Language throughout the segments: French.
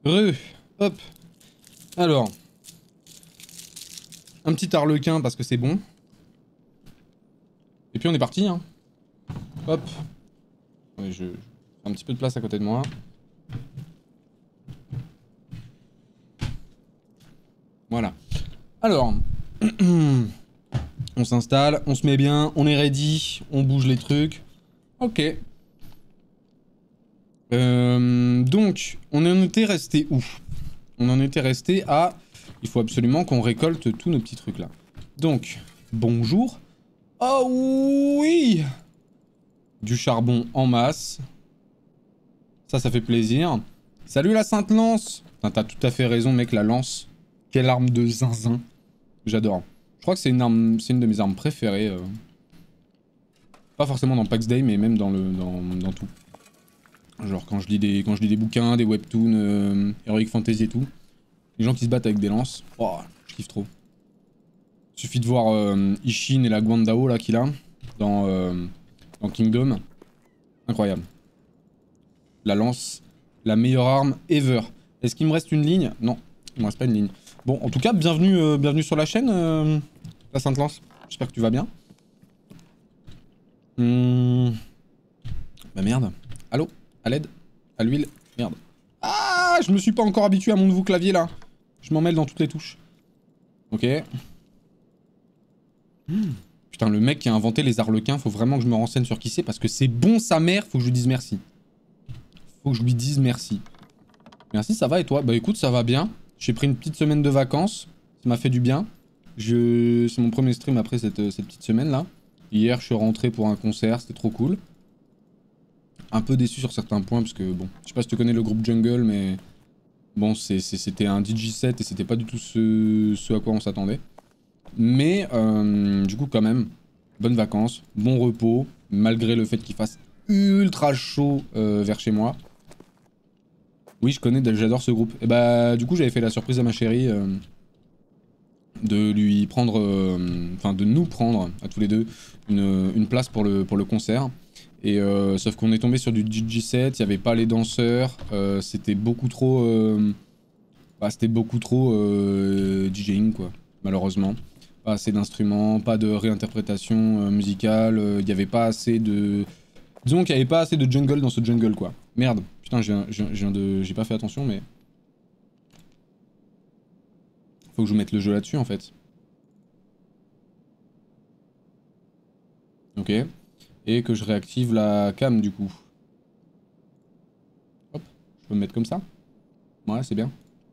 Hop. Alors. Un petit arlequin parce que c'est bon. Et puis on est parti, hein. Hop. Ouais, je fais un petit peu de place à côté de moi. Voilà. Alors. On s'installe, on se met bien, on est ready, on bouge les trucs. Ok. Donc, on en était resté où? On en était resté à... Il faut absolument qu'on récolte tous nos petits trucs là. Donc, bonjour. Oh oui! Du charbon en masse. Ça fait plaisir. Salut la Sainte Lance! T'as tout à fait raison mec, la lance. Quelle arme de zinzin. J'adore. Je crois que c'est une arme, c'est une de mes armes préférées. Pas forcément dans Pax Day, mais même dans tout. Genre quand je lis des bouquins, des webtoons, Heroic Fantasy et tout. Les gens qui se battent avec des lances. Oh, je kiffe trop. Suffit de voir Ishin et la Guandao là qu'il a dans Kingdom. Incroyable. La lance, la meilleure arme ever. Est-ce qu'il me reste une ligne? Non, il me reste pas une ligne. Bon, en tout cas, bienvenue sur la chaîne, la Sainte Lance. J'espère que tu vas bien. Bah merde. Allô? À l'aide? À l'huile? Merde. Ah, je me suis pas encore habitué à mon nouveau clavier là. Je m'en mêle dans toutes les touches. Ok. Putain, le mec qui a inventé les arlequins, faut vraiment que je me renseigne sur qui c'est parce que c'est bon sa mère, faut que je lui dise merci. Faut que je lui dise merci. Merci, ça va et toi? Bah écoute, ça va bien. J'ai pris une petite semaine de vacances. Ça m'a fait du bien. C'est mon premier stream après cette petite semaine là. Hier, je suis rentré pour un concert, c'était trop cool. Un peu déçu sur certains points parce que bon, je sais pas si tu connais le groupe Jungle, mais bon, c'était un DJ set et c'était pas du tout ce à quoi on s'attendait. Mais du coup, quand même, bonnes vacances, bon repos, malgré le fait qu'il fasse ultra chaud vers chez moi. Oui, je connais, j'adore ce groupe. Et bah, du coup, j'avais fait la surprise à ma chérie de lui prendre, enfin, de nous prendre à tous les deux une place pour le concert. Et sauf qu'on est tombé sur du DJ set, il n'y avait pas les danseurs, c'était beaucoup trop, DJing quoi, malheureusement. Pas assez d'instruments, pas de réinterprétation musicale, il n'y avait pas assez de... Disons qu'il n'y avait pas assez de jungle dans ce jungle quoi. Merde, putain j'ai pas fait attention mais... Faut que je mette le jeu là-dessus en fait. Ok. Et que je réactive la cam du coup. Hop, je peux me mettre comme ça. Ouais, c'est bien.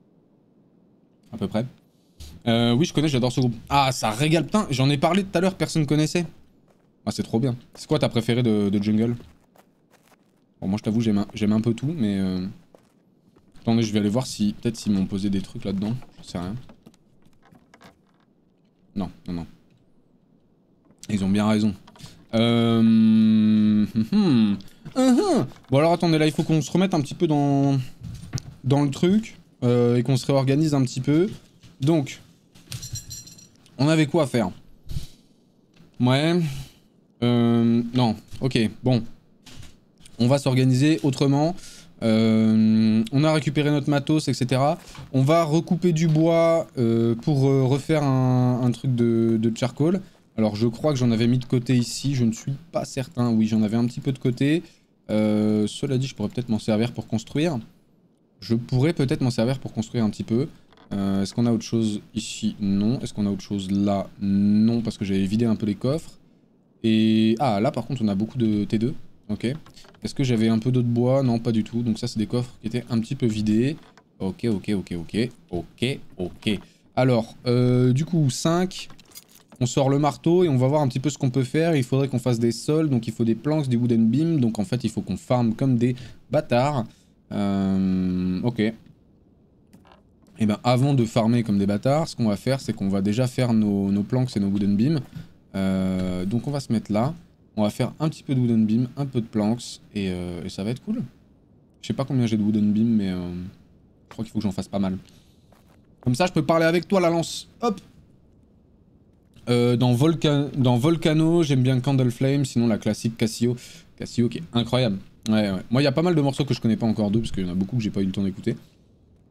À peu près. Oui, je connais, j'adore ce groupe. Ah, ça régale, putain, j'en ai parlé tout à l'heure, personne connaissait. Ah, c'est trop bien. C'est quoi ta préférée de Jungle? Bon, moi je t'avoue, j'aime un peu tout, mais... Attendez, je vais aller voir si... Peut-être s'ils m'ont posé des trucs là-dedans, j'en sais rien. Non. Ils ont bien raison. Bon alors attendez, là il faut qu'on se remette un petit peu dans le truc et qu'on se réorganise un petit peu. Donc, on avait quoi à faire? Ouais. Non, ok, bon. On va s'organiser autrement. On a récupéré notre matos, etc. On va recouper du bois pour refaire un truc de charcoal. Alors je crois que j'en avais mis de côté ici, je ne suis pas certain. Oui, j'en avais un petit peu de côté. Cela dit, je pourrais peut-être m'en servir pour construire. Je pourrais peut-être m'en servir pour construire un petit peu. Est-ce qu'on a autre chose ici? Non. Est-ce qu'on a autre chose là? Non, parce que j'avais vidé un peu les coffres. Et... Ah, là par contre on a beaucoup de T2. Ok. Est-ce que j'avais un peu d'autres bois? Non, pas du tout. Donc ça c'est des coffres qui étaient un petit peu vidés. Ok. Alors, du coup, 5... On sort le marteau et on va voir un petit peu ce qu'on peut faire. Il faudrait qu'on fasse des sols, donc il faut des planks, des wooden beams. Donc en fait, il faut qu'on farme comme des bâtards. Ok. Et ben avant de farmer comme des bâtards, ce qu'on va faire, c'est qu'on va déjà faire nos planks et nos wooden beams. Donc on va se mettre là. On va faire un petit peu de wooden beam, un peu de planks et ça va être cool. Je sais pas combien j'ai de wooden beam, mais je crois qu'il faut que j'en fasse pas mal. Comme ça, je peux parler avec toi, la lance. Hop! Dans Volcano, j'aime bien Candle Flame, sinon la classique Casio. Casio qui est incroyable. Ouais. Moi, il y a pas mal de morceaux que je connais pas encore d'eux, parce qu'il y en a beaucoup que j'ai pas eu le temps d'écouter.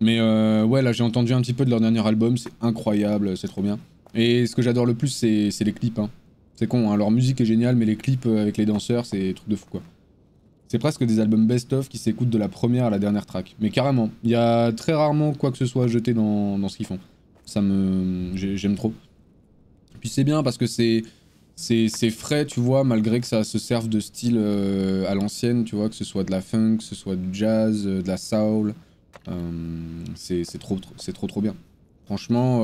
Mais ouais, là j'ai entendu un petit peu de leur dernier album, c'est incroyable, c'est trop bien. Et ce que j'adore le plus, c'est les clips. Hein. C'est con, hein, leur musique est géniale, mais les clips avec les danseurs, c'est truc de fou quoi. C'est presque des albums best-of qui s'écoutent de la première à la dernière track. Mais carrément, il y a très rarement quoi que ce soit jeté dans ce qu'ils font. Ça me... J'aime trop. Puis c'est bien parce que c'est frais, tu vois, malgré que ça se serve de style à l'ancienne, tu vois, que ce soit de la funk, que ce soit du jazz, de la soul. C'est trop bien. Franchement,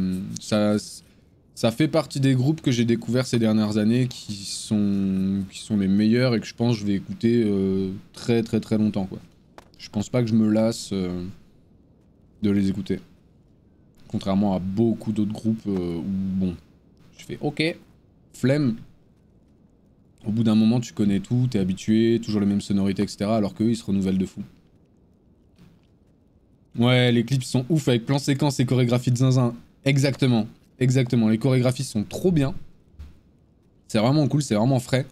ça fait partie des groupes que j'ai découverts ces dernières années qui sont les meilleurs et que je pense que je vais écouter très longtemps, quoi. Je pense pas que je me lasse de les écouter. Contrairement à beaucoup d'autres groupes où, bon, je fais ok, flemme. Au bout d'un moment, tu connais tout, t'es habitué, toujours les mêmes sonorités, etc. Alors qu'eux, ils se renouvellent de fou. Ouais, les clips sont ouf avec plan séquence et chorégraphie de zinzin. Exactement, exactement. Les chorégraphies sont trop bien. C'est vraiment cool, c'est vraiment frais.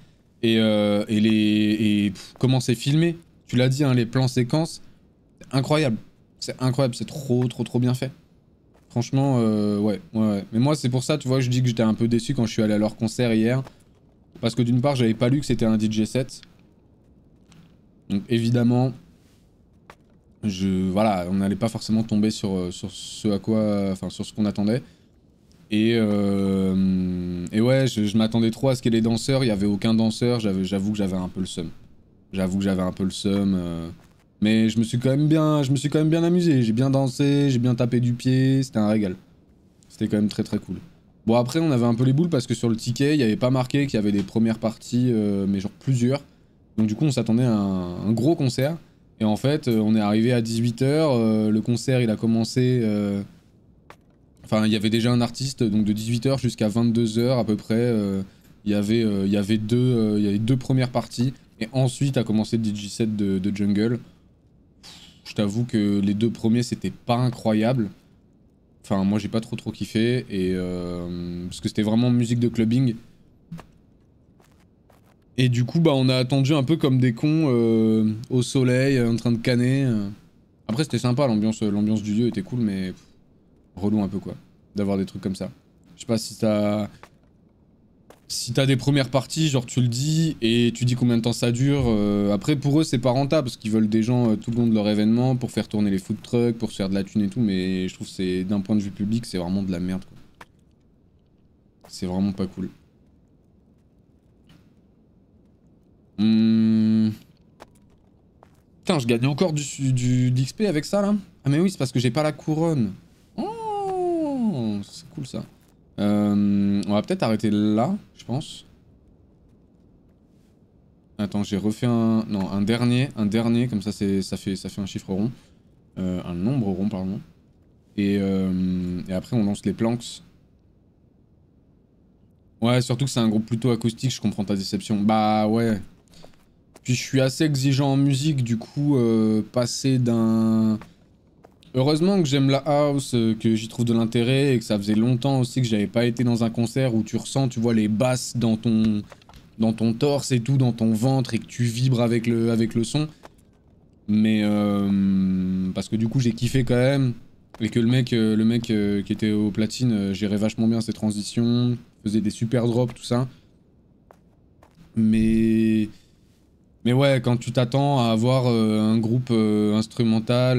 Comment c'est filmé. Tu l'as dit, hein, les plans séquences, c'est incroyable. C'est incroyable, c'est trop bien fait. Franchement, ouais. Mais moi, c'est pour ça, tu vois, je dis que j'étais un peu déçu quand je suis allé à leur concert hier. Parce que d'une part, j'avais pas lu que c'était un DJ set. Donc évidemment, voilà, on n'allait pas forcément tomber sur ce à quoi, enfin sur ce qu'on attendait. Et ouais, je m'attendais trop à ce qu'il y ait les danseurs, il y avait aucun danseur, j'avoue que j'avais un peu le seum. Mais je me suis quand même bien amusé, j'ai bien dansé, j'ai bien tapé du pied, c'était un régal. C'était quand même très cool. Bon après on avait un peu les boules parce que sur le ticket, il n'y avait pas marqué qu'il y avait des premières parties, mais genre plusieurs. Donc du coup on s'attendait à un gros concert. Et en fait on est arrivé à 18h, le concert il a commencé... Enfin il y avait déjà un artiste, donc de 18h jusqu'à 22h à peu près. Il y avait deux premières parties. Et ensuite a commencé le DJ set de Jungle. Je t'avoue que les deux premiers c'était pas incroyable. Enfin, moi j'ai pas trop kiffé, et parce que c'était vraiment musique de clubbing. Et du coup, bah on a attendu un peu comme des cons au soleil, en train de canner. Après c'était sympa, l'ambiance du lieu était cool, mais relou un peu quoi, d'avoir des trucs comme ça. Je sais pas si t'as... Si t'as des premières parties, genre tu le dis, et tu dis combien de temps ça dure. Après pour eux c'est pas rentable, parce qu'ils veulent des gens tout le long de leur événement, pour faire tourner les food trucks, pour se faire de la thune et tout, mais je trouve que c'est, d'un point de vue public, c'est vraiment de la merde quoi. C'est vraiment pas cool. Putain, je gagne encore d'XP avec ça là. Ah mais oui, c'est parce que j'ai pas la couronne. Oh, c'est cool ça. On va peut-être arrêter là, je pense. Attends, j'ai refait un... Non, un dernier, comme ça, ça fait un chiffre rond. Un nombre rond, pardon. Et après, on lance les planks. Ouais, surtout que c'est un groupe plutôt acoustique, je comprends ta déception. Bah ouais. Puis je suis assez exigeant en musique, du coup, passer d'un... Heureusement que j'aime la house, que j'y trouve de l'intérêt, et que ça faisait longtemps aussi que j'avais pas été dans un concert où tu ressens, tu vois, les basses dans ton torse et tout, dans ton ventre, et que tu vibres avec le son. Mais parce que du coup j'ai kiffé quand même, et que le mec qui était au platine gérait vachement bien ses transitions, faisait des super drops, tout ça. Mais ouais, quand tu t'attends à avoir un groupe instrumental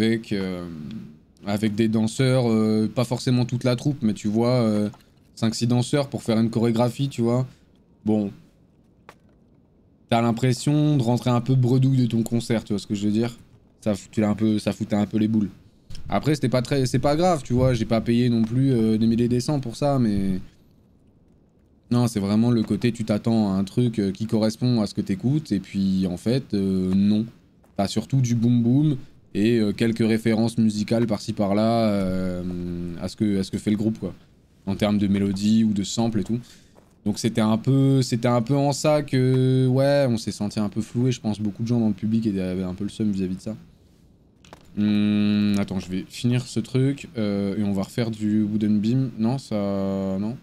avec des danseurs, pas forcément toute la troupe, mais tu vois, 5-6 danseurs pour faire une chorégraphie, tu vois. Bon, t'as l'impression de rentrer un peu bredouille de ton concert, tu vois ce que je veux dire? Ça foutait un peu les boules. Après, c'est pas grave, tu vois, j'ai pas payé non plus des milliers des cents pour ça, mais... Non, c'est vraiment le côté, tu t'attends à un truc qui correspond à ce que t'écoutes, et puis en fait, non. T'as surtout du boom boom, et quelques références musicales par-ci par-là à ce que fait le groupe, quoi. En termes de mélodie ou de sample et tout. Donc c'était un peu en ça que, ouais, on s'est senti un peu floué, je pense, beaucoup de gens dans le public avaient un peu le seum vis-à-vis de ça. Attends, je vais finir ce truc, et on va refaire du wooden beam. Non, ça... non.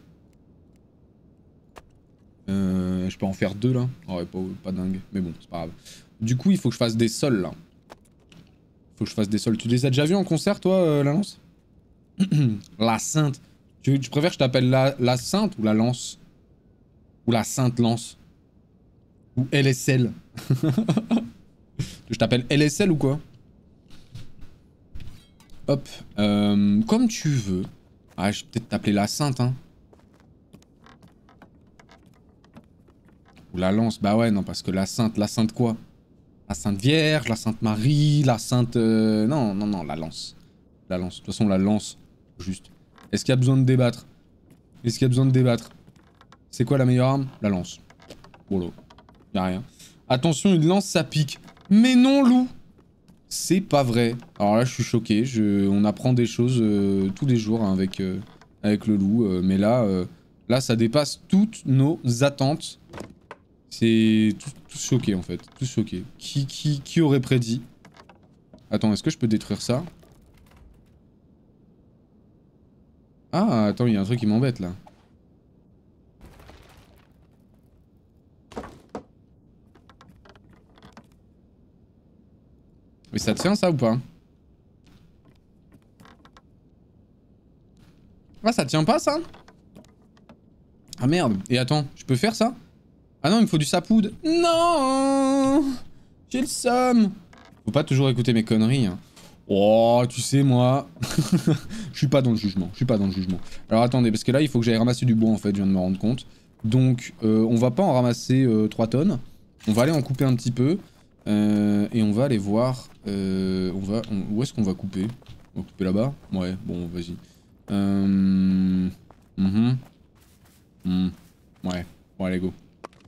Je peux en faire deux là. Oh, ouais, pas dingue, mais bon, c'est pas grave. Du coup, il faut que je fasse des sols là. Faut que je fasse des sols. Tu les as déjà vus en concert, toi, la lance? La Sainte. Tu préfères que je t'appelle la Sainte ou la Lance? Ou la Sainte Lance? Ou LSL? Je t'appelle LSL ou quoi? Hop. Comme tu veux. Ah, je vais peut-être t'appeler la Sainte, hein. Ou la Lance. Bah ouais, non, parce que la Sainte quoi? La Sainte Vierge, la Sainte Marie, la Sainte... Non, non, non, la Lance. La Lance. De toute façon, la Lance. Juste. Est-ce qu'il y a besoin de débattre? Est-ce qu'il y a besoin de débattre? C'est quoi la meilleure arme? La lance. Voilà. Y'a rien. Attention, une lance, ça pique. Mais non, loup! C'est pas vrai. Alors là, je suis choqué. On apprend des choses tous les jours hein, avec le loup. Mais là, là, ça dépasse toutes nos attentes. C'est tout choqué, en fait. Tout choqué. Qui aurait prédit? Attends, est-ce que je peux détruire ça? Ah, attends, il y a un truc qui m'embête, là. Mais ça tient ça ou pas? Ah ça tient pas ça? Ah merde. Et attends, je peux faire ça? Ah non il me faut du sapoud. Non. J'ai le seum. Faut pas toujours écouter mes conneries hein. Oh tu sais moi. Je suis pas dans le jugement. Je suis pas dans le jugement. Alors attendez parce que là il faut que j'aille ramasser du bois en fait. Je viens de me rendre compte. Donc on va pas en ramasser 3 tonnes. On va aller en couper un petit peu. Et on va aller voir... où est-ce qu'on va couper? On va couper là-bas? Ouais, bon, vas-y. Ouais, bon, allez, go.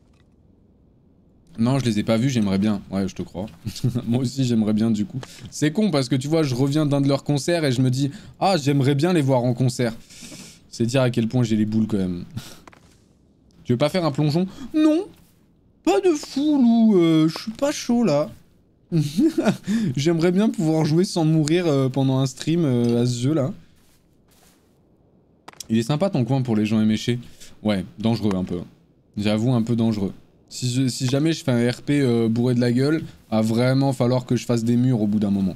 Non, je les ai pas vus, j'aimerais bien. Ouais, je te crois. Moi aussi, j'aimerais bien, du coup. C'est con, parce que tu vois, je reviens d'un de leurs concerts et je me dis... Ah, j'aimerais bien les voir en concert. C'est dire à quel point j'ai les boules, quand même. Tu veux pas faire un plongeon? Non! Pas de fou, loup, je suis pas chaud là. J'aimerais bien pouvoir jouer sans mourir pendant un stream à ce jeu là. Il est sympa ton coin pour les gens éméchés. Ouais, dangereux un peu. J'avoue un peu dangereux. Si jamais je fais un RP bourré de la gueule, va vraiment falloir que je fasse des murs au bout d'un moment.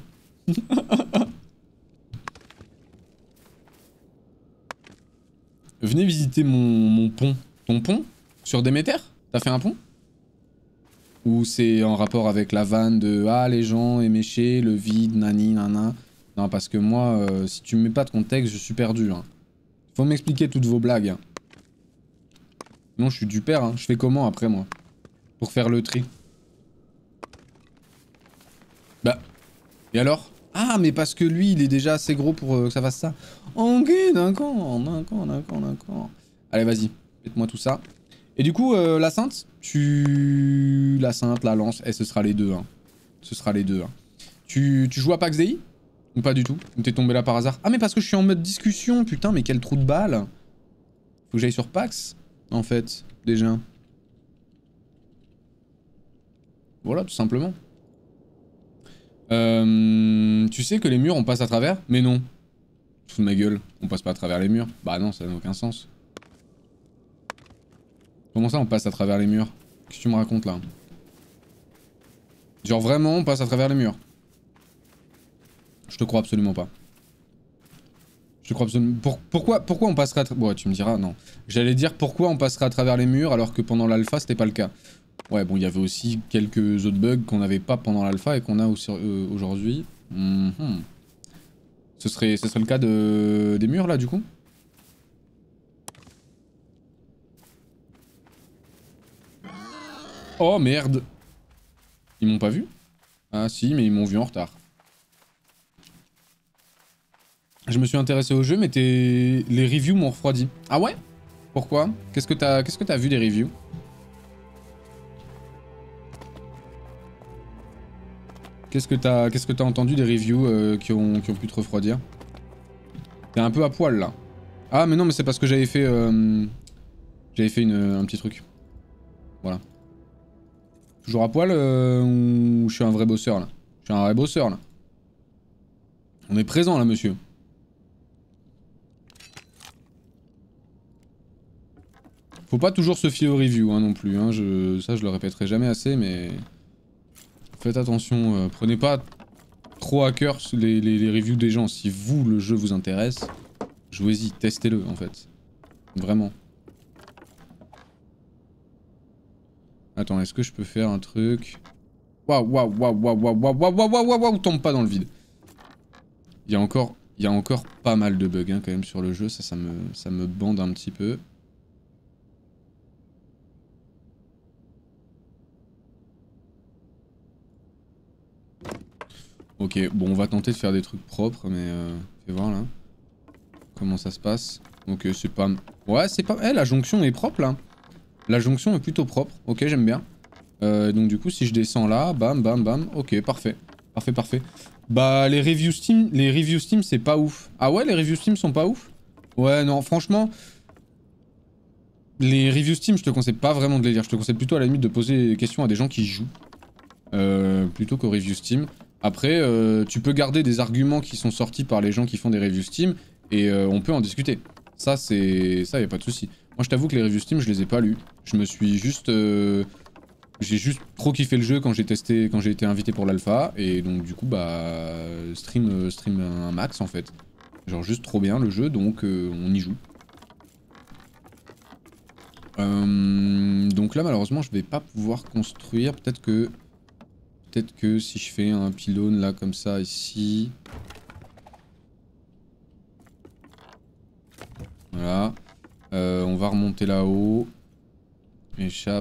Venez visiter mon pont. Ton pont? Sur Déméter? T'as fait un pont? Ou c'est en rapport avec la vanne de « Ah, les gens éméchés, le vide, nani, nana ». Non, parce que moi, si tu me mets pas de contexte, je suis perdu. Hein. Faut m'expliquer toutes vos blagues. Hein. Non, je suis du père. Hein. Je fais comment après, moi? Pour faire le tri. Bah. Et alors? Ah, mais parce que lui, il est déjà assez gros pour que ça fasse ça. Ok, d'accord, d'accord. Allez, vas-y. Faites-moi tout ça. Et du coup, la Sainte, la Sainte, la Lance, ce sera les deux, hein. Ce sera les deux, hein. Tu joues à Pax Dei? Ou pas du tout? Ou t'es tombé là par hasard? Ah mais parce que je suis en mode discussion, putain, mais quel trou de balle. Faut que j'aille sur Pax, en fait, déjà. Voilà, tout simplement. Tu sais que les murs, on passe à travers? Mais non. Fous de ma gueule, on passe pas à travers les murs. Bah non, ça n'a aucun sens. Comment ça on passe à travers les murs? Qu'est-ce que tu me racontes là? Genre vraiment on passe à travers les murs? Je te crois absolument pas. Je te crois absolument... Pourquoi on passerait à travers... Bon, tu me diras, non. J'allais dire pourquoi on passerait à travers les murs alors que pendant l'alpha c'était pas le cas. Ouais, bon, il y avait aussi quelques autres bugs qu'on n'avait pas pendant l'alpha et qu'on a aujourd'hui. Ce serait le cas des murs là du coup? Oh merde! Ils m'ont pas vu? Ah si, mais ils m'ont vu en retard. Je me suis intéressé au jeu, mais les reviews m'ont refroidi. Ah ouais? Pourquoi? Qu'est-ce que t'as vu des reviews? Qu'est-ce que t'as entendu des reviews qui ont pu te refroidir? T'es un peu à poil là. Ah mais non, mais c'est parce que j'avais fait un petit truc. Voilà. Toujours à poil ou je suis un vrai bosseur là? Je suis un vrai bosseur là. On est présent là monsieur. Faut pas toujours se fier aux reviews hein, non plus, hein. Ça je le répéterai jamais assez mais... Faites attention, prenez pas trop à cœur les reviews des gens. Si vous, le jeu vous intéresse, jouez-y, testez-le en fait. Vraiment. Attends, est-ce que je peux faire un truc? Waouh, waouh, waouh, waouh, waouh, waouh, waouh, waouh, waouh, waouh, tombe pas dans le vide. Il y a encore pas mal de bugs hein, quand même sur le jeu, ça me bande un petit peu. Ok, bon on va tenter de faire des trucs propres, mais fais voir là. Comment ça se passe. Donc c'est pas... Ouais c'est pas... Eh la jonction est propre là. La jonction est plutôt propre, ok j'aime bien. Donc du coup si je descends là, bam bam bam, ok parfait. Parfait parfait. Bah les reviews Steam c'est pas ouf. Ah ouais les reviews Steam sont pas ouf? Ouais non franchement... Les reviews Steam je te conseille pas vraiment de les lire, je te conseille plutôt à la limite de poser des questions à des gens qui jouent. Plutôt qu'aux reviews Steam. Après tu peux garder des arguments qui sont sortis par les gens qui font des reviews Steam et on peut en discuter. Ça y a pas de souci. Moi je t'avoue que les reviews Steam je les ai pas lus. Je me suis juste... J'ai juste trop kiffé le jeu quand j'ai testé, quand j'ai été invité pour l'alpha, et donc du coup bah stream un max en fait. Genre juste trop bien le jeu, donc on y joue. Donc là malheureusement je vais pas pouvoir construire, peut-être que si je fais un pylône là comme ça ici. Voilà. On va remonter là-haut. Échappe.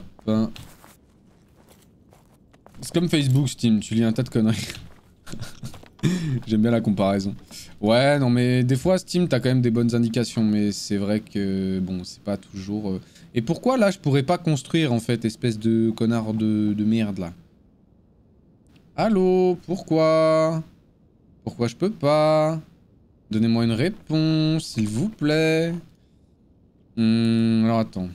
C'est comme Facebook, Steam, tu lis un tas de conneries. J'aime bien la comparaison. Ouais, non mais des fois Steam t'as quand même des bonnes indications, mais c'est vrai que bon, c'est pas toujours... Et pourquoi là je pourrais pas construire en fait, espèce de connard de merde là? Allô, pourquoi? Pourquoi je peux pas? Donnez-moi une réponse, s'il vous plaît. Alors attends.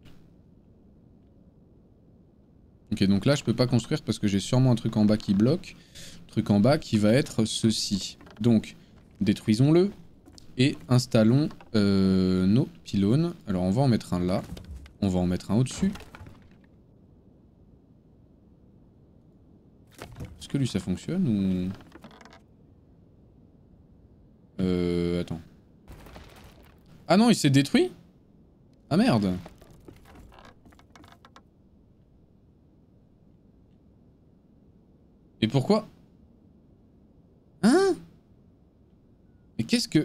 Ok, donc là je peux pas construire parce que j'ai sûrement un truc en bas qui bloque. Truc en bas qui va être ceci. Donc, détruisons-le et installons nos pylônes. Alors on va en mettre un là. On va en mettre un au-dessus. Est-ce que lui ça fonctionne ou... Attends. Ah non, il s'est détruit? Ah merde. Et pourquoi? Hein? Mais qu'est-ce que...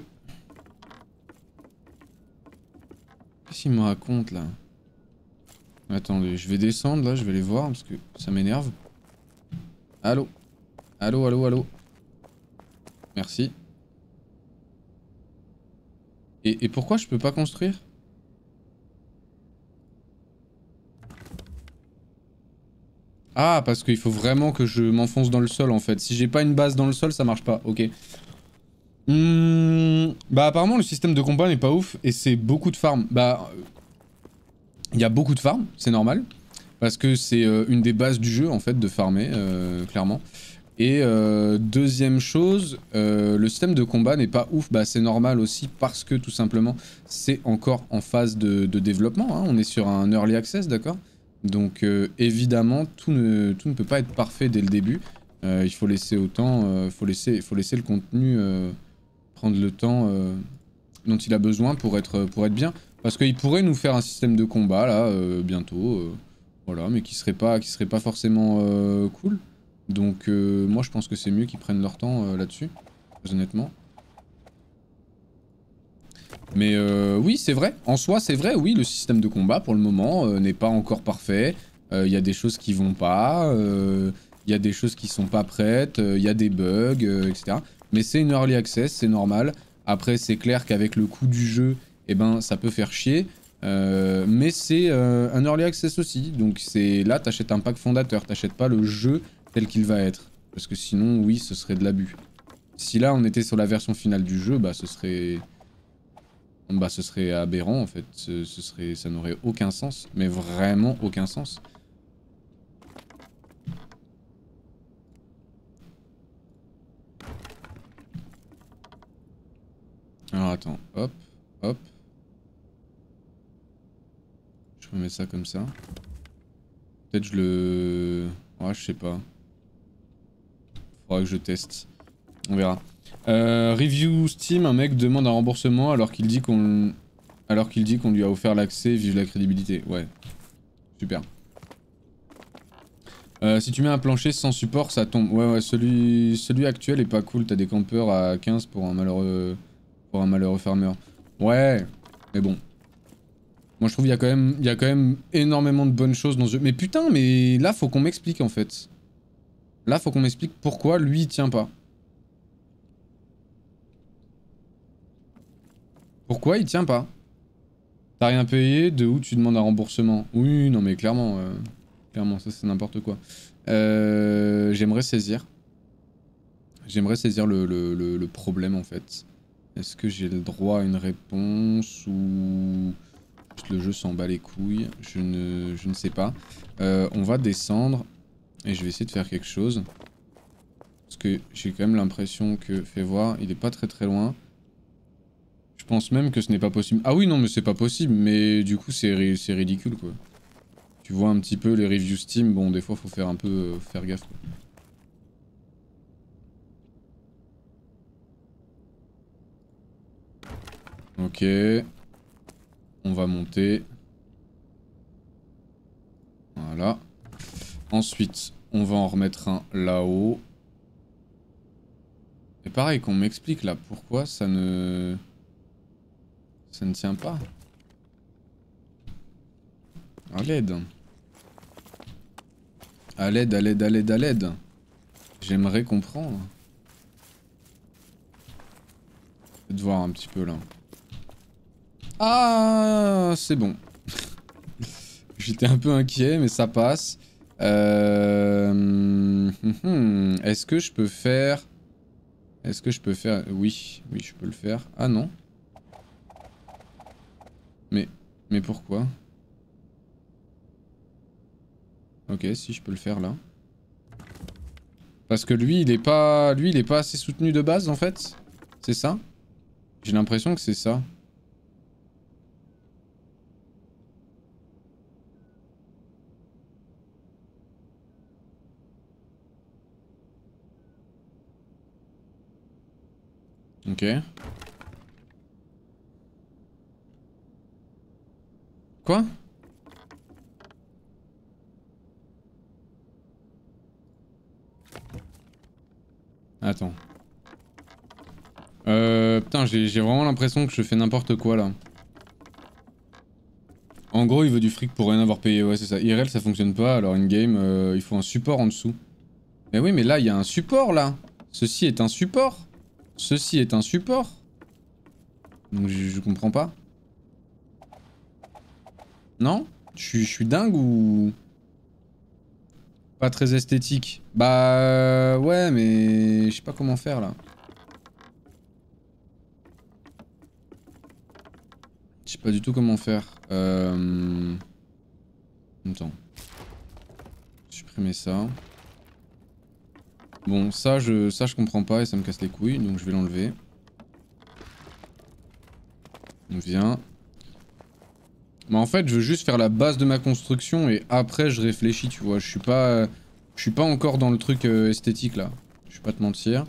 Qu'est-ce qu'il me raconte là? Attendez, je vais descendre là, je vais les voir parce que ça m'énerve. Allô? Allô, allô, allô? Merci. Et pourquoi je peux pas construire? Ah, parce qu'il faut vraiment que je m'enfonce dans le sol en fait. Si j'ai pas une base dans le sol, ça marche pas. Ok. Bah apparemment le système de combat n'est pas ouf et c'est beaucoup de farm. Bah... Il y a beaucoup de farm, c'est normal. Parce que c'est une des bases du jeu en fait de farmer, clairement. Et deuxième chose, le système de combat n'est pas ouf, bah c'est normal aussi parce que tout simplement c'est encore en phase de développement, hein. On est sur un early access, d'accord? Donc évidemment tout ne peut pas être parfait dès le début. Il faut laisser autant, faut laisser le contenu prendre le temps dont il a besoin pour être bien. Parce qu'il pourrait nous faire un système de combat là bientôt, voilà, mais qui serait pas forcément cool. Donc moi je pense que c'est mieux qu'ils prennent leur temps là-dessus, très honnêtement. Mais oui c'est vrai, en soi c'est vrai, oui le système de combat pour le moment n'est pas encore parfait. Il y a des choses qui vont pas, il y a des choses qui sont pas prêtes, il y a des bugs, etc. Mais c'est une early access, c'est normal. Après c'est clair qu'avec le coût du jeu, eh ben ça peut faire chier. Mais c'est un early access aussi, donc c'est là t'achètes un pack fondateur, t'achètes pas le jeu tel qu'il va être. Parce que sinon, oui, ce serait de l'abus. Si là, on était sur la version finale du jeu, bah ce serait... Bah ce serait aberrant, en fait. Ça n'aurait aucun sens. Mais vraiment aucun sens. Alors attends, hop, hop. Je remets ça comme ça. Peut-être je le... Ouais, je sais pas. Faudra que je teste. On verra. Review Steam, un mec demande un remboursement alors qu'il dit qu'on lui a offert l'accès, vive la crédibilité. Ouais. Super. Si tu mets un plancher sans support, ça tombe. Ouais, celui actuel est pas cool. T'as des campeurs à 15 pour un malheureux farmer. Ouais, mais bon. Moi, je trouve qu'il y a quand même énormément de bonnes choses dans ce jeu. Mais putain, mais là, faut qu'on m'explique en fait. Là, faut qu'on m'explique pourquoi lui il tient pas. Pourquoi il tient pas? T'as rien payé, de où tu demandes un remboursement? Oui, non mais clairement, clairement, ça c'est n'importe quoi. J'aimerais saisir. J'aimerais saisir le problème en fait. Est-ce que j'ai le droit à une réponse ou juste le jeu s'en bat les couilles? Je ne sais pas. On va descendre et je vais essayer de faire quelque chose. Parce que j'ai quand même l'impression que, fais voir, il est pas très loin. Je pense même que ce n'est pas possible. Ah oui, non, mais c'est pas possible, mais du coup, c'est ridicule, quoi. Tu vois un petit peu les reviews Steam, bon, des fois, faut faire un peu... faire gaffe, quoi. Ok. On va monter. Voilà. Ensuite, on va en remettre un là-haut. Et pareil, qu'on m'explique là, pourquoi ça ne... Ça ne tient pas. À l'aide. À l'aide, à l'aide, à l'aide, à l'aide. J'aimerais comprendre. Je vais te voir un petit peu là. Ah, c'est bon. J'étais un peu inquiet, mais ça passe. Est-ce que je peux faire... Est-ce que je peux faire... Oui, oui, je peux le faire. Ah non. Mais pourquoi? Ok, si, je peux le faire là. Parce que lui, il est pas... Lui, il est pas assez soutenu de base, en fait. C'est ça? J'ai l'impression que c'est ça. Ok. Quoi? Attends. Putain, j'ai vraiment l'impression que je fais n'importe quoi, là. En gros, il veut du fric pour rien avoir payé, ouais, c'est ça. IRL, ça fonctionne pas, alors in-game, il faut un support en dessous. Mais oui, mais là, il y a un support, là. Ceci est un support. Ceci est un support. Donc, je comprends pas. Non? Je suis dingue ou... Pas très esthétique? Bah... Ouais, mais... Je sais pas comment faire, là. Je sais pas du tout comment faire. Attends. Supprimer ça. Bon, ça je comprends pas et ça me casse les couilles, donc je vais l'enlever. On vient. Mais en fait, je veux juste faire la base de ma construction et après je réfléchis, tu vois. Je suis pas encore dans le truc esthétique là. Je vais pas te mentir.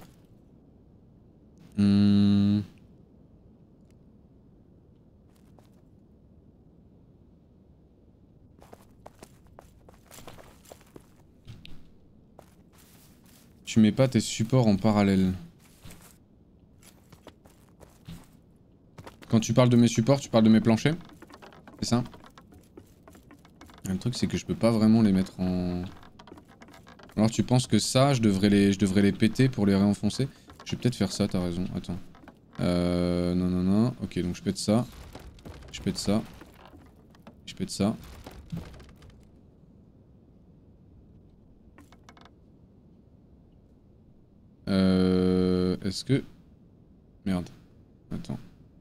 Tu mets pas tes supports en parallèle. Quand tu parles de mes supports, tu parles de mes planchers? C'est ça? Le truc c'est que je peux pas vraiment les mettre en... Alors tu penses que ça, je devrais les péter pour les réenfoncer? Je vais peut-être faire ça, t'as raison. Attends. Non, non, non. Ok, donc je pète ça. Je pète ça. Je pète ça. Est-ce que... Merde. Attends.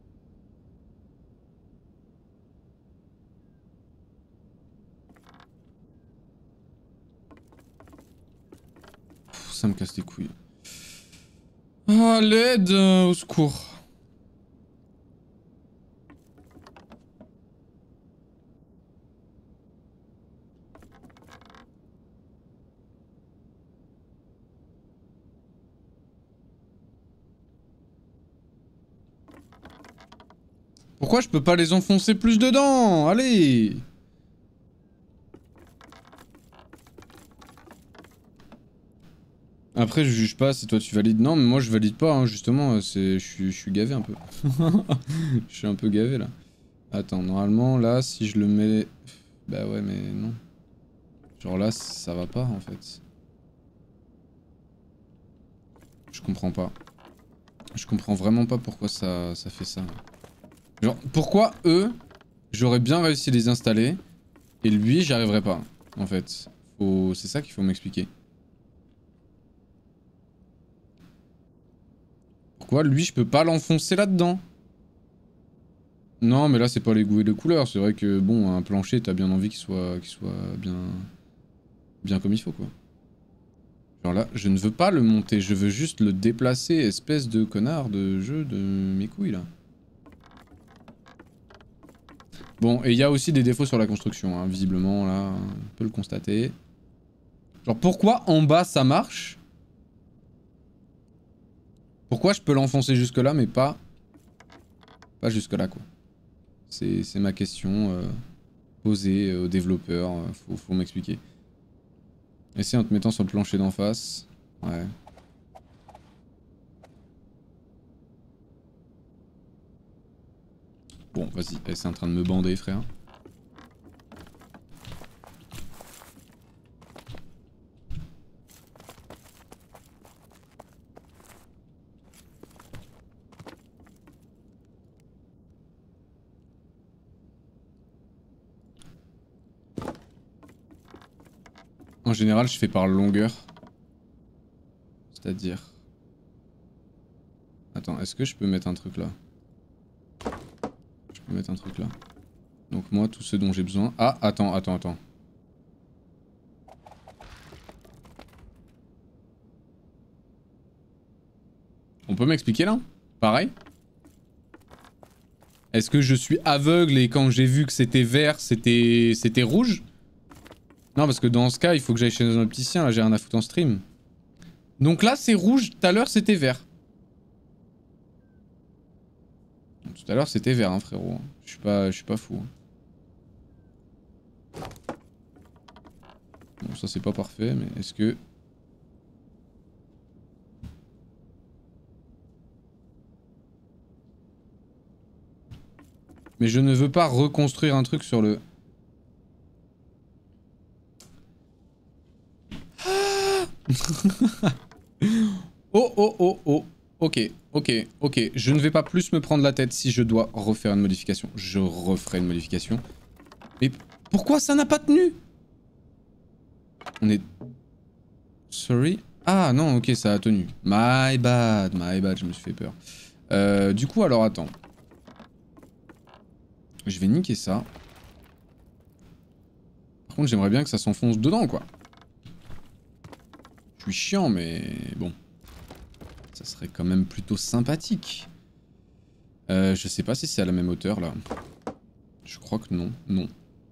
Pff, ça me casse les couilles. Ah, l'aide, au secours. Pourquoi je peux pas les enfoncer plus dedans? Allez! Après, je juge pas si toi tu valides. Non, mais moi je valide pas, hein, justement. Je suis gavé un peu. Je suis un peu gavé là. Attends, normalement, là, si je le mets... Bah ouais, mais non. Genre là, ça va pas, en fait. Je comprends pas. Je comprends vraiment pas pourquoi ça fait ça. Genre, pourquoi eux, j'aurais bien réussi à les installer, et lui, j'y arriverais pas, en fait. C'est ça qu'il faut m'expliquer. Pourquoi lui, je peux pas l'enfoncer là-dedans? Non, mais là, c'est pas les goûts et les couleurs. C'est vrai que, bon, un plancher, t'as bien envie qu'il soit bien comme il faut, quoi. Genre là, je ne veux pas le monter, je veux juste le déplacer, espèce de connard de jeu de mes couilles, là. Bon, et il y a aussi des défauts sur la construction, hein, visiblement, là, on peut le constater. Genre, pourquoi en bas, ça marche? Pourquoi je peux l'enfoncer jusque-là, mais pas jusque-là, quoi. C'est ma question posée aux développeurs, faut m'expliquer. Essaye en te mettant sur le plancher d'en face. Ouais. Bon, vas-y, c'est en train de me bander, frère. En général, je fais par longueur. C'est-à-dire... Attends, est-ce que je peux mettre un truc là? Je peux mettre un truc là. Donc moi, tout ce dont j'ai besoin... Ah, attends. On peut m'expliquer là? Pareil? Est-ce que je suis aveugle et quand j'ai vu que c'était vert, c'était rouge? Non, parce que dans ce cas, il faut que j'aille chez un opticien, là j'ai rien à foutre en stream. Donc là, c'est rouge, tout à l'heure c'était vert. Tout à l'heure c'était vert, hein, frérot. Je suis pas fou. Bon, ça c'est pas parfait, mais est-ce que... Mais je ne veux pas reconstruire un truc sur le... Oh. Ok. Je ne vais pas plus me prendre la tête si je dois refaire une modification. Je referai une modification. Mais pourquoi ça n'a pas tenu? On est... Sorry? Ah non, ok, ça a tenu. My bad, je me suis fait peur. Du coup, alors attends. Je vais niquer ça. Par contre, j'aimerais bien que ça s'enfonce dedans, quoi. Je suis chiant, mais bon. Ça serait quand même plutôt sympathique. Je sais pas si c'est à la même hauteur, là. Je crois que non. Non.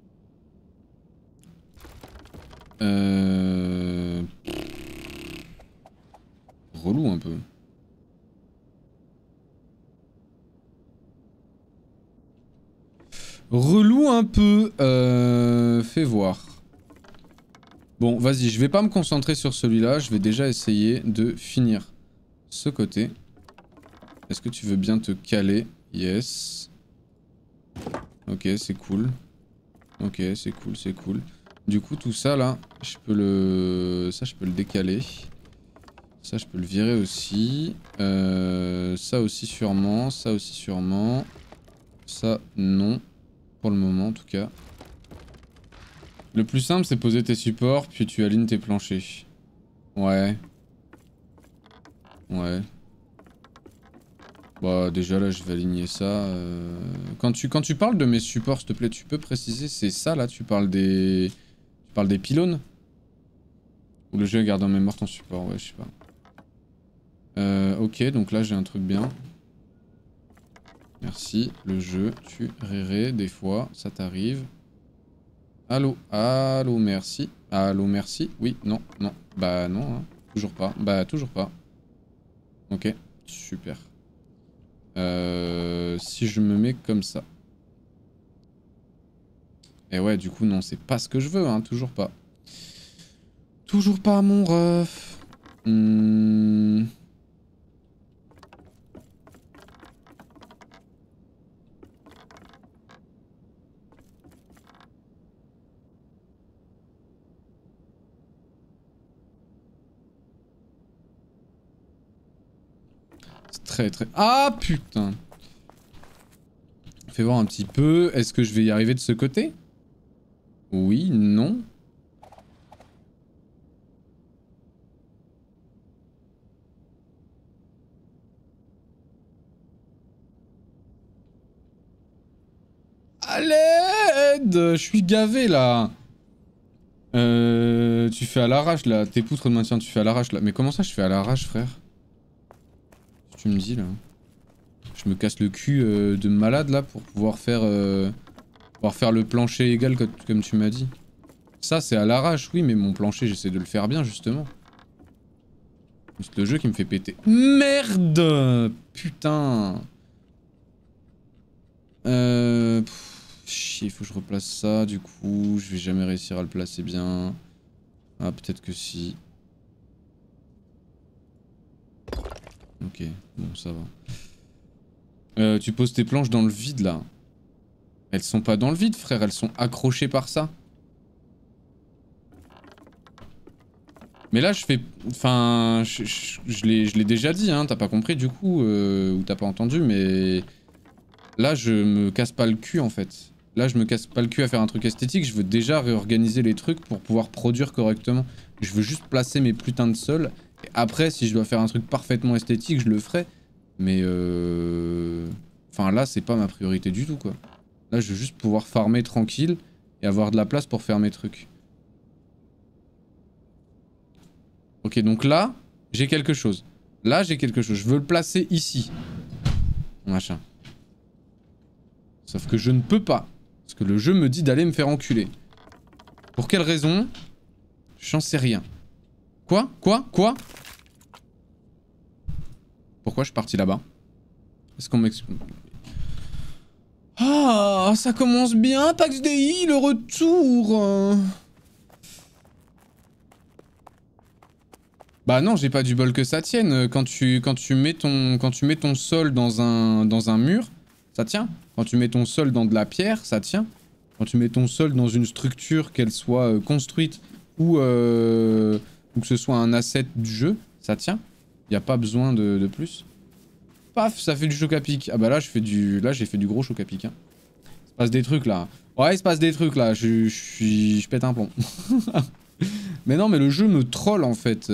Relou un peu. Relou un peu. Fais voir. Bon, vas-y, je vais pas me concentrer sur celui-là. Je vais déjà essayer de finir ce côté. Est-ce que tu veux bien te caler? Yes. Ok, c'est cool. Ok, c'est cool. Du coup, tout ça, là, je peux le... Ça, je peux le décaler. Ça, je peux le virer aussi. Ça aussi sûrement. Ça aussi sûrement. Ça, non. Pour le moment, en tout cas. Le plus simple, c'est poser tes supports, puis tu alignes tes planchers. Ouais. Bah, déjà, là, je vais aligner ça. Quand tu parles de mes supports, s'il te plaît, tu peux préciser, c'est ça, là? Tu parles des pylônes? Ou le jeu garde en mémoire ton support? Ouais, je sais pas. Ok, donc là, j'ai un truc bien. Merci. Le jeu, tu rirais des fois, ça t'arrive. Allô, merci. Allô, merci. Oui, non. Bah non, hein. Toujours pas. Ok, super. Si je me mets comme ça. Et ouais, du coup, non, c'est pas ce que je veux, hein, toujours pas. Toujours pas, mon ref. C'est très très... Ah putain. Fais voir un petit peu. Est-ce que je vais y arriver de ce côté? Oui, non. À l'aide! Je suis gavé là. Tu fais à l'arrache là. Tes poutres de maintien, tu fais à l'arrache là. Mais comment ça je fais à l'arrache, frère? Tu me dis là. Je me casse le cul de malade là pour pouvoir faire le plancher égal comme tu m'as dit. Ça c'est à l'arrache, oui, mais mon plancher j'essaie de le faire bien justement. C'est le jeu qui me fait péter. Merde! Putain! Chier, faut que je replace ça du coup. Je vais jamais réussir à le placer bien. Ah, peut-être que si. Ok, bon, ça va. Tu poses tes planches dans le vide là. Elles sont pas dans le vide, frère, elles sont accrochées par ça. Mais là, je fais... Enfin, je l'ai déjà dit, hein, t'as pas compris du coup, ou t'as pas entendu, mais... Là, je me casse pas le cul, en fait. Là, je me casse pas le cul à faire un truc esthétique, je veux déjà réorganiser les trucs pour pouvoir produire correctement. Je veux juste placer mes putains de sols, et après, si je dois faire un truc parfaitement esthétique, je le ferai. Mais enfin, là, c'est pas ma priorité du tout, quoi. Là, je veux juste pouvoir farmer tranquille, et avoir de la place pour faire mes trucs. Ok, donc là, j'ai quelque chose. Là, j'ai quelque chose. Je veux le placer ici. Machin. Sauf que je ne peux pas. Parce que le jeu me dit d'aller me faire enculer. Pour quelle raison? J'en sais rien. Quoi? Quoi? Pourquoi je suis parti là-bas? Est-ce qu'on m'explique? Ah, ça commence bien, Pax Dei, le retour. Bah non, j'ai pas du bol que ça tienne. Quand tu mets ton sol dans un mur, ça tient. Quand tu mets ton sol dans de la pierre, ça tient. Quand tu mets ton sol dans une structure, qu'elle soit construite ou que ce soit un asset du jeu, ça tient. Y a pas besoin de plus. Paf, ça fait du choc à pic. Ah bah là, j'ai fait du gros choc à pic. Hein. Il se passe des trucs là. Ouais, il se passe des trucs là. Je pète un plomb. Mais non, mais le jeu me troll en fait.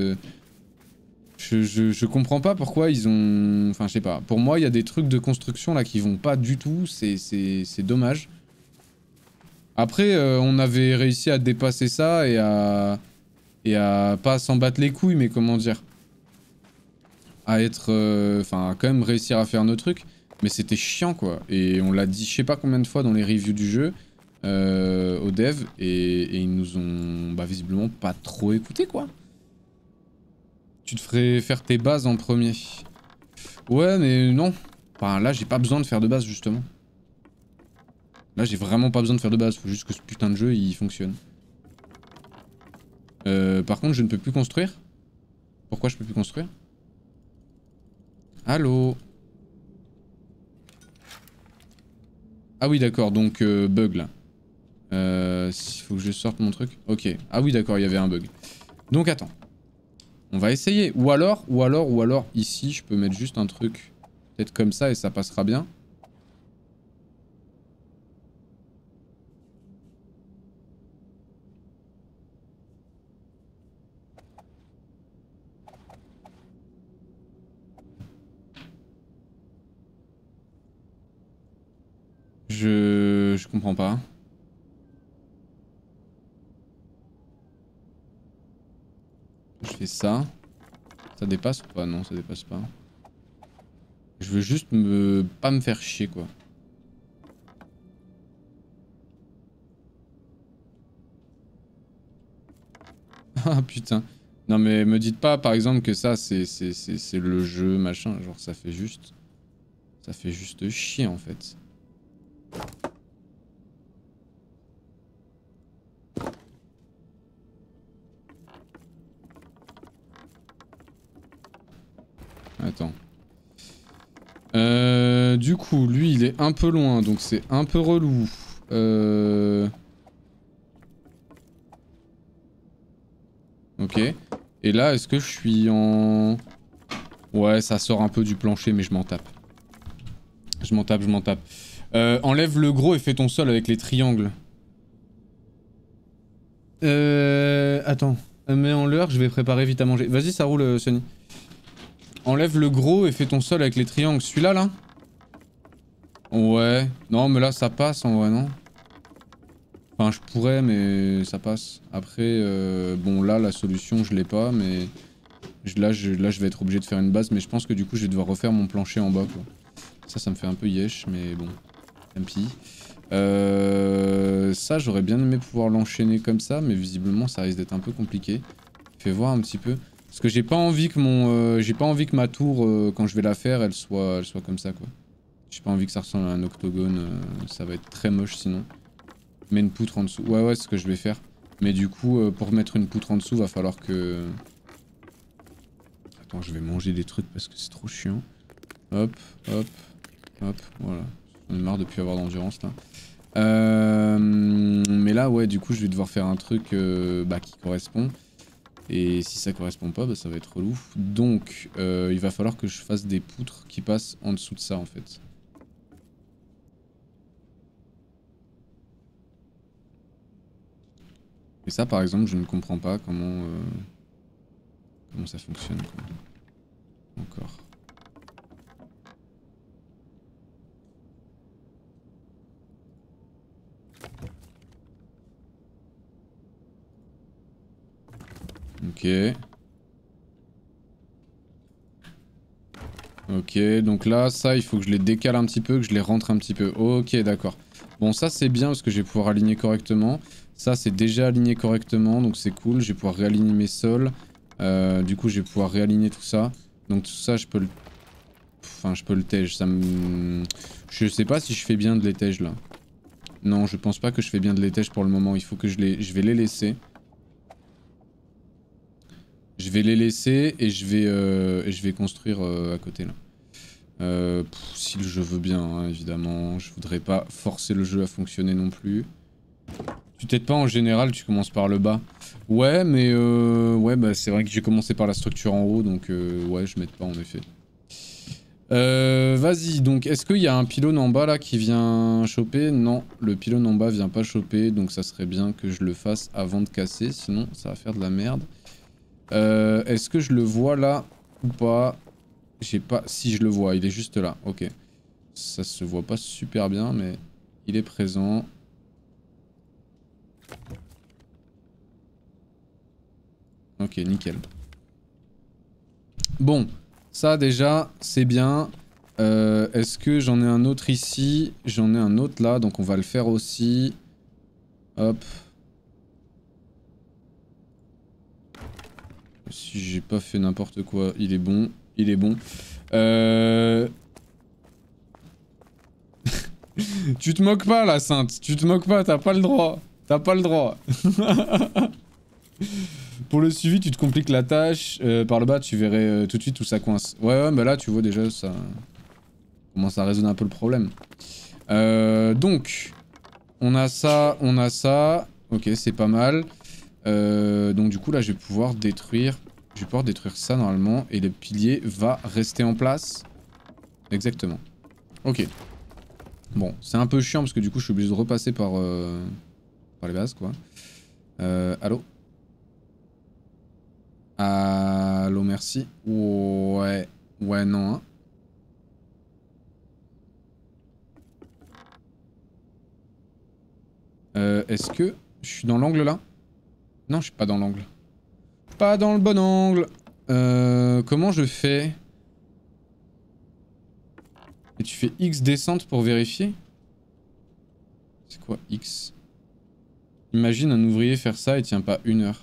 Je comprends pas pourquoi ils ont... Enfin, je sais pas. Pour moi, il y a des trucs de construction là qui vont pas du tout. C'est dommage. Après, on avait réussi à dépasser ça et à pas s'en battre les couilles, mais comment dire, à être... Enfin, à quand même réussir à faire nos trucs. Mais c'était chiant, quoi. Et on l'a dit je sais pas combien de fois dans les reviews du jeu, aux devs, et ils nous ont visiblement pas trop écouté, quoi. Tu te ferais faire tes bases en premier. Ouais, mais non. Enfin, là, j'ai pas besoin de faire de base, justement. Là, j'ai vraiment pas besoin de faire de base. Faut juste que ce putain de jeu, il fonctionne. Par contre, je ne peux plus construire. Pourquoi je peux plus construire? Allô? Ah oui, d'accord, donc bug là. Il faut que je sorte mon truc. Ok. Ah oui, d'accord, il y avait un bug. Donc attends. On va essayer. Ou alors, ici, je peux mettre juste un truc. Peut-être comme ça et ça passera bien. Je comprends pas. Je fais ça. Ça dépasse ou pas? Non, ça dépasse pas. Je veux juste pas me faire chier, quoi. Ah putain. Non mais me dites pas par exemple que ça c'est le jeu machin, genre ça fait juste Ça fait juste chier en fait. Attends. Du coup, lui, il est un peu loin, donc c'est un peu relou. Ok. Et là, est-ce que je suis en... Ouais, ça sort un peu du plancher, mais je m'en tape. Je m'en tape. Enlève le gros et fais ton sol avec les triangles. Attends. Mets en l'heure, je vais préparer vite à manger. Vas-y, ça roule, Sunny. Enlève le gros et fais ton sol avec les triangles. Celui-là, là? Ouais. Non, mais là, ça passe en vrai, non? Enfin, je pourrais, mais ça passe. Après, bon, là, la solution, je l'ai pas, mais... Là, je vais être obligé de faire une base, mais je pense que du coup, je vais devoir refaire mon plancher en bas, quoi. Ça me fait un peu yesh, mais bon. Tant pis. Ça, j'aurais bien aimé pouvoir l'enchaîner comme ça, mais visiblement, ça risque d'être un peu compliqué. Fais voir un petit peu. Parce que j'ai pas envie que mon... j'ai pas envie que ma tour, quand je vais la faire, elle soit comme ça, quoi. J'ai pas envie que ça ressemble à un octogone, ça va être très moche sinon. Mets une poutre en dessous. Ouais, c'est ce que je vais faire. Mais du coup, pour mettre une poutre en dessous, va falloir que... Attends, je vais manger des trucs parce que c'est trop chiant. Hop, voilà. J'en ai marre de plus avoir d'endurance là. Mais là, ouais, du coup, je vais devoir faire un truc qui correspond. Et si ça correspond pas, bah, ça va être relou. Donc, il va falloir que je fasse des poutres qui passent en dessous de ça en fait. Et ça, par exemple, je ne comprends pas comment ça fonctionne, quoi. Encore. Ok. Ok, donc là, ça, il faut que je les décale un petit peu, que je les rentre un petit peu. Ok, d'accord. Bon, ça, c'est bien parce que je vais pouvoir aligner correctement. Ça, c'est déjà aligné correctement, donc c'est cool. Je vais pouvoir réaligner mes sols. Du coup, je vais pouvoir réaligner tout ça. Donc tout ça, je peux le... Enfin, je peux le tège. Ça me... Je sais pas si je fais bien de l'étège, là. Non, je pense pas que je fais bien de l'étège pour le moment. Il faut que je vais les laisser. Je vais les laisser et je vais construire à côté, là. Si le jeu veut bien, hein, évidemment. Je voudrais pas forcer le jeu à fonctionner non plus. Tu t'aides pas en général, tu commences par le bas. Ouais, mais ouais, bah c'est vrai que j'ai commencé par la structure en haut, donc ouais, je m'aide pas en effet. Vas-y, donc est-ce qu'il y a un pylône en bas là qui vient choper? Non, le pylône en bas vient pas choper, donc ça serait bien que je le fasse avant de casser, sinon ça va faire de la merde. Est-ce que je le vois là ou pas? J'ai pas... Si je le vois, il est juste là, ok. Ça se voit pas super bien, mais il est présent. Ok, nickel. Bon, ça déjà, c'est bien. Est-ce que j'en ai un autre ici? J'en ai un autre là, donc on va le faire aussi. Hop. Si j'ai pas fait n'importe quoi, il est bon. Il est bon. Tu te moques pas là, Sainte. Tu te moques pas, t'as pas le droit. T'as pas le droit. Pour le suivi, tu te compliques la tâche. Par le bas, tu verrais tout de suite où ça coince. Ouais, bah là, tu vois déjà, ça commence à résoudre un peu le problème. Donc, on a ça. Ok, c'est pas mal. Donc du coup, là, je vais pouvoir détruire ça normalement. Et le pilier va rester en place. Exactement. Ok. Bon, c'est un peu chiant parce que du coup, je suis obligé de repasser par les bases, quoi. Allô? Allô, merci. Ouais. Ouais, non, hein. Est-ce que je suis dans l'angle là? Non, je suis pas dans l'angle. Pas dans le bon angle. Comment je fais? Et tu fais X descente pour vérifier? C'est quoi X? Imagine un ouvrier faire ça et tient pas 1 heure.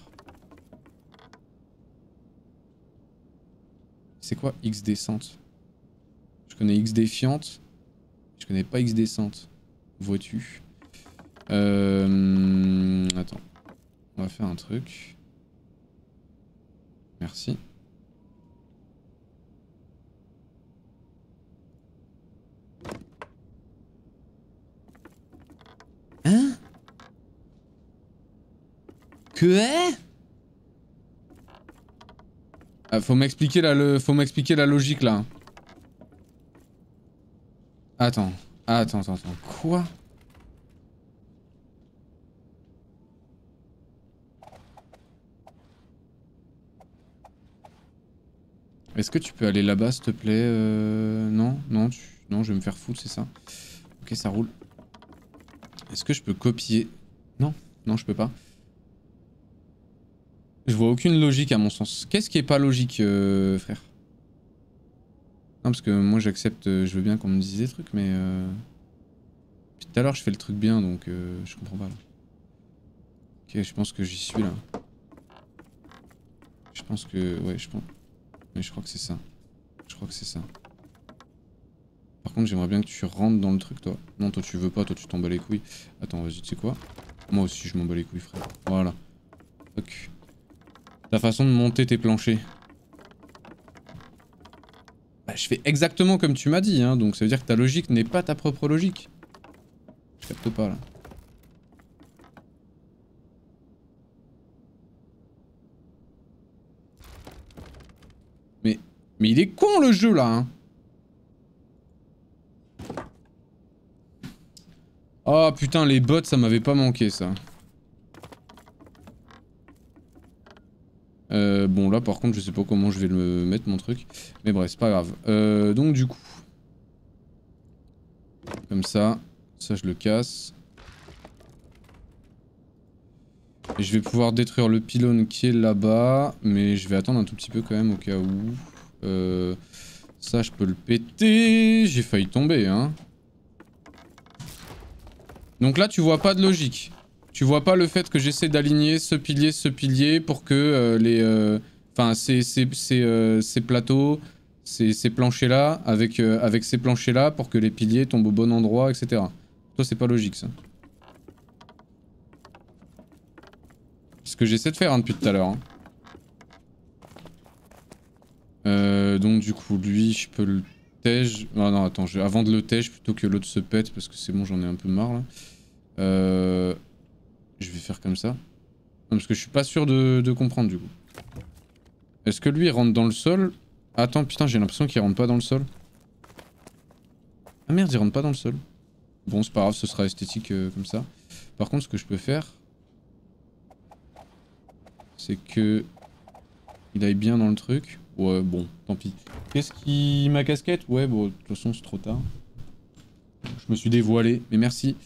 C'est quoi X descente? Je connais X défiante. Je connais pas X descente. Vois-tu? Attends. On va faire un truc. Merci. Hein? Que? Ah, faut m'expliquer la logique là. Attends. Attends. Quoi? Est-ce que tu peux aller là-bas, s'il te plaît? Non, non, je vais me faire foutre, c'est ça. Ok, ça roule. Est-ce que je peux copier? Non, non, je peux pas. Je vois aucune logique à mon sens. Qu'est-ce qui est pas logique, frère? Non, parce que moi j'accepte, je veux bien qu'on me dise des trucs, mais... Depuis tout à l'heure, je fais le truc bien, donc je comprends pas là. Ok, je pense que j'y suis là. Je pense que... Ouais, je pense... Mais je crois que c'est ça. Je crois que c'est ça. Par contre, j'aimerais bien que tu rentres dans le truc, toi. Non, toi tu veux pas, toi tu t'en bats les couilles. Attends, vas-y, tu sais quoi? Moi aussi, je m'en bats les couilles, frère. Voilà. Ok. Ta façon de monter tes planchers. Bah, je fais exactement comme tu m'as dit, hein, donc ça veut dire que ta logique n'est pas ta propre logique. Je capte pas, là. Mais il est con, le jeu, là, hein. Oh putain, les bots, ça m'avait pas manqué, ça. Bon, là, par contre, je sais pas comment je vais le mettre, mon truc. Mais bref, c'est pas grave. Donc, du coup... Comme ça. Ça, je le casse. Et je vais pouvoir détruire le pylône qui est là-bas. Mais je vais attendre un tout petit peu, quand même, au cas où. Ça, je peux le péter. J'ai failli tomber, hein. Donc là, tu vois pas de logique. Tu vois pas le fait que j'essaie d'aligner ce pilier pour que les... Enfin, ces plateaux, ces planchers-là, avec ces planchers-là, pour que les piliers tombent au bon endroit, etc. Toi, c'est pas logique, ça. C'est ce que j'essaie de faire hein, depuis tout à l'heure. Hein. Donc du coup, lui, je peux le tège... Ah non, attends, avant de le tège, plutôt que l'autre se pète, parce que c'est bon, j'en ai un peu marre, là. Je vais faire comme ça. Non, parce que je suis pas sûr de comprendre, du coup. Est-ce que lui, il rentre dans le sol? Attends, putain, j'ai l'impression qu'il rentre pas dans le sol. Ah merde, il rentre pas dans le sol. Bon, c'est pas grave, ce sera esthétique comme ça. Par contre, ce que je peux faire... c'est que... il aille bien dans le truc. Ouais, bon, tant pis. Qu'est-ce qui... ma casquette? Ouais, bon, de toute façon, c'est trop tard. Je me suis dévoilé, mais merci.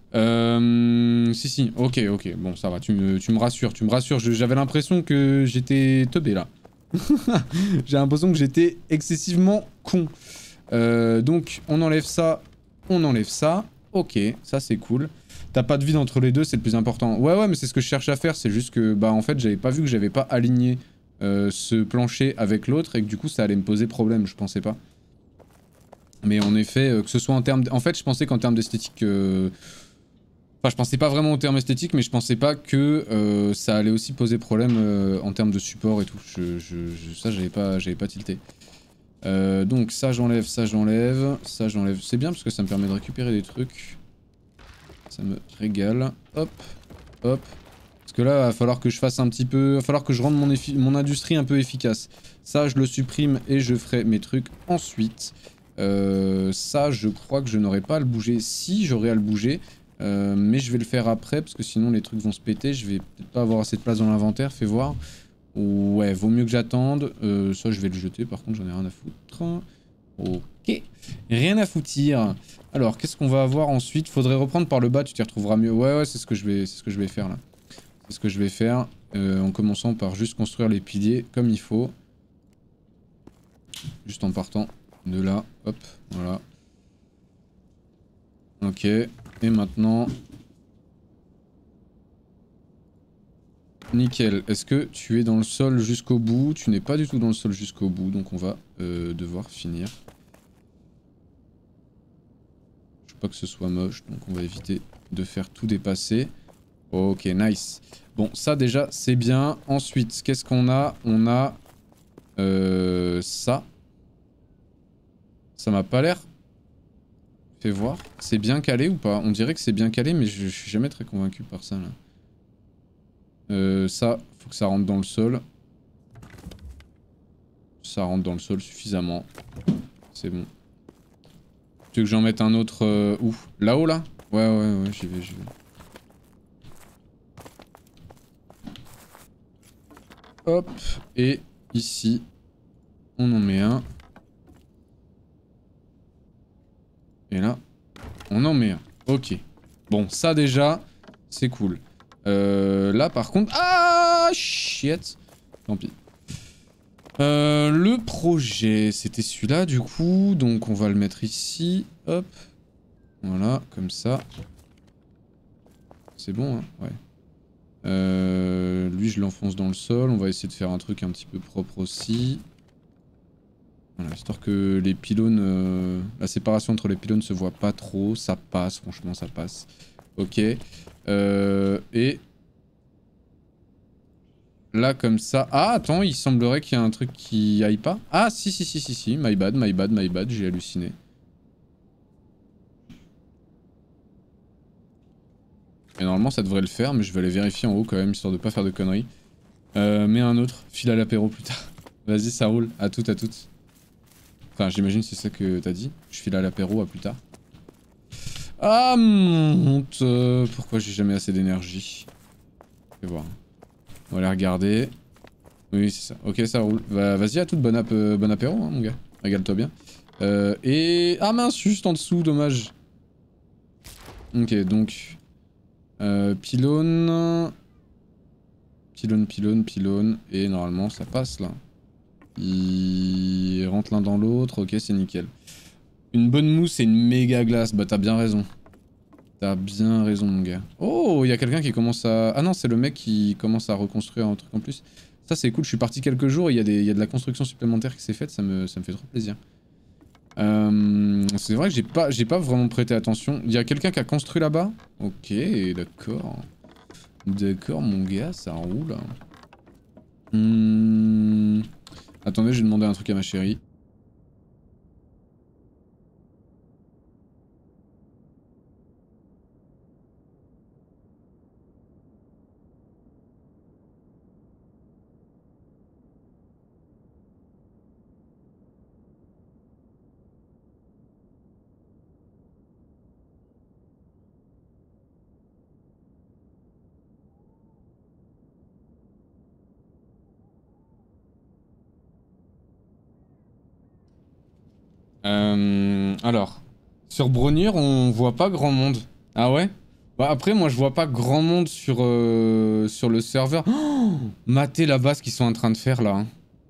Si, ok, bon, ça va, tu me rassures, J'avais l'impression que j'étais teubé, là. J'ai l'impression que j'étais excessivement con. Donc, on enlève ça, Ok, ça, c'est cool. T'as pas de vide entre les deux, c'est le plus important. Ouais, mais c'est ce que je cherche à faire, c'est juste que, bah, en fait, j'avais pas vu que j'avais pas aligné ce plancher avec l'autre et que du coup, ça allait me poser problème, je pensais pas. Mais en effet, que ce soit en termes... En fait, je pensais qu'en termes d'esthétique... Enfin, je pensais pas vraiment en termes esthétiques, mais je pensais pas que ça allait aussi poser problème en termes de support et tout. Ça, j'avais pas tilté. Donc ça, j'enlève. Ça, j'enlève. C'est bien parce que ça me permet de récupérer des trucs. Ça me régale. Hop. Parce que là, il va falloir que je fasse un petit peu... Il va falloir que je rende mon industrie un peu efficace. Ça, je le supprime et je ferai mes trucs ensuite. Ça, je crois que je n'aurai pas à le bouger. Si, j'aurai à le bouger. Mais je vais le faire après parce que sinon les trucs vont se péter. Je vais peut-être pas avoir assez de place dans l'inventaire. Fais voir. Ouais, vaut mieux que j'attende. Ça, je vais le jeter. Par contre, j'en ai rien à foutre. Ok. Rien à foutir. Alors, qu'est-ce qu'on va avoir ensuite? Faudrait reprendre par le bas. Tu t'y retrouveras mieux. Ouais, c'est ce que je vais faire là. C'est ce que je vais faire. En commençant par juste construire les piliers comme il faut. Juste en partant de là. Hop, voilà. Ok. Et maintenant... Nickel. Est-ce que tu es dans le sol jusqu'au bout? Tu n'es pas du tout dans le sol jusqu'au bout, donc on va devoir finir. pas que ce soit moche, donc on va éviter de faire tout dépasser. Ok, nice. Bon, ça déjà, c'est bien. Ensuite, qu'est-ce qu'on a? On a... ça. Ça m'a pas l'air... Fais voir. C'est bien calé ou pas? On dirait que c'est bien calé, mais je suis jamais très convaincu par ça, là. Ça, faut que ça rentre dans le sol. Ça rentre dans le sol suffisamment. C'est bon. Tu veux que j'en mette un autre où? Là-haut, là? Ouais, j'y vais. Hop, et ici, on en met un. Et là, on en met un. Ok. Bon, ça déjà, c'est cool. Là, par contre... Ah, shit. Tant pis. Le projet, c'était celui-là, du coup. Donc, on va le mettre ici. Hop. Voilà, comme ça. C'est bon, hein? Ouais. Lui, je l'enfonce dans le sol. On va essayer de faire un truc un petit peu propre aussi. Voilà, histoire que les pylônes... la séparation entre les pylônes se voit pas trop. Ça passe, franchement, ça passe. Ok. Et... Là, comme ça... Ah, attends, il semblerait qu'il y ait un truc qui aille pas. Ah, si. My bad, j'ai halluciné. Et normalement, ça devrait le faire, mais je vais aller vérifier en haut quand même, histoire de pas faire de conneries. Mets un autre, file à l'apéro plus tard. Vas-y, ça roule. À toutes. Enfin, j'imagine c'est ça que t'as dit. Je file à l'apéro, à plus tard. Ah, monte. Pourquoi j'ai jamais assez d'énergie? Je vais voir. On va aller regarder. Oui, c'est ça. Ok, ça roule. Vas-y, à toute, bon apéro, hein, mon gars. Régale-toi bien. Et... Ah mince, juste en dessous, dommage. Ok, donc... pylône... Pylône. Et normalement, ça passe, là. Ils rentrent l'un dans l'autre. Ok, c'est nickel. Une bonne mousse et une méga glace. Bah, t'as bien raison. T'as bien raison, mon gars. Oh, il y a quelqu'un qui commence à... Ah non, c'est le mec qui commence à reconstruire un truc en plus. Ça, c'est cool. Je suis parti quelques jours et il y a de la construction supplémentaire qui s'est faite. Ça me fait trop plaisir. C'est vrai que j'ai pas vraiment prêté attention. Il y a quelqu'un qui a construit là-bas? Ok, d'accord. D'accord, mon gars, ça roule. Attendez, je vais demander un truc à ma chérie. Alors, sur Bronir, on voit pas grand monde. Ah ouais? Bah après, moi je vois pas grand monde sur le serveur. Oh, matez la base qu'ils sont en train de faire là. Hein.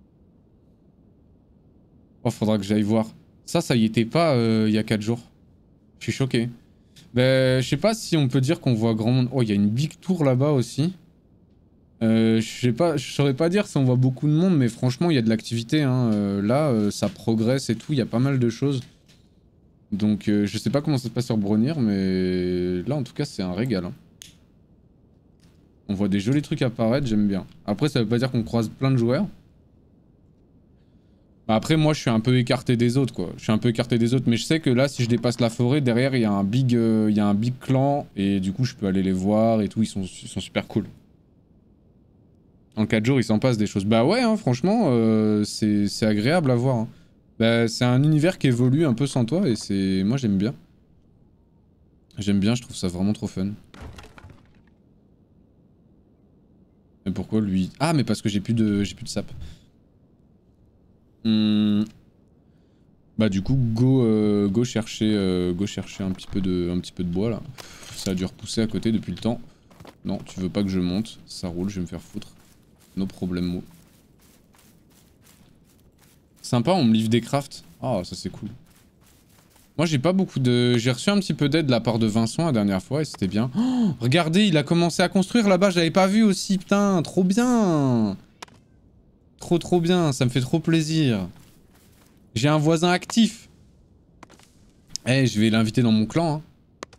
Oh, faudra que j'aille voir. Ça y était pas il y a 4 jours. Je suis choqué. Ben, je sais pas si on peut dire qu'on voit grand monde. Oh, il y a une big tour là-bas aussi. Je sais pas, je saurais pas dire si on voit beaucoup de monde, mais franchement, il y a de l'activité. Hein. Là, ça progresse et tout, il y a pas mal de choses. Donc, je sais pas comment ça se passe sur Bronir, mais là, en tout cas, c'est un régal. Hein. On voit des jolis trucs apparaître, j'aime bien. Après, ça veut pas dire qu'on croise plein de joueurs. Après, moi, je suis un peu écarté des autres, quoi. Je suis un peu écarté des autres, mais je sais que là, si je dépasse la forêt, derrière, il y a un big clan, et du coup, je peux aller les voir et tout, ils sont super cool. En 4 jours, il s'en passe des choses. Bah ouais, hein, franchement, c'est agréable à voir. Hein. Bah, c'est un univers qui évolue un peu sans toi, et c'est... Moi, j'aime bien. J'aime bien, je trouve ça vraiment trop fun. Mais pourquoi lui... Ah, mais parce que j'ai plus de sap. Bah du coup, go chercher un petit peu de bois, là. Ça a dû repousser à côté depuis le temps. Non, tu veux pas que je monte. Ça roule, je vais me faire foutre. No problemo. Sympa, on me livre des crafts. Ah, ça c'est cool. Moi j'ai pas beaucoup de... J'ai reçu un petit peu d'aide de la part de Vincent la dernière fois et c'était bien. Oh, regardez, il a commencé à construire là-bas, je l'avais pas vu aussi, putain, trop bien. Trop bien, ça me fait trop plaisir. J'ai un voisin actif. Eh, je vais l'inviter dans mon clan. Hein.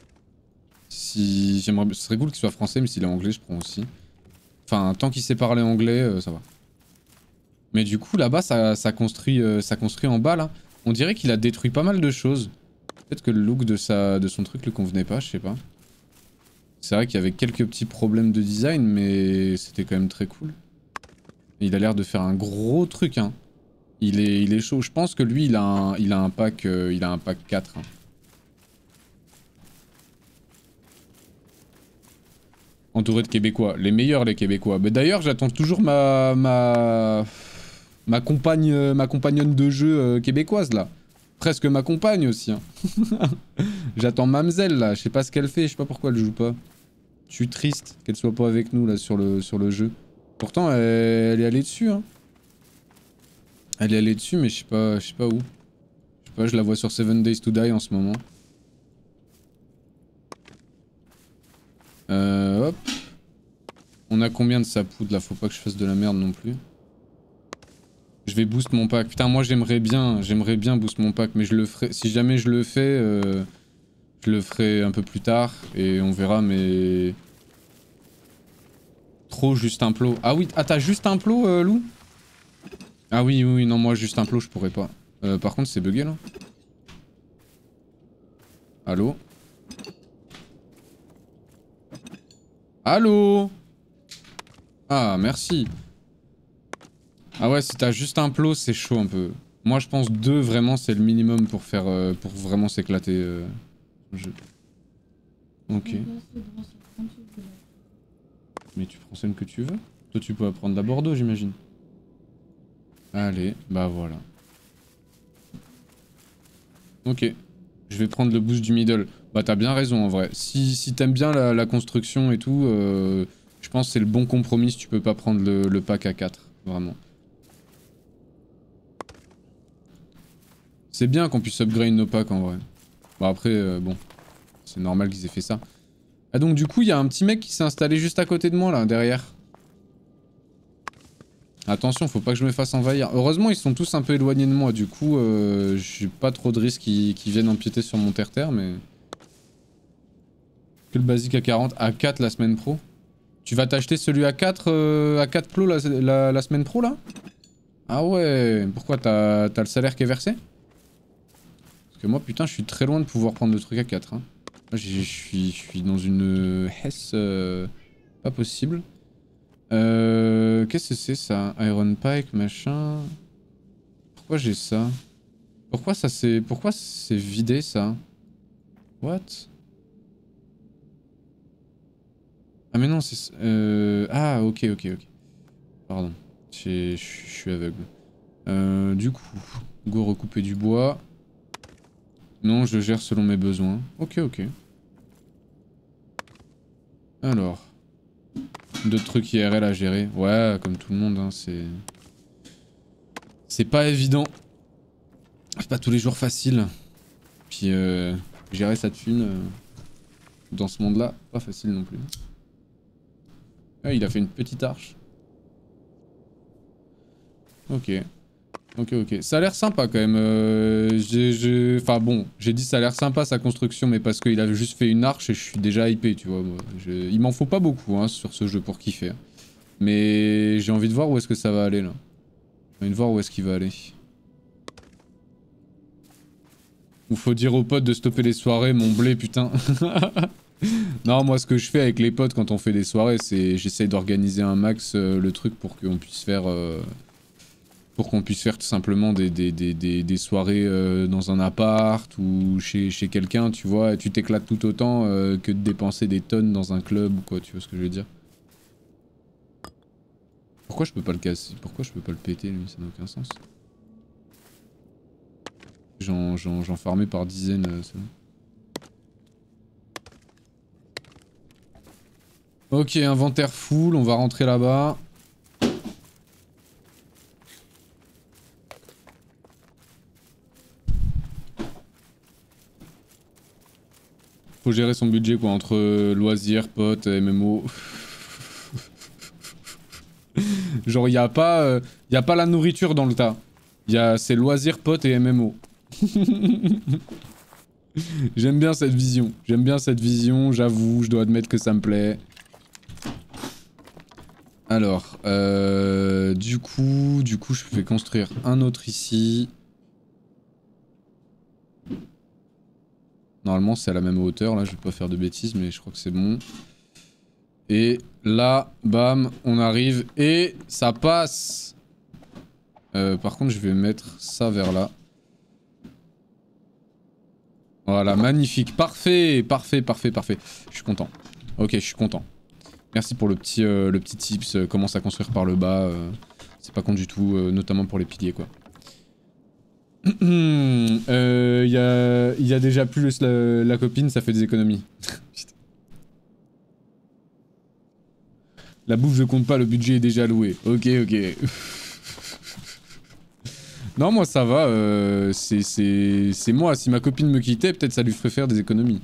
Si j'aimerais, ce serait cool qu'il soit français, mais s'il est anglais, je prends aussi. Enfin, tant qu'il sait parler anglais, ça va. Mais du coup, là-bas, ça construit en bas, là. On dirait qu'il a détruit pas mal de choses. Peut-être que le look de son truc le convenait pas, je sais pas. C'est vrai qu'il y avait quelques petits problèmes de design, mais c'était quand même très cool. Et il a l'air de faire un gros truc, hein. Il est chaud. Je pense que lui, il a un pack 4. Hein. Entouré de Québécois. Les meilleurs, les Québécois. Mais d'ailleurs, j'attends toujours ma compagnonne de jeu québécoise, là. Presque ma compagne aussi. Hein. J'attends Mamzelle, là. Je sais pas ce qu'elle fait. Je sais pas pourquoi elle joue pas. Je suis triste qu'elle soit pas avec nous, là, sur le jeu. Pourtant, elle est allée dessus, hein. Elle est allée dessus, mais je sais pas où. Je sais pas, je la vois sur 7 Days to Die en ce moment. Hop. On a combien de sa poudre là? Faut pas que je fasse de la merde non plus. Je vais boost mon pack. Putain, moi j'aimerais bien boost mon pack, mais je le ferai. Si jamais je le fais, je le ferai un peu plus tard et on verra, mais. Trop juste un plot. Ah oui, ah t'as juste un plot, Lou? Ah oui, oui, non, moi juste un plot, je pourrais pas. Par contre, c'est bugué là. Allô? Allô? Ah, merci. Ah ouais, si t'as juste un plot, c'est chaud un peu. Moi, je pense 2 vraiment, c'est le minimum pour faire, pour vraiment s'éclater. Jeu. Ok. Mais tu prends celle que tu veux. Toi, tu peux prendre la Bordeaux, j'imagine. Allez, bah voilà. Ok. Je vais prendre le boost du middle. Bah t'as bien raison en vrai. Si t'aimes bien la construction et tout, je pense que c'est le bon compromis si tu peux pas prendre le pack à 4. Vraiment. C'est bien qu'on puisse upgrade nos packs en vrai. Bon après, bon. C'est normal qu'ils aient fait ça. Ah donc du coup, il y a un petit mec qui s'est installé juste à côté de moi là, derrière. Attention, faut pas que je me fasse envahir. Heureusement, ils sont tous un peu éloignés de moi, du coup, j'ai pas trop de risques qu'ils viennent empiéter sur mon terre-terre, mais... Que le basique à 40, à 4 la semaine pro. Tu vas t'acheter celui à 4 plots la semaine pro, là? Ah ouais, pourquoi t'as le salaire qui est versé? Parce que moi, putain, je suis très loin de pouvoir prendre le truc à 4, hein. Je suis dans une hesse pas possible. Qu'est-ce que c'est ça? Iron Pike, machin. Pourquoi j'ai ça? Pourquoi c'est vidé ça? What? Ah mais non, c'est... Ah ok. Pardon. Je suis aveugle. Du coup, go recouper du bois. Non, je gère selon mes besoins. Ok. Alors... D'autres trucs IRL à gérer. Ouais, comme tout le monde, hein, c'est... C'est pas évident. C'est pas tous les jours facile. Puis gérer sa thune dans ce monde-là, pas facile non plus. Ah, il a fait une petite arche. Ok. Ça a l'air sympa quand même. Enfin bon, j'ai dit ça a l'air sympa sa construction, mais parce qu'il a juste fait une arche et je suis déjà hypé, tu vois. Moi. Il m'en faut pas beaucoup hein, sur ce jeu pour kiffer. Mais j'ai envie de voir où est-ce que ça va aller là. J'ai envie de voir où est-ce qu'il va aller. Ou faut dire aux potes de stopper les soirées, mon blé, putain. Non, moi ce que je fais avec les potes quand on fait des soirées, c'est j'essaye d'organiser un max le truc pour qu'on puisse faire... tout simplement des soirées dans un appart ou chez quelqu'un, tu vois, et tu t'éclates tout autant que de dépenser des tonnes dans un club ou quoi, tu vois ce que je veux dire. Pourquoi je peux pas le casser? Pourquoi je peux pas le péter lui? Ça n'a aucun sens. J'en farmais par dizaines, c'est bon. Ok, inventaire full, on va rentrer là-bas. Faut gérer son budget quoi, entre loisirs, potes, MMO. Genre y a pas la nourriture dans le tas. C'est loisirs, potes et MMO. J'aime bien cette vision. J'aime bien cette vision, j'avoue, je dois admettre que ça me plaît. Alors, du coup, je vais construire un autre ici. Normalement, c'est à la même hauteur, là, je vais pas faire de bêtises, mais je crois que c'est bon. Et là, bam, on arrive et ça passe. Par contre, je vais mettre ça vers là. Voilà, magnifique, parfait, parfait, parfait, parfait. Je suis content. Ok, je suis content. Merci pour le petit tips, commence à construire par le bas. C'est pas con du tout, notamment pour les piliers, quoi. Il y a déjà plus la copine, ça fait des économies. La bouffe, je compte pas, le budget est déjà alloué. Ok, ok. Non, moi ça va, c'est moi. Si ma copine me quittait, peut-être ça lui ferait faire des économies.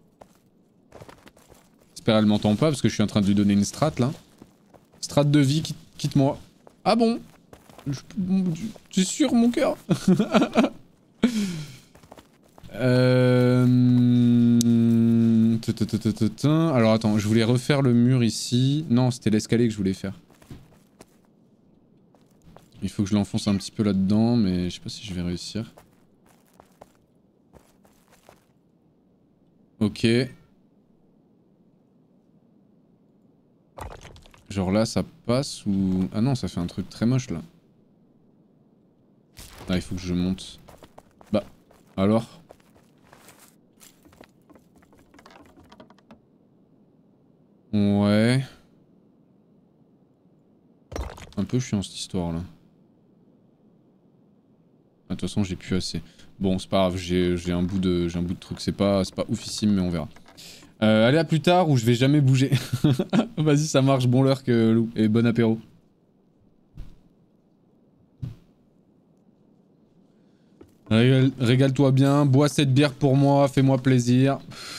J'espère qu'elle m'entend pas parce que je suis en train de lui donner une strat là. Strat de vie, quitte-moi. Ah bon? Tu es sûr, mon cœur? Alors attends, je voulais refaire le mur ici. Non, c'était l'escalier que je voulais faire. Il faut que je l'enfonce un petit peu là-dedans, mais je sais pas si je vais réussir. Ok. Genre là, ça passe ou... Ah non, ça fait un truc très moche là. Ah, il faut que je monte. Bah, alors? Ouais. Un peu chiant cette histoire là. De toute façon, j'ai plus assez. Bon, c'est pas grave, j'ai un bout de truc. C'est pas oufissime, mais on verra. Allez, à plus tard, ou je vais jamais bouger. Vas-y, ça marche, bon lurk, Lou, et bon apéro. Régale-toi bien, bois cette bière pour moi, fais-moi plaisir.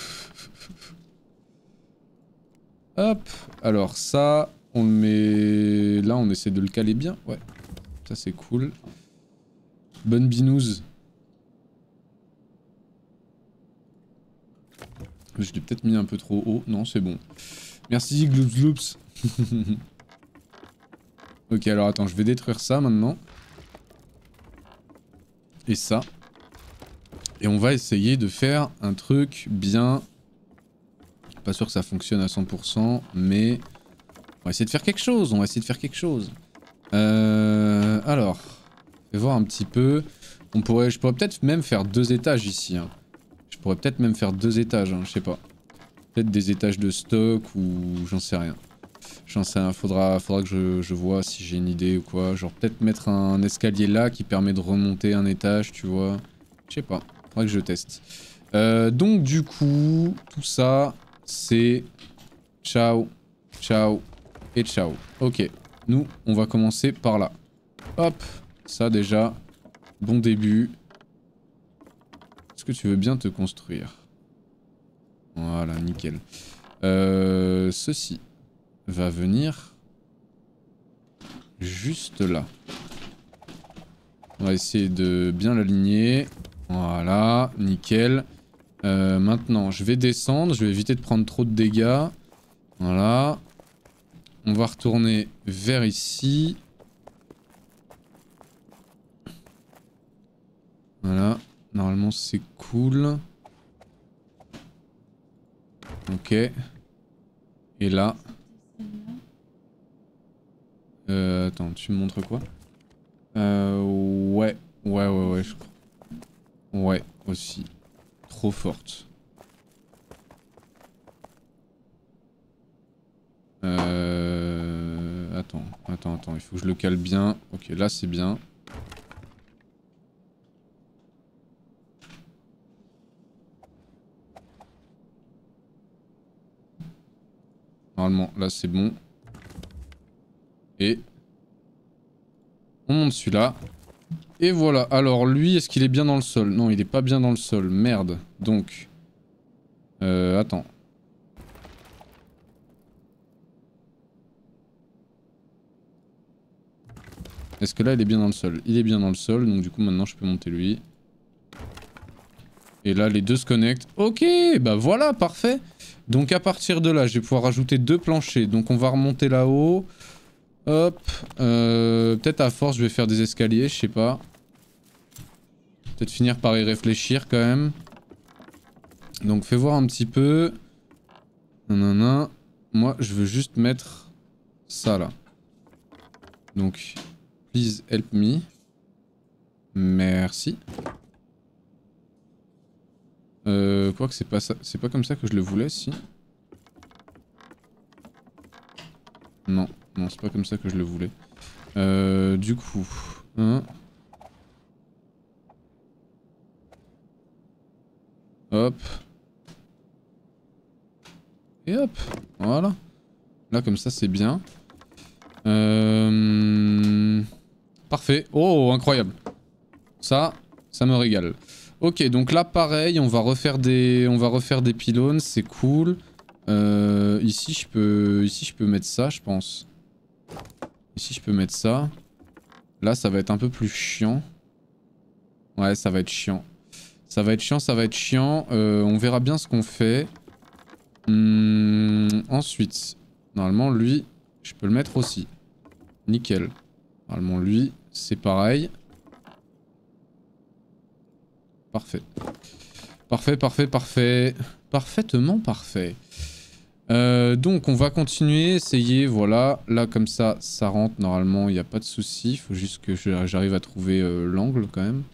Hop, alors ça, on le met... Là, on essaie de le caler bien, ouais. Ça, c'est cool. Bonne binouze. Je l'ai peut-être mis un peu trop haut. Non, c'est bon. Merci, Gloops Gloops. Ok, alors attends, je vais détruire ça maintenant. Et ça. Et on va essayer de faire un truc bien... Pas sûr que ça fonctionne à 100%, mais... On va essayer de faire quelque chose, on va essayer de faire quelque chose. Alors... Je vais voir un petit peu... Je pourrais peut-être même faire 2 étages ici. Hein. Je pourrais peut-être même faire 2 étages, hein, je sais pas. Peut-être des étages de stock ou j'en sais rien. J'en sais rien, faudra que je vois si j'ai une idée ou quoi. Genre peut-être mettre un escalier là qui permet de remonter un étage, tu vois. Je sais pas, faudra que je teste. Donc du coup, tout ça, c'est... Ciao, ciao et ciao. Ok, nous, on va commencer par là. Hop, ça déjà, bon début. Est-ce que tu veux bien te construire? Voilà, nickel. Ceci va venir juste là. On va essayer de bien l'aligner. Voilà, nickel. Maintenant, je vais descendre. Je vais éviter de prendre trop de dégâts. Voilà. On va retourner vers ici. Voilà. Normalement, c'est cool. Ok. Et là... attends, tu me montres quoi? Ouais. Ouais, je crois. Ouais, aussi. Trop forte. Attends, il faut que je le cale bien. Ok, là c'est bien. Normalement, là c'est bon. Et... on monte celui-là. Et voilà. Alors lui, est-ce qu'il est bien dans le sol? Non, il est pas bien dans le sol. Merde. Donc... attends. Est-ce que là, il est bien dans le sol? Il est bien dans le sol, donc du coup, maintenant, je peux monter lui. Et là, les deux se connectent. Ok, bah voilà, parfait. Donc à partir de là, je vais pouvoir rajouter 2 planchers. Donc on va remonter là-haut. Hop. Peut-être à force, je vais faire des escaliers, je sais pas. Peut-être finir par y réfléchir quand même. Donc fais voir un petit peu. Nanana. Moi, je veux juste mettre ça là. Donc, please help me. Merci. Quoique c'est pas ça, c'est pas comme ça que je le voulais, si. Non, non, c'est pas comme ça que je le voulais. Du coup, hein. Hop. Et hop, voilà. Là comme ça c'est bien. Parfait. Oh, incroyable. Ça me régale. Ok, donc là pareil, on va refaire des pylônes, c'est cool. Ici je peux mettre ça, je pense. Ici je peux mettre ça. Là ça va être un peu plus chiant. Ouais, ça va être chiant. Ça va être chiant, ça va être chiant. On verra bien ce qu'on fait. Ensuite, normalement lui, je peux le mettre aussi. Nickel. Normalement lui, c'est pareil. Parfait. Parfait, parfait, parfait. Parfaitement parfait. Donc on va continuer, essayer, voilà. Là comme ça, ça rentre normalement, il n'y a pas de souci. Il faut juste que j'arrive à trouver l'angle quand même.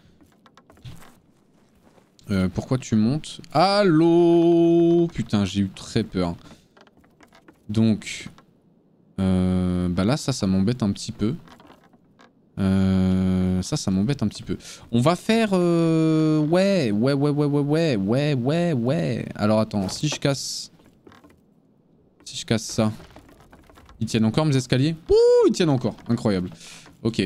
Pourquoi tu montes? Allô? Putain, j'ai eu très peur. Donc... bah là, ça m'embête un petit peu. Ça m'embête un petit peu. On va faire... Ouais. Alors attends, si je casse... Si je casse ça... Ils tiennent encore mes escaliers? Ouh, ils tiennent encore. Incroyable. Ok.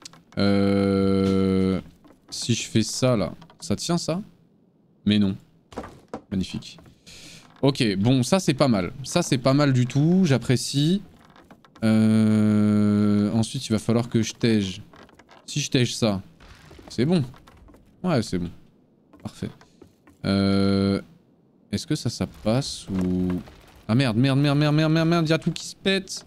Si je fais ça, là... Ça tient, ça? Mais non. Magnifique. Ok, bon, ça c'est pas mal. Ça c'est pas mal du tout, j'apprécie. Ensuite, il va falloir que je tège. Si je tège ça, c'est bon. Ouais, c'est bon. Parfait. Est-ce que ça passe ou... Ah merde, merde, il y a tout qui se pète.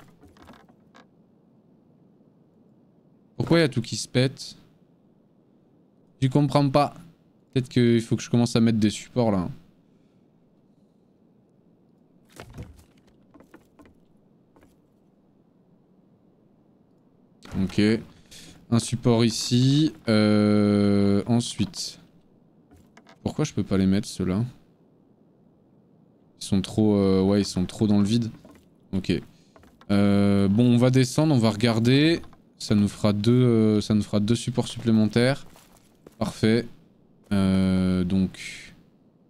Pourquoi il y a tout qui se pète? Je comprends pas. Peut-être qu'il faut que je commence à mettre des supports là. Ok. Un support ici. Ensuite. Pourquoi je peux pas les mettre ceux-là? Ils sont trop... ouais, ils sont trop dans le vide. Ok. Bon, on va descendre, on va regarder. Ça nous fera deux supports supplémentaires. Parfait. Donc...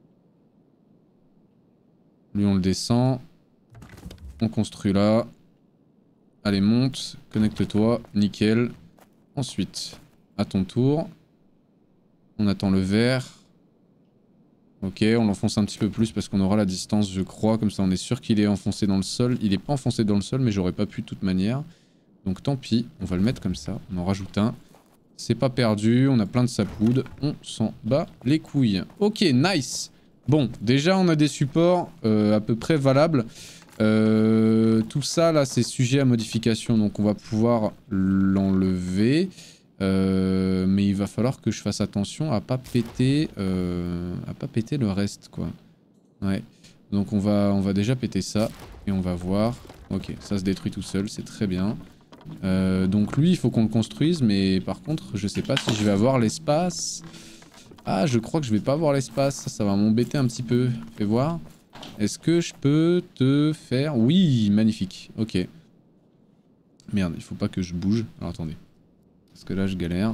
Lui, on le descend. On construit là. Allez, monte. Connecte-toi. Nickel. Ensuite, à ton tour. On attend le vert. Ok, on l'enfonce un petit peu plus parce qu'on aura la distance, je crois. Comme ça, on est sûr qu'il est enfoncé dans le sol. Il est pas enfoncé dans le sol, mais j'aurais pas pu de toute manière. Donc tant pis, on va le mettre comme ça. On en rajoute un. C'est pas perdu, on a plein de sapoudes. On s'en bat les couilles. Ok, nice. Bon, déjà, on a des supports à peu près valables. Tout ça, là, c'est sujet à modification. Donc on va pouvoir l'enlever. Mais il va falloir que je fasse attention à pas péter le reste, quoi. Ouais. Donc on va déjà péter ça et on va voir. Ok, ça se détruit tout seul, c'est très bien. Donc lui, il faut qu'on le construise, mais par contre, je sais pas si je vais avoir l'espace. Ah, je crois que je vais pas avoir l'espace. Ça va m'embêter un petit peu. Fais voir. Est-ce que je peux te faire... Oui, magnifique. Ok. Merde, il faut pas que je bouge. Alors attendez. Parce que là, je galère.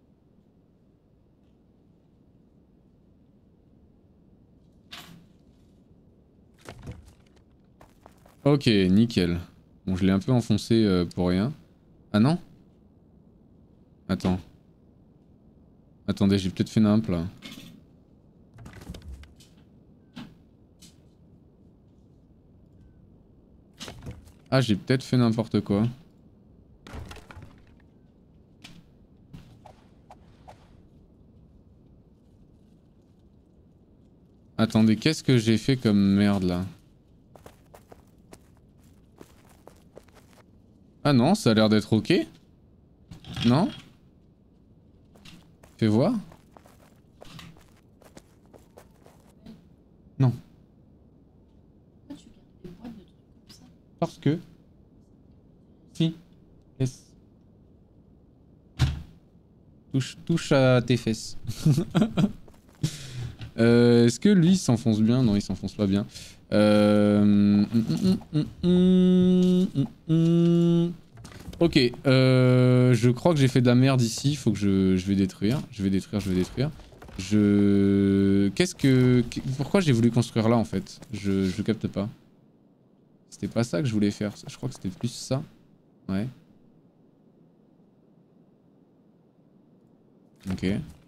Ok, nickel. Bon, je l'ai un peu enfoncé pour rien. Ah non? Attends. Attendez, j'ai peut-être fait nimp là. Ah, j'ai peut-être fait n'importe quoi. Attendez, qu'est-ce que j'ai fait comme merde là? Ah non, ça a l'air d'être ok. Non? Fais voir. Non. Parce que... Si. Yes. Touche à tes fesses. Est-ce que lui s'enfonce bien? Non, il s'enfonce pas bien. Ok, je crois que j'ai fait de la merde ici. Faut que je vais détruire. Je vais détruire. Qu'est-ce que... Pourquoi j'ai voulu construire là en fait? Je capte pas. C'était pas ça que je voulais faire. Je crois que c'était plus ça. Ouais. Ok.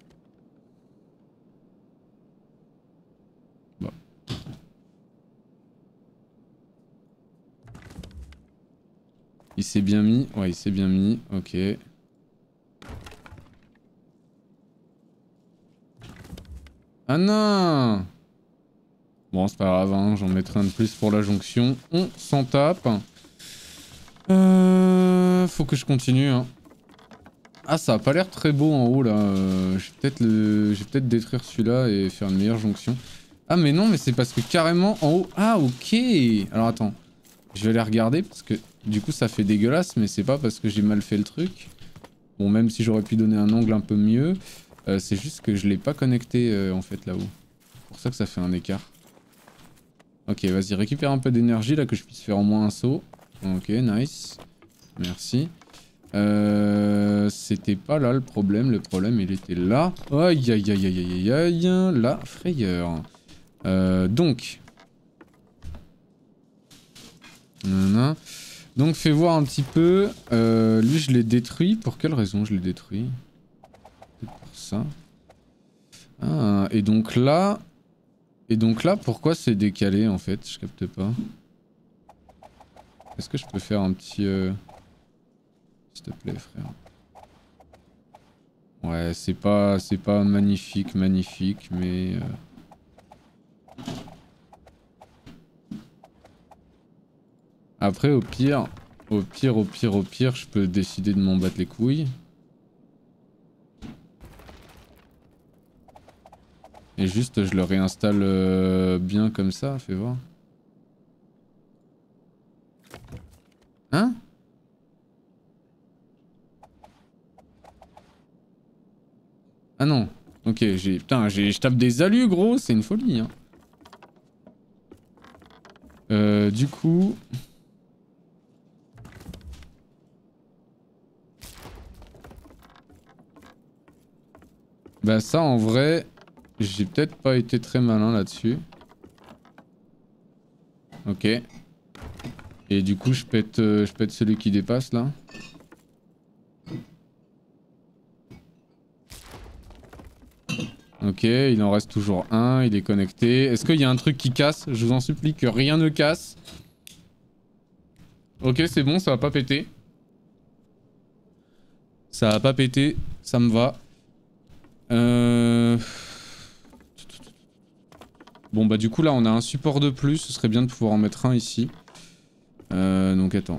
Bon. Il s'est bien mis. Ouais, il s'est bien mis. Ok. Ah non! Bon, c'est pas grave, hein. J'en mettrai un de plus pour la jonction. On s'en tape. Faut que je continue, hein. Ah, ça a pas l'air très beau en haut, là. Je vais peut-être détruire celui-là et faire une meilleure jonction. Ah, mais non, mais c'est parce que carrément en haut... Ah, ok! Alors, attends. Je vais aller regarder parce que du coup, ça fait dégueulasse, mais c'est pas parce que j'ai mal fait le truc. Bon, même si j'aurais pu donner un angle un peu mieux, c'est juste que je l'ai pas connecté, en fait, là-haut. C'est pour ça que ça fait un écart. Ok, vas-y, récupère un peu d'énergie, là, que je puisse faire au moins un saut. Ok, nice. Merci. C'était pas là le problème il était là. Aïe aïe aïe aïe aïe aïe aïe, la frayeur. Donc. Nanana. Donc fais voir un petit peu. Lui je l'ai détruit. Pour quelle raison je l'ai détruit? C'est pour ça. Ah, et donc là... pourquoi c'est décalé en fait? Je capte pas. Est-ce que je peux faire un petit... S'il te plaît frère. Ouais, c'est pas magnifique, mais... Après, au pire, je peux décider de m'en battre les couilles. Et juste, je le réinstalle bien comme ça, fais voir. Hein? Ah non. Ok, putain, je tape des alus, gros, c'est une folie, hein. Du coup... Bah ça, en vrai, j'ai peut-être pas été très malin là-dessus. Ok. Et du coup, je pète celui qui dépasse, là. Ok, il en reste toujours un, il est connecté. Est-ce qu'il y a un truc qui casse? Je vous en supplie que rien ne casse. Ok, c'est bon, ça va pas péter. Ça va pas péter, ça me va. Bon bah du coup là on a un support de plus, ce serait bien de pouvoir en mettre un ici. Donc attends.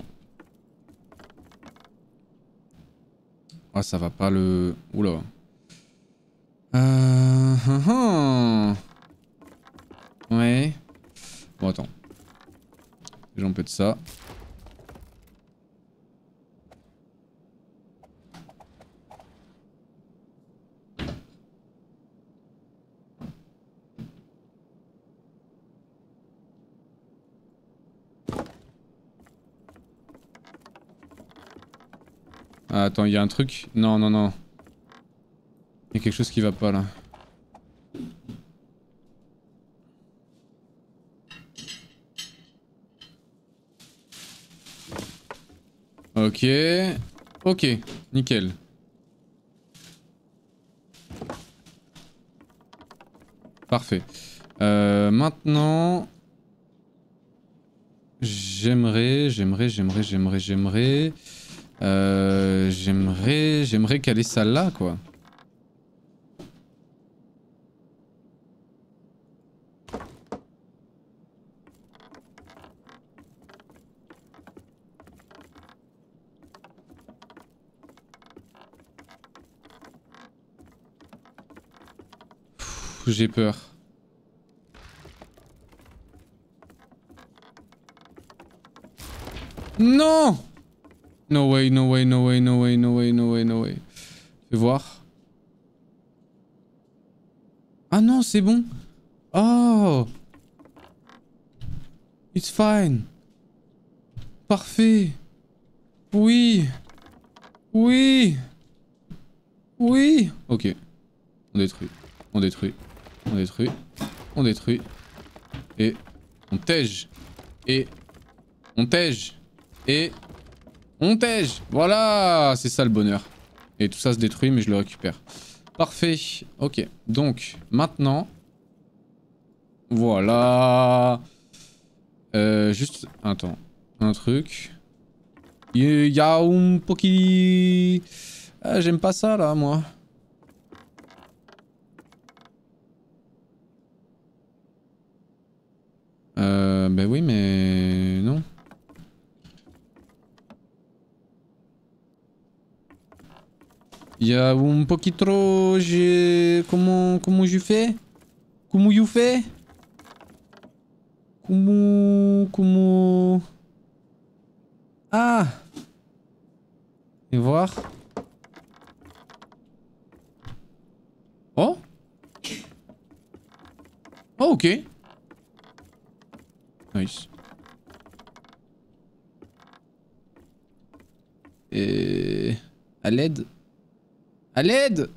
Ah ça va pas le... Oula. Ouais. Bon attends. J'en peux de ça. Ah, attends, il y a un truc. Non, non, non. Il y a quelque chose qui va pas là. Ok. Ok, nickel. Parfait. Maintenant... J'aimerais caler ça là, quoi. J'ai peur. Non! No way, no way, no way, no way, no way, no way, no way. Fais voir. Ah non, c'est bon. Oh! It's fine. Parfait. Oui. Oui. Oui. Ok. On détruit. On détruit. On détruit. On détruit. Et on tège. Et on tège. Et on tège. Voilà. C'est ça le bonheur. Et tout ça se détruit mais je le récupère. Parfait. Ok. Donc maintenant. Voilà. Juste. Attends. Un truc. Il y a un poki. Ah, j'aime pas ça là moi. Ben oui mais non. Il y a un poquito. Comment je fais? Comment you fais? Comment... Ah! Et voir. Oh? Oh, ok. Nice. Et... À l'aide? À l'aide!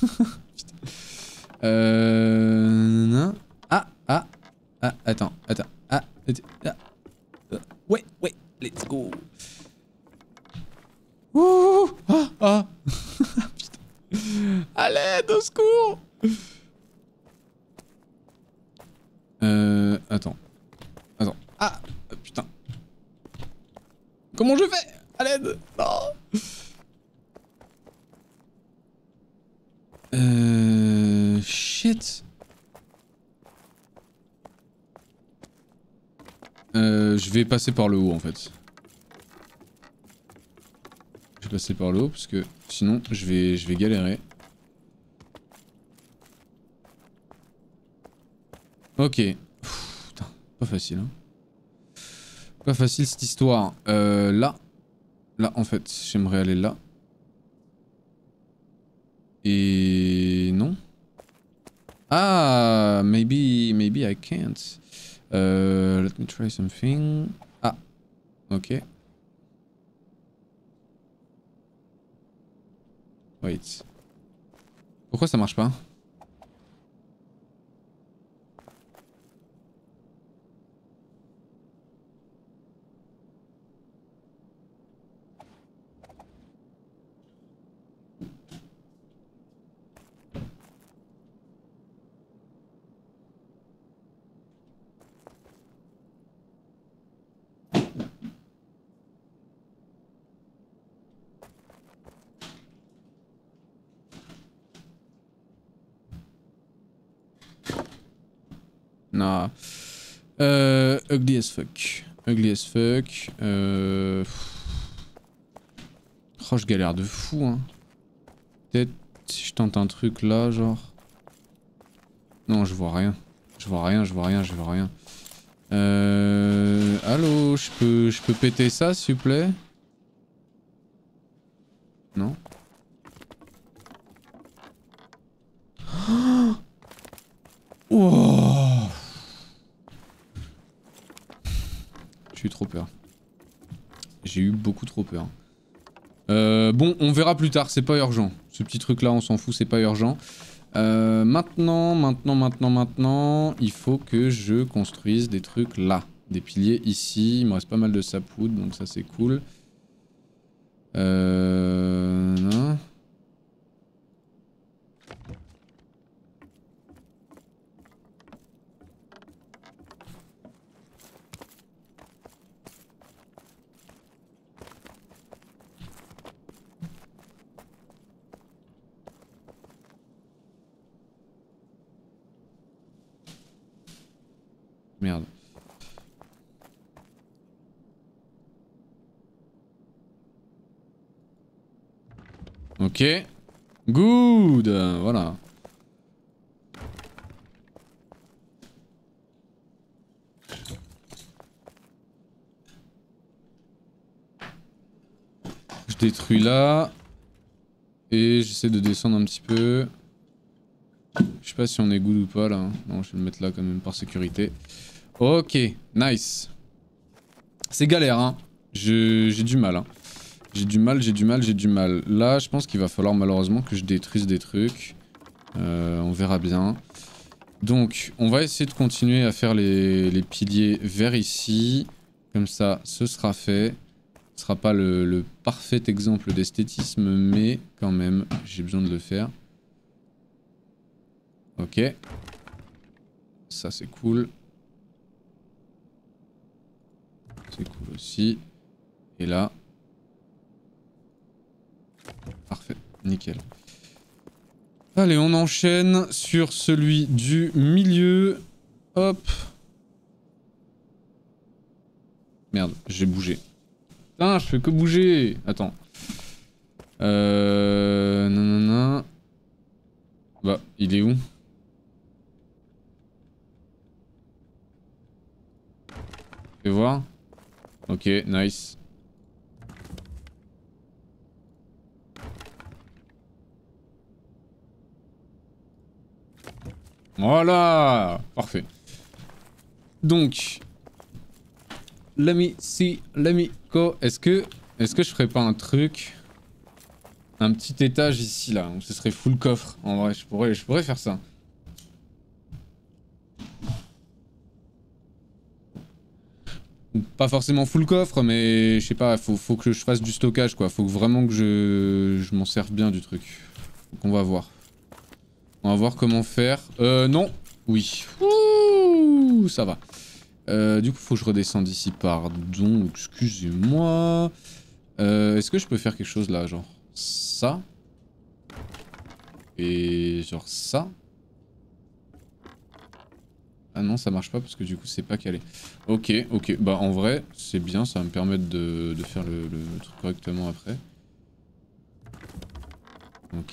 Non. Ah, ah, ah, attends. Ah, ouais, let's go. Ouh, ah, ah. Putain. À l'aide, au secours. Attends. Ah, putain. Comment je fais? À l'aide. Non. Shit. Je vais passer par le haut en fait. Je vais passer par le haut parce que sinon je vais galérer. Ok. Putain, pas facile. Hein. Pas facile cette histoire. Là. Là en fait, j'aimerais aller là. Et non. Ah, maybe I can't. Let me try something. Ah, ok. Wait. Pourquoi ça marche pas? Non. Ugly as fuck. Ugly as fuck. Oh, je galère de fou, hein. Peut-être si je tente un truc là, genre. Non, je vois rien. Je vois rien. Allô, je peux péter ça, s'il vous plaît? Non? Oh, j'ai eu trop peur. J'ai eu beaucoup trop peur. Bon, on verra plus tard, c'est pas urgent. Ce petit truc là, on s'en fout, c'est pas urgent. Maintenant, il faut que je construise des trucs là. Des piliers ici, il me reste pas mal de sapoudre, donc ça c'est cool. Non. Merde. Ok. Good. Voilà. détruis là. Et j'essaie de descendre un petit peu. Je sais pas si on est good ou pas là. Non, je vais le mettre là quand même par sécurité. Ok, nice. C'est galère, hein. J'ai du mal, hein. J'ai du mal. Là, je pense qu'il va falloir malheureusement que je détruise des trucs. On verra bien. Donc, on va essayer de continuer à faire les piliers vers ici. Comme ça, ce sera fait. Ce sera pas le parfait exemple d'esthétisme, mais quand même, j'ai besoin de le faire. Ok. Ça, c'est cool. C'est cool aussi. Et là. Parfait. Nickel. Allez, on enchaîne sur celui du milieu. Hop. Merde, j'ai bougé. Putain, je fais que bouger. Attends. Non. Bah, il est où? Fais voir. Ok, nice. Voilà. Parfait. Donc... Let me go. Est-ce que je ferais pas un truc? Un petit étage ici, là, où ce serait full coffre. En vrai, je pourrais faire ça. Pas forcément full coffre, mais je sais pas, faut que je fasse du stockage, quoi. Faut vraiment que je m'en serve bien du truc. Donc on va voir. On va voir comment faire. Non. Oui. Ouh, ça va. Du coup, faut que je redescende ici, pardon, excusez-moi. Est-ce que je peux faire quelque chose là, genre ça? Et genre ça? Ah non, ça marche pas parce que du coup, c'est pas calé. Ok, bah en vrai, c'est bien, ça va me permettre de faire le truc correctement après. Ok.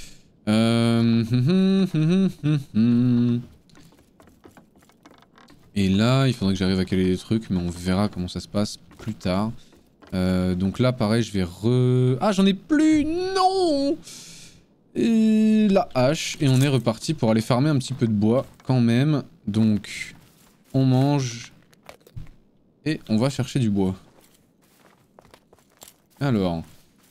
Et là, il faudrait que j'arrive à caler des trucs, mais on verra comment ça se passe plus tard. Donc là, pareil, je vais Ah, j'en ai plus. Non. Et la hache. Et on est reparti pour aller farmer un petit peu de bois quand même. Donc, on mange. Et on va chercher du bois. Alors...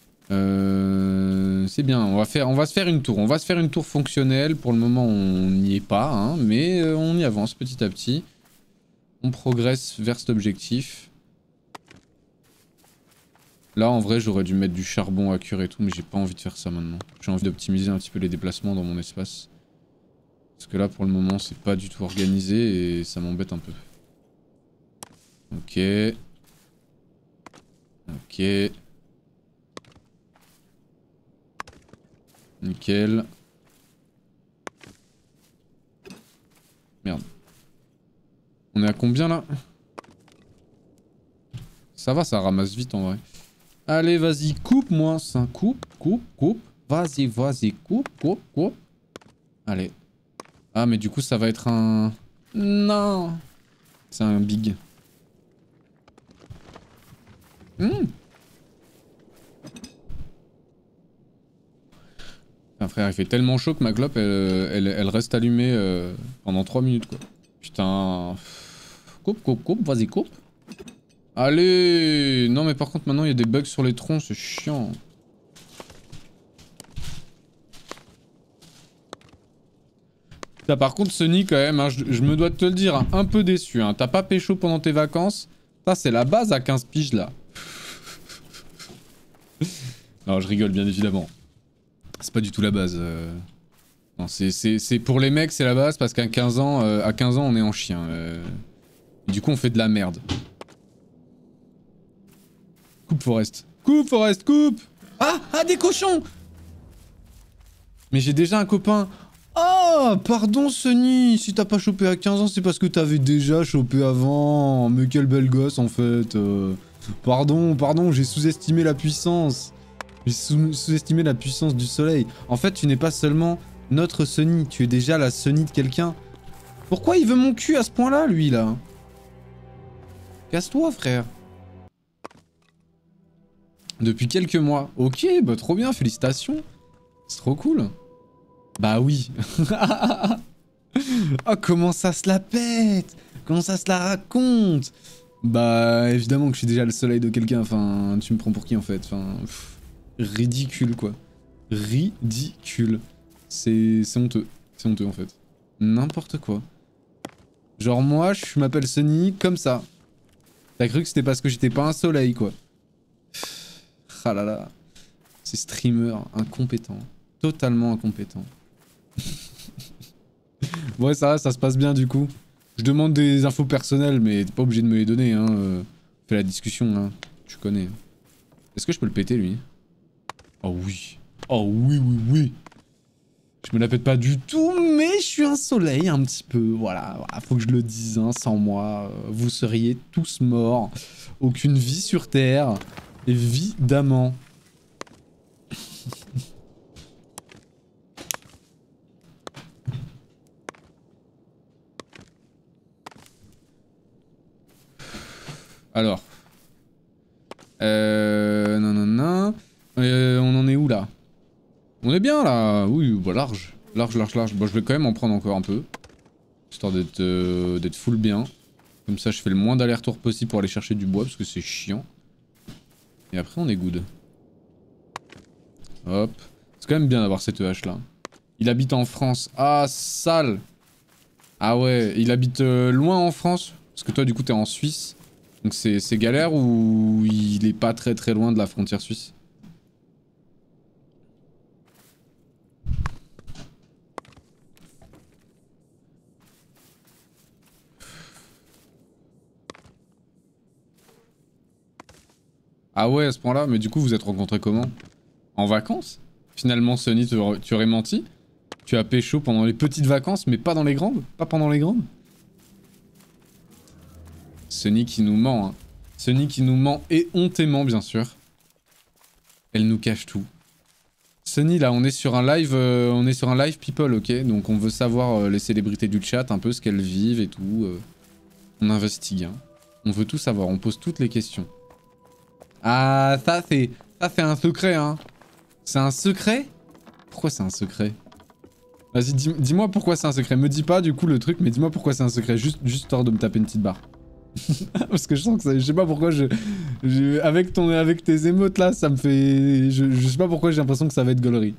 c'est bien, on va se faire une tour. On va se faire une tour fonctionnelle. Pour le moment, on n'y est pas, hein, mais on y avance petit à petit. On progresse vers cet objectif. Là, en vrai, j'aurais dû mettre du charbon à cuire et tout, mais j'ai pas envie de faire ça maintenant. J'ai envie d'optimiser un petit peu les déplacements dans mon espace. Parce que là, pour le moment, c'est pas du tout organisé et ça m'embête un peu. Ok. Ok. Nickel. Merde. On est à combien là? Ça va, ça ramasse vite en vrai. Allez, vas-y, coupe-moi ça. Coupe. Vas-y, coupe. Allez. Ah, mais du coup, ça va être un... Non. C'est un big. Putain, frère, il fait tellement chaud que ma clope, elle reste allumée pendant 3 minutes, quoi. Putain. Coupe, vas-y, coupe. Allez. Non, mais par contre, maintenant, il y a des bugs sur les troncs, c'est chiant. T'as par contre, Sunny, quand même, hein, je me dois de te le dire, hein, un peu déçu. Hein. T'as pas pécho pendant tes vacances. Ça, c'est la base à 15 piges, là. Non, je rigole, bien évidemment. C'est pas du tout la base. Non, c'est pour les mecs, c'est la base, parce qu'à 15 ans, on est en chien. Du coup, on fait de la merde. Coupe, Forest. Coupe. Ah, des cochons. Mais j'ai déjà un copain. Ah, pardon Sunny, si t'as pas chopé à 15 ans, c'est parce que t'avais déjà chopé avant. Mais quel bel gosse en fait. Pardon, j'ai sous-estimé la puissance. J'ai sous-estimé la puissance du soleil. En fait, tu n'es pas seulement notre Sunny, tu es déjà la Sunny de quelqu'un. Pourquoi il veut mon cul à ce point-là, lui, là? Casse-toi, frère. Depuis quelques mois. Ok, bah trop bien, félicitations. C'est trop cool. Bah oui. Oh, comment ça se la pète? Comment ça se la raconte? Bah, évidemment que je suis déjà le soleil de quelqu'un. Enfin, tu me prends pour qui en fait? Enfin, ridicule quoi. Ridicule. C'est honteux. C'est honteux en fait. N'importe quoi. Genre moi, je m'appelle Sunny comme ça. T'as cru que c'était parce que j'étais pas un soleil quoi. Ah là là. Ces streamers incompétents. Totalement incompétents. Ouais, ça se passe bien du coup. Je demande des infos personnelles, mais t'es pas obligé de me les donner, hein. Fais la discussion, hein. Tu connais. Est-ce que je peux le péter, lui? Oh oui. Oh oui, oui, oui. Je me la pète pas du tout, mais je suis un soleil un petit peu. Voilà, voilà, faut que je le dise, hein. Sans moi, vous seriez tous morts. Aucune vie sur Terre. Évidemment. Alors. Non, non, non. On en est où là? On est bien là. Oui, bah large. Large, large, large. Bon, je vais quand même en prendre encore un peu. Histoire d'être full bien. Comme ça, je fais le moins d'aller-retour possible pour aller chercher du bois parce que c'est chiant. Et après, on est good. Hop. C'est quand même bien d'avoir cette hache là. Il habite en France. Ah, sale. Ah ouais, il habite loin en France. Parce que toi, du coup, t'es en Suisse. Donc c'est galère ou il est pas très très loin de la frontière suisse? Ah ouais, à ce point-là, mais du coup, vous êtes rencontrés comment? En vacances? Finalement, Sunny, tu aurais menti? Tu as pécho pendant les petites vacances, mais pas dans les grandes? Pas pendant les grandes? Sunny qui nous ment, hein. Sunny qui nous ment éhontément, bien sûr. Elle nous cache tout. Sunny, là, on est sur un live people, ok? Donc on veut savoir les célébrités du chat, un peu ce qu'elles vivent et tout. On investigue, hein. On veut tout savoir, on pose toutes les questions. Ah, ça c'est un secret, hein. C'est un secret? Pourquoi c'est un secret? Vas-y, dis-moi pourquoi c'est un secret. Me dis pas du coup le truc, mais dis-moi pourquoi c'est un secret. Juste histoire de me taper une petite barre. Parce que je sens que ça, je sais pas pourquoi avec tes émotes là, ça me fait, je sais pas pourquoi j'ai l'impression que ça va être gaulerie.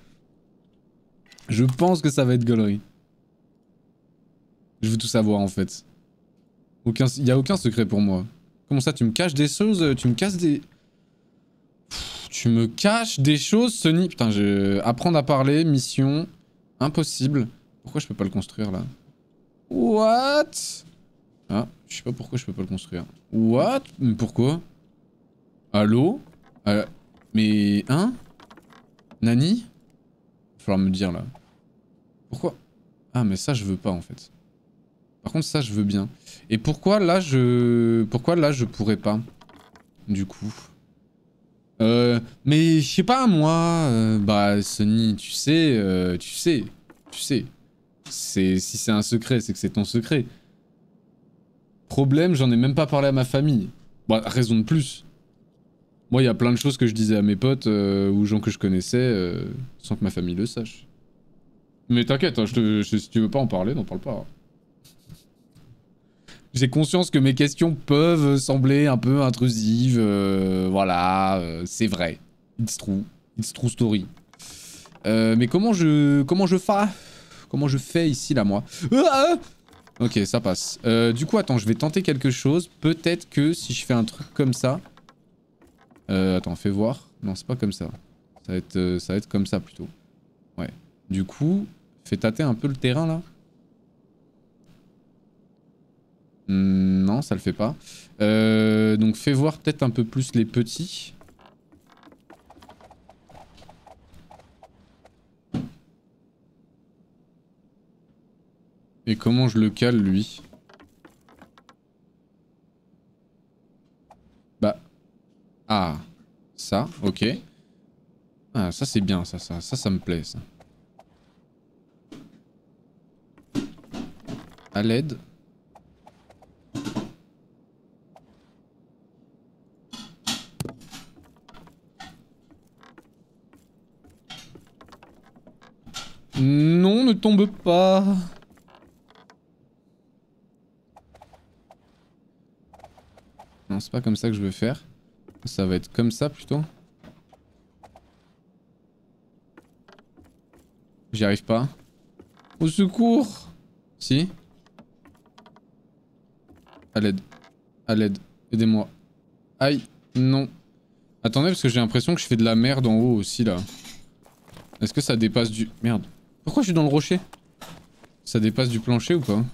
Je pense que ça va être gaulerie. Je veux tout savoir en fait. Y a aucun secret pour moi. Comment ça, tu me caches des choses? Tu me casses des... Tu me caches des choses, Sunny? Putain, apprendre à parler, mission... Impossible. Pourquoi je peux pas le construire là? What? Ah, je sais pas pourquoi je peux pas le construire. What? Mais pourquoi? Allô? Mais... Hein? Nani? Il va falloir me dire là. Pourquoi? Ah mais ça je veux pas en fait. Par contre ça je veux bien. Et pourquoi là je pourrais pas? Du coup. Mais je sais pas moi. Bah Sunny, tu sais. Si c'est un secret, c'est que c'est ton secret. Problème, j'en ai même pas parlé à ma famille. Bah, raison de plus. Moi, il y a plein de choses que je disais à mes potes ou gens que je connaissais sans que ma famille le sache. Mais t'inquiète, hein, si tu veux pas en parler, n'en parle pas. J'ai conscience que mes questions peuvent sembler un peu intrusives. Voilà, c'est vrai. It's true. It's true story. Mais comment je fais ici, là, moi? Ok, ça passe. Du coup, attends, je vais tenter quelque chose. Peut-être que si je fais un truc comme ça... attends, fais voir. Non, c'est pas comme ça. Ça va être comme ça, plutôt. Ouais. Du coup, fais tâter un peu le terrain, là. Non, ça le fait pas. Donc, fais voir peut-être un peu plus les petits. Et comment je le cale, lui? Bah... Ah. Ça, ok. Ah, ça c'est bien, ça me plaît, ça. À l'aide. tombe pas. Non, c'est pas comme ça que je veux faire. Ça va être comme ça plutôt. J'y arrive pas. Au secours! Si. À l'aide. À l'aide. Aidez-moi. Aïe. Non. Attendez, parce que j'ai l'impression que je fais de la merde en haut aussi, là. Est-ce que ça dépasse du... Merde. Pourquoi je suis dans le rocher? Ça dépasse du plancher ou pas?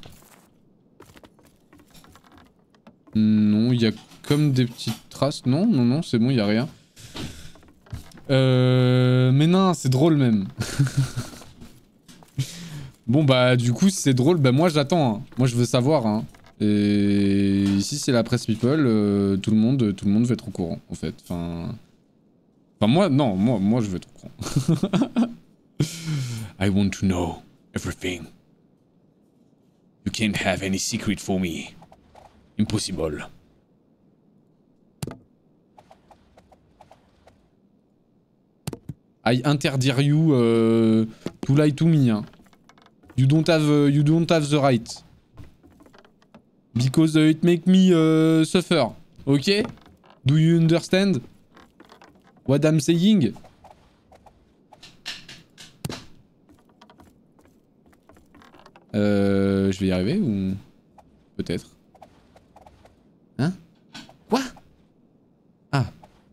Non, il y a comme des petites traces. Non, non, non, c'est bon, il y a rien. Mais non, c'est drôle même. Bon bah du coup si c'est drôle, bah moi j'attends. Hein. Moi je veux savoir. Hein. Et ici c'est la presse people, tout le monde veut être au courant en fait. Enfin moi non, moi je veux être au courant. I want to know everything. You can't have any secret for me. Impossible. I interdire you to lie to me. Hein. You don't have the right. Because it make me suffer. Okay? Do you understand what I'm saying? Je vais y arriver ou... Peut-être. Hein? Quoi? Ah.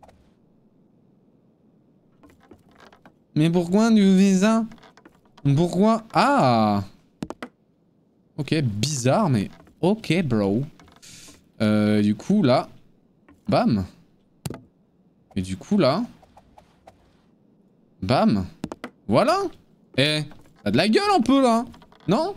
Mais pourquoi du visa? Pourquoi? Ah! Ok, bizarre, mais... Ok, bro. Du coup, là... Bam! Et du coup, là... Bam! Voilà! Eh, t'as de la gueule un peu, là! Non?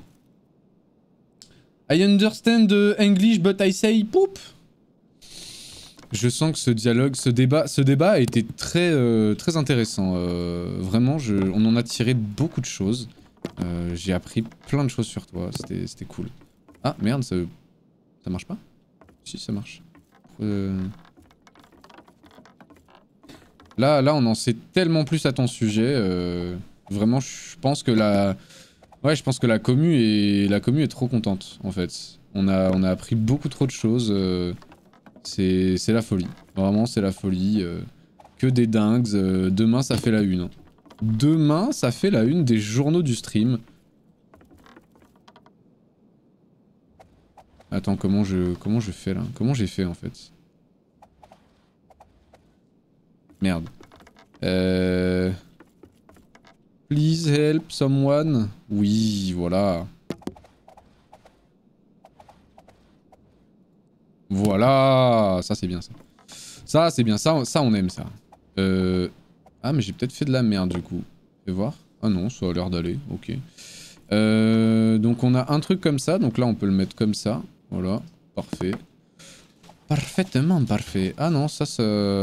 I understand English, but I say poop! Je sens que ce dialogue, ce débat a été très intéressant. Vraiment, on en a tiré beaucoup de choses. J'ai appris plein de choses sur toi. C'était cool. Ah merde, ça marche pas? Si, ça marche. Là, on en sait tellement plus à ton sujet. Vraiment, je pense que la commu est trop contente en fait. On a appris beaucoup trop de choses. C'est la folie. Vraiment, c'est la folie. Que des dingues. Demain, ça fait la une. Demain, ça fait la une des journaux du stream. Attends, comment je fais là? Comment j'ai fait en fait? Merde. Please help someone. Oui, voilà. Voilà, ça c'est bien ça. Ça c'est bien, ça on aime ça. Ah mais j'ai peut-être fait de la merde du coup. Fais voir. Ah non, ça a l'air d'aller, ok. Donc on a un truc comme ça, donc là on peut le mettre comme ça. Voilà, parfait. Parfaitement parfait. Ah non, ça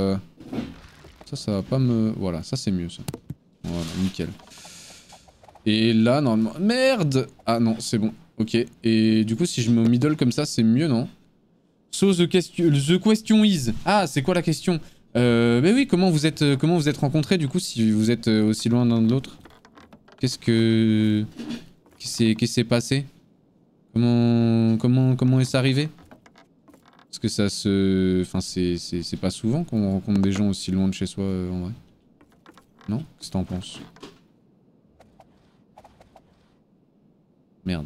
va pas me... Voilà, ça c'est mieux ça. Voilà, nickel. Et là normalement... Merde! Ah non, c'est bon, ok. Et du coup si je mets au middle comme ça, c'est mieux, non? So the question is... Ah, c'est quoi la question? Mais oui, comment vous êtes rencontrés du coup si vous êtes aussi loin l'un de l'autre? Qu'est-ce qui s'est passé? Comment est-ce arrivé? Parce que ça se... Enfin, c'est pas souvent qu'on rencontre des gens aussi loin de chez soi, en vrai. Non? Qu'est-ce que t'en penses? Merde.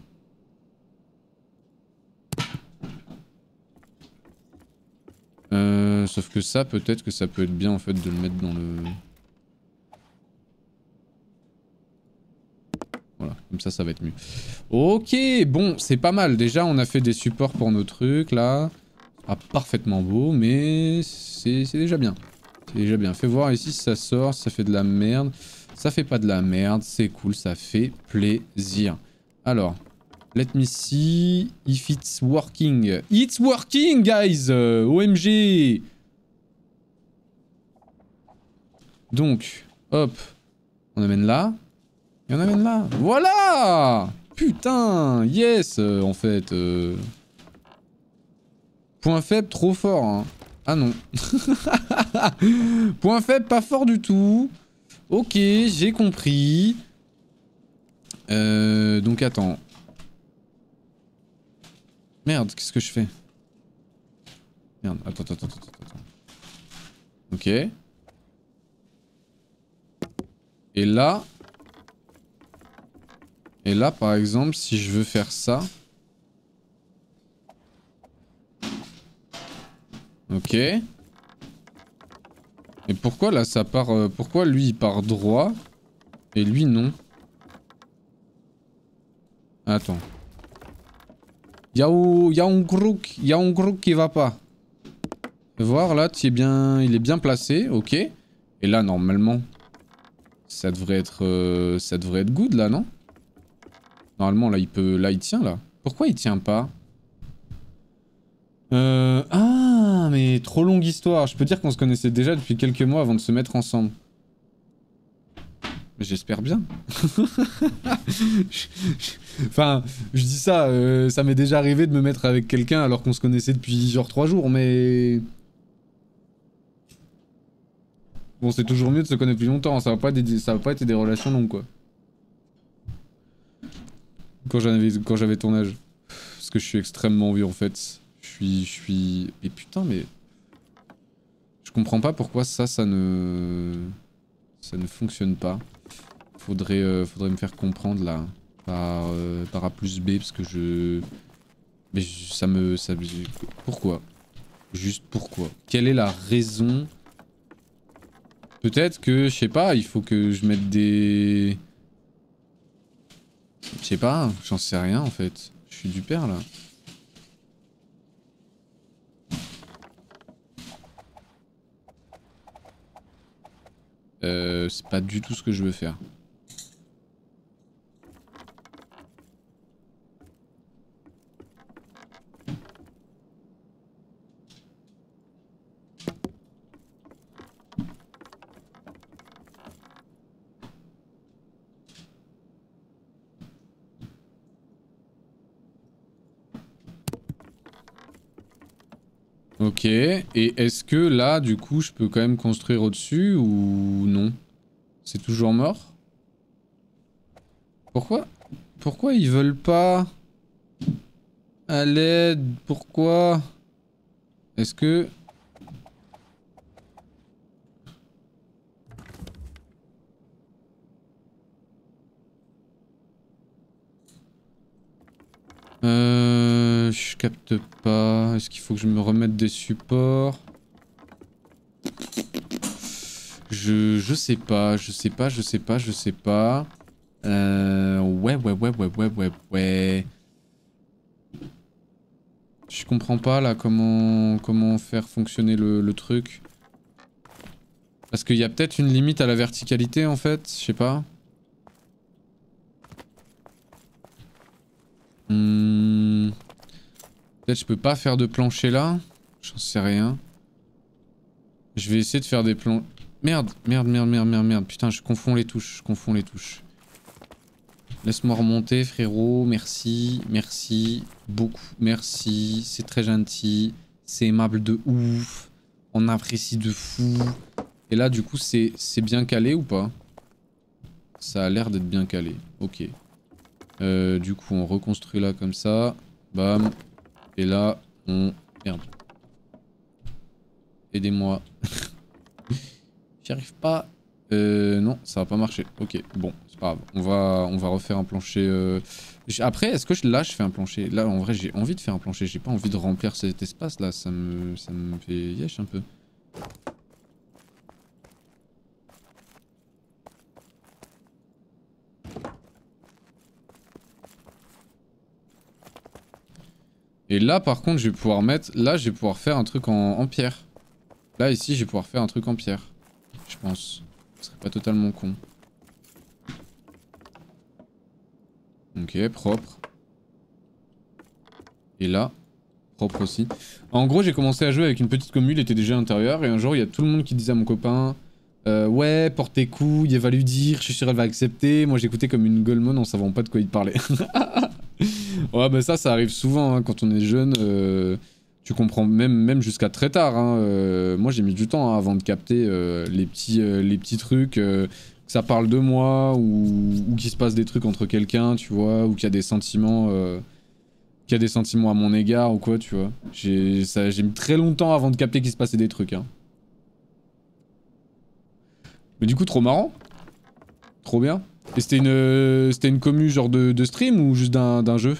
Sauf que ça, peut-être que ça peut être bien en fait de le mettre dans le... Voilà, comme ça va être mieux. Ok, bon, c'est pas mal. Déjà, on a fait des supports pour nos trucs, là. Ah, parfaitement beau, mais c'est déjà bien. C'est déjà bien. Fais voir ici si ça sort, si ça fait de la merde. Ça fait pas de la merde, c'est cool, ça fait plaisir. Alors, let me see if it's working. It's working, guys! OMG! Donc, hop, on amène là. Et on amène là. Voilà! Putain! Yes! En fait. Point faible, trop fort. Hein. Ah non. Point faible, pas fort du tout. Ok, j'ai compris. Donc attends. Merde, qu'est-ce que je fais? Merde, attends. Ok. Et là... par exemple, si je veux faire ça... Ok. Et pourquoi là ça part... pourquoi lui il part droit et lui non? Attends. Y'a un crook qui va pas. Voir là, il est bien placé, ok. Et là normalement, ça devrait être good là, non? Normalement là il tient là. Pourquoi il tient pas? Ah, mais trop longue histoire. Je peux dire qu'on se connaissait déjà depuis quelques mois avant de se mettre ensemble. J'espère bien. Enfin, je dis ça, ça m'est déjà arrivé de me mettre avec quelqu'un alors qu'on se connaissait depuis genre 3 jours, mais... Bon, c'est toujours mieux de se connaître plus longtemps, ça va pas être des relations longues, quoi. Quand j'avais ton âge. Parce que je suis extrêmement vieux, en fait. Je suis... Et putain, mais... Je comprends pas pourquoi ça ne fonctionne pas. Faudrait me faire comprendre, là. Par A plus B, parce que je... Mais pourquoi? Juste pourquoi? Quelle est la raison? Peut-être que, je sais pas, il faut que je mette des... Je sais pas, j'en sais rien en fait. Je suis du père là. C'est pas du tout ce que je veux faire. Ok, et est-ce que là, du coup, je peux quand même construire au-dessus ou non? C'est toujours mort? Pourquoi? Pourquoi ils veulent pas? À l'aide, pourquoi? Est-ce que... Je capte pas. Est-ce qu'il faut que je me remette des supports? Je sais pas. Ouais. Je comprends pas là comment faire fonctionner le truc. Parce qu'il y a peut-être une limite à la verticalité en fait, je sais pas. Peut-être je peux pas faire de plancher là. J'en sais rien. Je vais essayer de faire des plans... Merde. Putain, je confonds les touches. Laisse-moi remonter, frérot. Merci. Beaucoup. Merci. C'est très gentil. C'est aimable de ouf. On apprécie de fou. Et là, du coup, c'est bien calé ou pas? Ça a l'air d'être bien calé. Ok. Du coup, on reconstruit là comme ça. Bam. Et là, on... Merde. Aidez-moi. J'y arrive pas. Non, ça va pas marcher. Ok, bon, c'est pas grave. On va refaire un plancher. Après, est-ce que là je fais un plancher? Là, en vrai, j'ai envie de faire un plancher. J'ai pas envie de remplir cet espace là. Ça me fait yesh un peu. Et là, par contre, je vais pouvoir mettre... Là, je vais pouvoir faire un truc en pierre. Là, ici, je vais pouvoir faire un truc en pierre. Je pense. Ce serait pas totalement con. Ok, propre. Et là, propre aussi. En gros, j'ai commencé à jouer avec une petite commu, il était déjà à l'intérieur. Et un jour, il y a tout le monde qui disait à mon copain... ouais, porte tes couilles, elle va lui dire, je suis sûr elle va accepter. Moi, j'écoutais comme une golemone en savant pas de quoi il parlait. Ouais, bah ça arrive souvent hein, quand on est jeune. Tu comprends même jusqu'à très tard. Hein, moi, j'ai mis du temps hein, avant de capter les petits trucs. que ça parle de moi, ou qu'il se passe des trucs entre quelqu'un, tu vois, ou qu'il y a des sentiments... qu'il y a des sentiments à mon égard ou quoi, tu vois. J'ai mis très longtemps avant de capter qu'il se passait des trucs, hein. Mais du coup, trop marrant. Trop bien. Et c'était une commu genre de stream ou juste d'un jeu?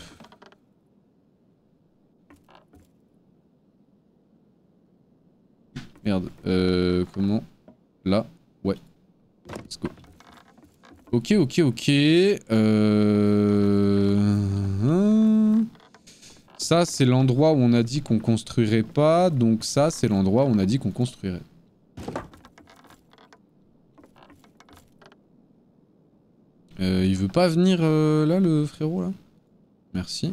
Merde. Comment? Là. Ouais. Let's go. Ok, ok, ok. Ça, c'est l'endroit où on a dit qu'on construirait pas. Donc ça, c'est l'endroit où on a dit qu'on construirait. Il veut pas venir là, le frérot, là? Merci.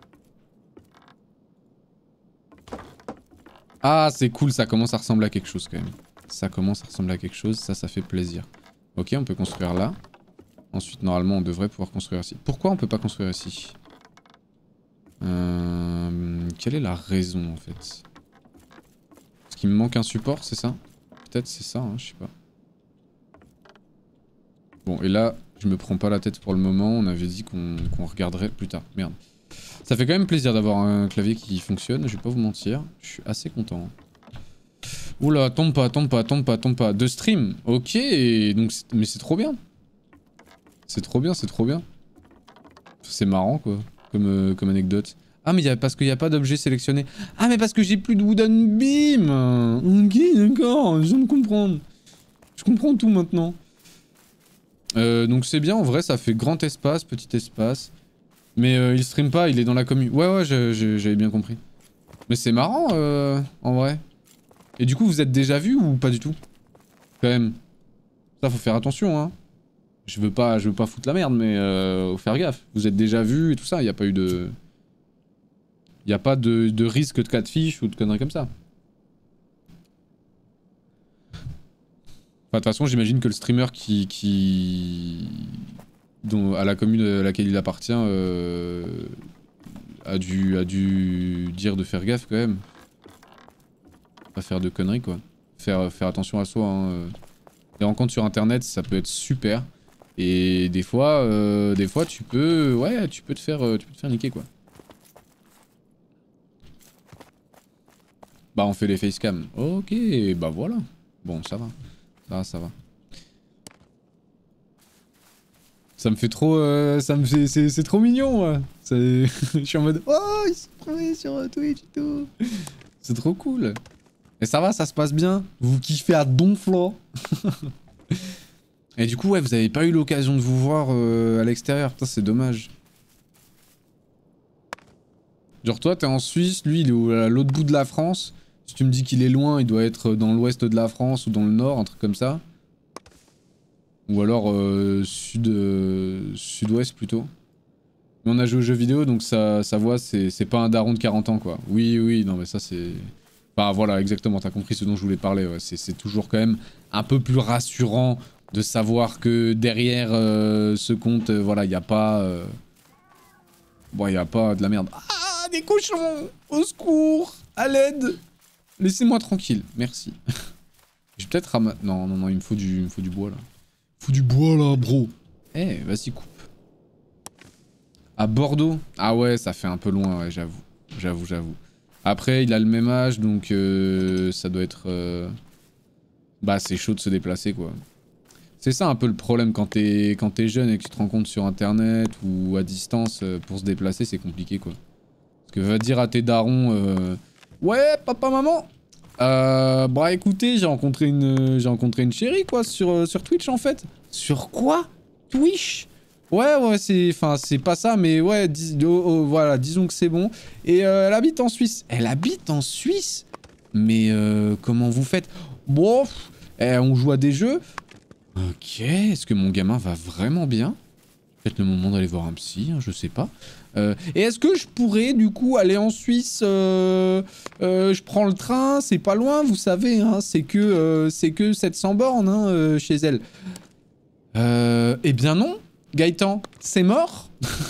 Ah, c'est cool, ça commence à ressembler à quelque chose, quand même. Ça commence à ressembler à quelque chose, ça fait plaisir. Ok, on peut construire là. Ensuite, normalement, on devrait pouvoir construire ici. Pourquoi on peut pas construire ici? Quelle est la raison, en fait? Parce qu'il me manque un support, c'est ça? Peut-être c'est ça, hein, je sais pas. Bon, et là, je me prends pas la tête pour le moment, on avait dit qu'on regarderait plus tard. Merde. Ça fait quand même plaisir d'avoir un clavier qui fonctionne, je vais pas vous mentir. Je suis assez content. Oula, tombe pas, tombe pas, tombe pas, tombe pas. De stream, ok, donc mais c'est trop bien. C'est trop bien, c'est trop bien. C'est marrant, quoi, comme anecdote. Ah, mais parce qu'il n'y a pas d'objet sélectionné. Ah, mais parce que j'ai plus de wooden beam. Ok, d'accord, je viens de comprendre. Je comprends tout maintenant. Donc c'est bien, en vrai, ça fait grand espace, petit espace. Mais il stream pas, il est dans la commune. Ouais, ouais, j'avais bien compris. Mais c'est marrant, en vrai. Et du coup, vous êtes déjà vu ou pas du tout? Quand même. Ça, faut faire attention, hein. Je veux pas foutre la merde, mais faut faire gaffe. Vous êtes déjà vu et tout ça, y a pas eu de... Y a pas de risque de catfish ou de conneries comme ça. Enfin, de toute façon, j'imagine que le streamer à la commune à laquelle il appartient a dû dire de faire gaffe quand même. Pas faire de conneries, quoi. Faire attention à soi, hein. Les rencontres sur internet, ça peut être super. Et des fois tu peux... Ouais, tu peux te faire niquer, quoi. Bah, on fait les facecam. Ok, bah voilà. Bon, ça va. Ça va. Ça me fait trop... c'est trop mignon, ouais. Je suis en mode... Oh, ils sont trouvés sur Twitch et tout. C'est trop cool. Et ça va, ça se passe bien. Vous kiffez à donflant. Et du coup, ouais, vous avez pas eu l'occasion de vous voir à l'extérieur. Putain, c'est dommage. Genre toi, t'es en Suisse, lui, il est à l'autre bout de la France. Si tu me dis qu'il est loin, il doit être dans l'ouest de la France ou dans le nord, un truc comme ça. Ou alors sud-ouest plutôt. Mais on a joué aux jeux vidéo, donc sa voix, c'est pas un daron de 40 ans, quoi. Oui, oui, non mais ça c'est... Enfin voilà, exactement, t'as compris ce dont je voulais parler. Ouais. C'est toujours quand même un peu plus rassurant de savoir que derrière ce compte, voilà, y a pas... Bon, y a pas de la merde. Ah, des cochons! Au secours! À l'aide! Laissez-moi tranquille, merci. Je vais peut-être ramasser... Non, non, non, il me faut du bois, là. Il faut du bois, là, bro. Eh, vas-y, coupe. À Bordeaux? Ah ouais, ça fait un peu loin, ouais, j'avoue. J'avoue. Après, il a le même âge, donc ça doit être... Bah, c'est chaud de se déplacer, quoi. C'est ça un peu le problème quand t'es jeune et que tu te rencontres sur internet ou à distance, pour se déplacer, c'est compliqué, quoi. Parce que va dire à tes darons... Ouais, papa, maman. Bah écoutez, j'ai rencontré une chérie, quoi, sur Twitch, en fait. Sur quoi? Twitch? Ouais, c'est pas ça, mais ouais, voilà, disons que c'est bon. Et elle habite en Suisse. Elle habite en Suisse? Mais comment vous faites? Bon, on joue à des jeux. Ok, est-ce que mon gamin va vraiment bien? Peut-être le moment d'aller voir un psy, hein, je sais pas. Et est-ce que je pourrais du coup aller en Suisse? Je prends le train, c'est pas loin, vous savez, hein, c'est que 700 bornes hein, chez elle. Eh bien non, Gaëtan, c'est mort.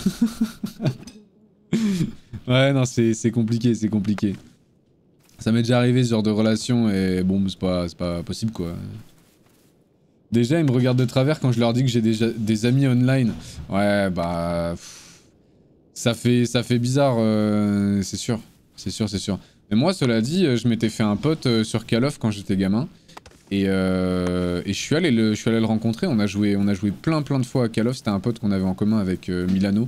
Ouais, non, c'est compliqué, c'est compliqué. Ça m'est déjà arrivé ce genre de relation et bon, c'est pas possible quoi. Déjà, ils me regardent de travers quand je leur dis que j'ai des amis online. Ouais, bah... Ça fait bizarre, c'est sûr. C'est sûr, c'est sûr. Mais moi, cela dit, je m'étais fait un pote sur Call of quand j'étais gamin. Et je suis allé le rencontrer. On a joué plein de fois à Call of. C'était un pote qu'on avait en commun avec Milano.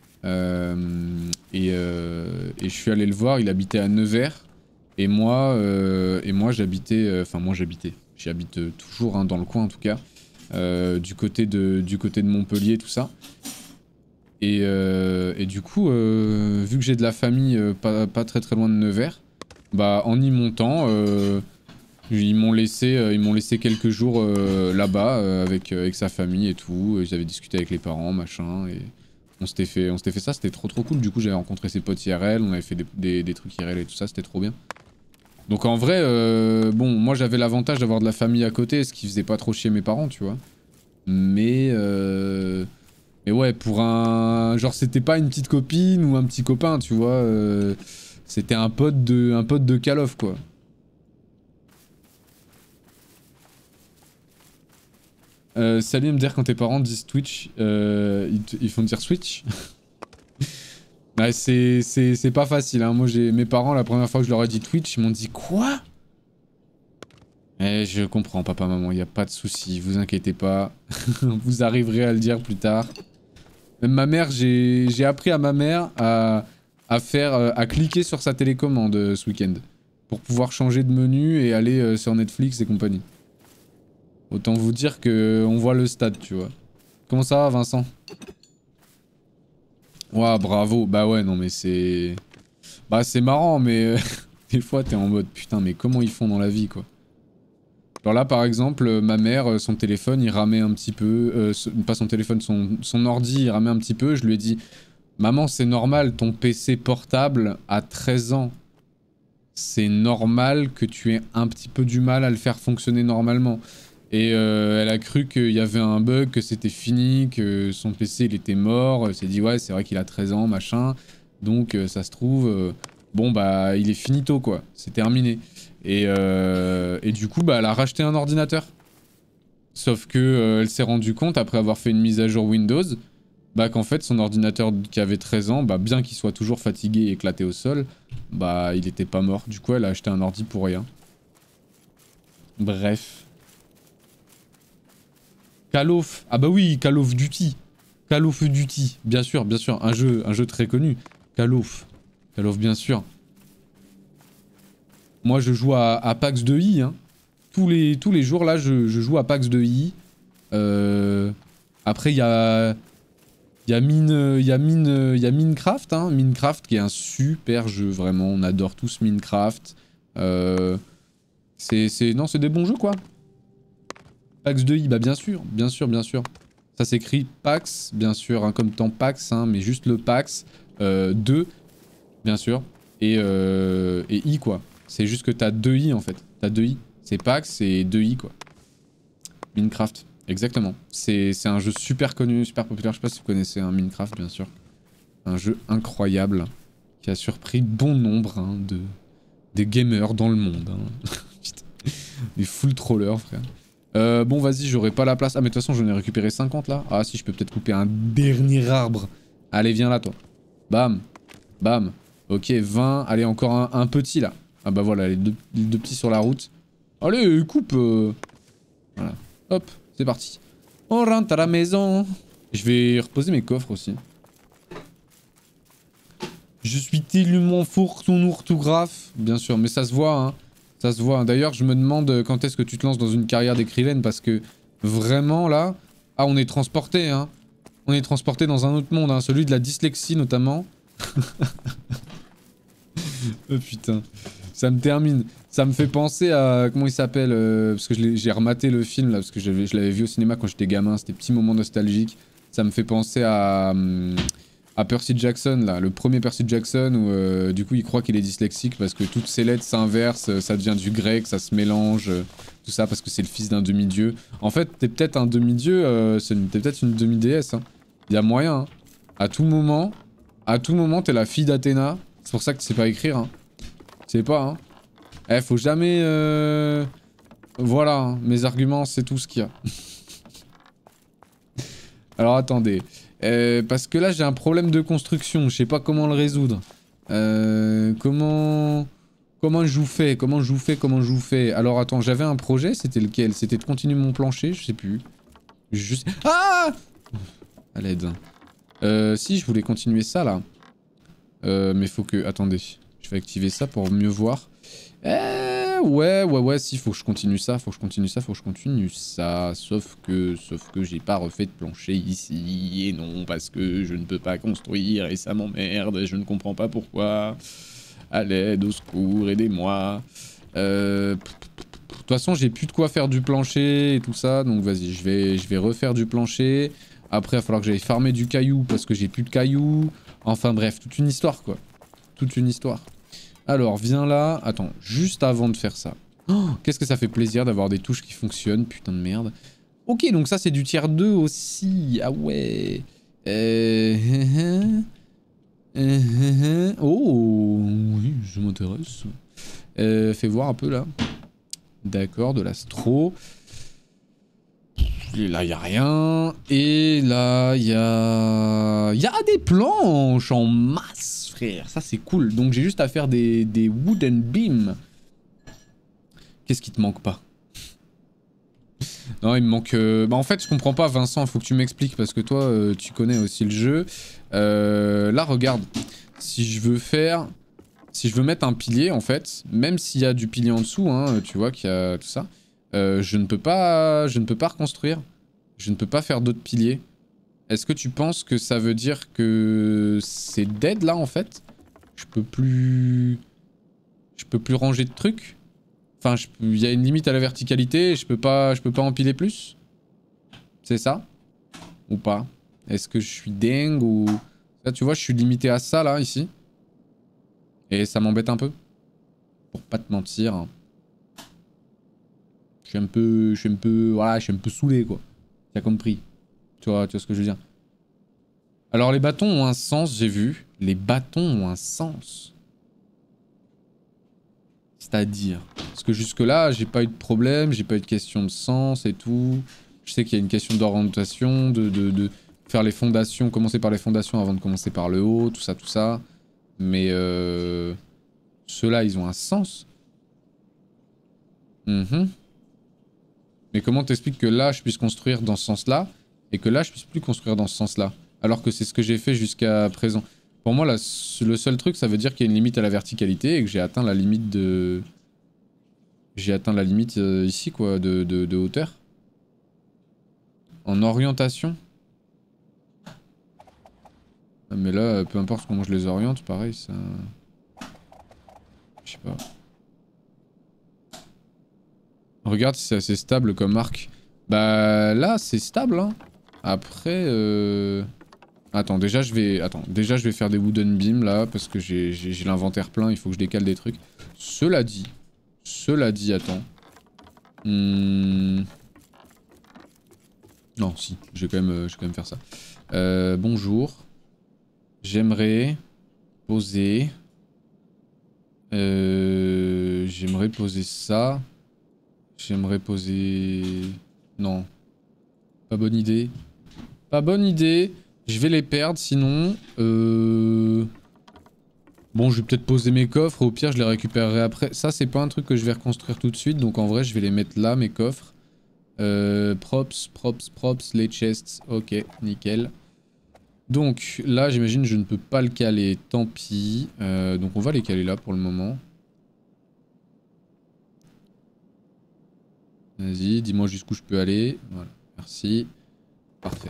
Et je suis allé le voir. Il habitait à Nevers. Et moi j'habitais... Enfin, j'habite toujours hein, dans le coin en tout cas. Du côté de Montpellier, tout ça. Et du coup, vu que j'ai de la famille pas très loin de Nevers, bah en y montant, ils m'ont laissé quelques jours là-bas avec sa famille et tout. J'avais discuté avec les parents, machin, et on s'était fait ça, c'était trop cool. Du coup, j'avais rencontré ses potes IRL, on avait fait des trucs IRL et tout ça, c'était trop bien. Donc en vrai, bon, moi j'avais l'avantage d'avoir de la famille à côté, ce qui faisait pas trop chier mes parents, tu vois. Mais ouais, pour un... Genre c'était pas une petite copine ou un petit copain, tu vois. C'était un pote de Call of, quoi. Salut me dire quand tes parents disent Twitch, ils font dire Switch. Bah, c'est pas facile, hein. Moi, mes parents, la première fois que je leur ai dit Twitch, ils m'ont dit quoi? Eh, je comprends, papa, maman, y a pas de souci, vous inquiétez pas. Vous arriverez à le dire plus tard. Même ma mère, j'ai appris à ma mère à cliquer sur sa télécommande ce week-end. Pour pouvoir changer de menu et aller sur Netflix et compagnie. Autant vous dire que on voit le stade, tu vois. Comment ça va, Vincent? Ouah, bravo. Bah ouais, non mais c'est... Bah c'est marrant, mais des fois t'es en mode putain, mais comment ils font dans la vie, quoi. Genre là, par exemple, ma mère, son téléphone, il ramait un petit peu... pas son téléphone, son ordi, il ramait un petit peu. Je lui ai dit, maman, c'est normal, ton PC portable a 13 ans. C'est normal que tu aies un petit peu du mal à le faire fonctionner normalement. Et elle a cru qu'il y avait un bug, que c'était fini, que son PC il était mort. Elle s'est dit ouais c'est vrai qu'il a 13 ans machin. Donc ça se trouve, bon bah il est finito quoi, c'est terminé. Et du coup bah elle a racheté un ordinateur. Sauf que elle s'est rendue compte après avoir fait une mise à jour Windows, bah qu'en fait son ordinateur qui avait 13 ans, bah bien qu'il soit toujours fatigué et éclaté au sol, bah il était pas mort. Du coup elle a acheté un ordi pour rien. Bref. Call of, ah bah oui, Call of Duty. Call of Duty, bien sûr, un jeu très connu. Call of, bien sûr. Moi je joue à PAX 2i, hein. Tous les jours là je joue à PAX 2i. Après il y a Minecraft, hein. Minecraft qui est un super jeu, vraiment, on adore tous Minecraft. Non, c'est des bons jeux quoi. PAX 2i, bah bien sûr. Ça s'écrit PAX, bien sûr, hein, comme temps PAX, hein, mais juste le PAX 2, bien sûr, et I quoi. C'est juste que t'as 2 I en fait. T'as 2 I. C'est PAX et 2 I quoi. Minecraft, exactement. C'est un jeu super connu, super populaire. Je sais pas si vous connaissez un Minecraft, bien sûr. Un jeu incroyable qui a surpris bon nombre hein, des gamers dans le monde. Hein. Des full trollers, frère. Bon vas-y, j'aurai pas la place. Ah mais de toute façon j'en ai récupéré 50 là. Ah si, je peux peut-être couper un dernier arbre. Allez viens là toi. Bam. Bam. Ok 20. Allez encore un petit là. Ah bah voilà, les deux petits sur la route. Allez coupe Voilà. Hop, c'est parti. On rentre à la maison. Je vais reposer mes coffres aussi. Je suis tellement fort ton orthographe. Bien sûr, mais ça se voit hein. Ça se voit. D'ailleurs, je me demande quand est-ce que tu te lances dans une carrière d'écrivaine parce que vraiment là... Ah, on est transporté, hein. On est transporté dans un autre monde, hein. Celui de la dyslexie notamment. Oh putain. Ça me termine. Ça me fait penser à... Comment il s'appelle parce que j'ai rematé le film là, parce que je l'avais vu au cinéma quand j'étais gamin. C'était petit moment nostalgique. Ça me fait penser à Percy Jackson là, le premier Percy Jackson où du coup il croit qu'il est dyslexique parce que toutes ses lettres s'inversent, ça devient du grec, ça se mélange, tout ça parce que c'est le fils d'un demi-dieu. En fait t'es peut-être un demi-dieu, t'es peut-être une demi-déesse, hein. Y a moyen, hein. À tout moment t'es la fille d'Athéna, c'est pour ça que tu sais pas écrire, hein. Tu sais pas, hein. Eh faut jamais... Voilà, hein. Mes arguments c'est tout ce qu'il y a. Alors attendez. Parce que là j'ai un problème de construction, je sais pas comment le résoudre. Comment je vous fais? Comment je vous fais? Alors attends, j'avais un projet, c'était lequel? C'était de continuer mon plancher, je sais plus. Juste... Ah! À l'aide. Si, je voulais continuer ça là. Mais faut que... Attendez, je vais activer ça pour mieux voir. Ouais, si, faut que je continue ça, Sauf que j'ai pas refait de plancher ici, et non, parce que je ne peux pas construire, et ça m'emmerde, et je ne comprends pas pourquoi. À l'aide, au secours, aidez-moi. De toute façon, j'ai plus de quoi faire du plancher et tout ça, donc vas-y, je vais refaire du plancher. Après, il va falloir que j'aille farmer du caillou, parce que j'ai plus de cailloux. Enfin bref, toute une histoire, quoi. Toute une histoire. Alors, viens là. Attends, juste avant de faire ça. Oh, qu'est-ce que ça fait plaisir d'avoir des touches qui fonctionnent, putain de merde. Ok, donc ça c'est du tiers 2 aussi. Ah ouais. Oh, oui, je m'intéresse. Fais voir un peu là. D'accord, de l'astro. Et là, il n'y a rien. Et là, il y a... des planches en masse, frère. Ça, c'est cool. Donc, j'ai juste à faire des wooden beams. Qu'est-ce qui te manque pas? Non, il me manque... Bah, en fait, je comprends pas, Vincent. Il faut que tu m'expliques parce que toi, tu connais aussi le jeu. Là, regarde. Si je veux mettre un pilier, en fait, même s'il y a du pilier en dessous, hein, tu vois qu'il y a tout ça... je ne peux pas reconstruire. Je ne peux pas faire d'autres piliers. Est-ce que tu penses que ça veut dire que c'est dead là en fait? Je peux plus ranger de trucs. Enfin, il y a une limite à la verticalité et je peux pas empiler plus. C'est ça? Ou pas? Est-ce que je suis dingue ou... Là tu vois, je suis limité à ça là ici. Et ça m'embête un peu. Pour pas te mentir. Hein. Je suis un peu saoulé quoi. T'as compris. Tu vois ce que je veux dire. Alors les bâtons ont un sens, j'ai vu. Les bâtons ont un sens. C'est-à-dire... Parce que jusque là, j'ai pas eu de problème, j'ai pas eu de question de sens et tout. Je sais qu'il y a une question d'orientation, de faire les fondations, commencer par les fondations avant de commencer par le haut, tout ça. Mais ceux-là, ils ont un sens. Mais comment t'expliques que là, je puisse construire dans ce sens-là, et que là, je puisse plus construire dans ce sens-là? Alors que c'est ce que j'ai fait jusqu'à présent. Pour moi, là, le seul truc, ça veut dire qu'il y a une limite à la verticalité, et que j'ai atteint la limite de... J'ai atteint la limite ici, quoi, de hauteur. En orientation. Ah, mais là, peu importe comment je les oriente, pareil, ça... Je sais pas. Regarde si c'est assez stable comme arc. Bah là c'est stable hein. Après Attends déjà je vais faire des wooden beams là parce que j'ai l'inventaire plein, il faut que je décale des trucs. Cela dit, attends. Non si, je vais quand même faire ça. Bonjour. J'aimerais poser... J'aimerais poser ça. J'aimerais poser... Non. Pas bonne idée. Pas bonne idée. Je vais les perdre sinon. Bon, je vais peut-être poser mes coffres. Au pire, je les récupérerai après. Ça, c'est pas un truc que je vais reconstruire tout de suite. Donc en vrai, je vais les mettre là, mes coffres. Props. Les chests. Ok, nickel. Donc là, j'imagine je ne peux pas le caler. Tant pis. Donc on va les caler là pour le moment. Vas-y, dis-moi jusqu'où je peux aller. Voilà, merci. Parfait.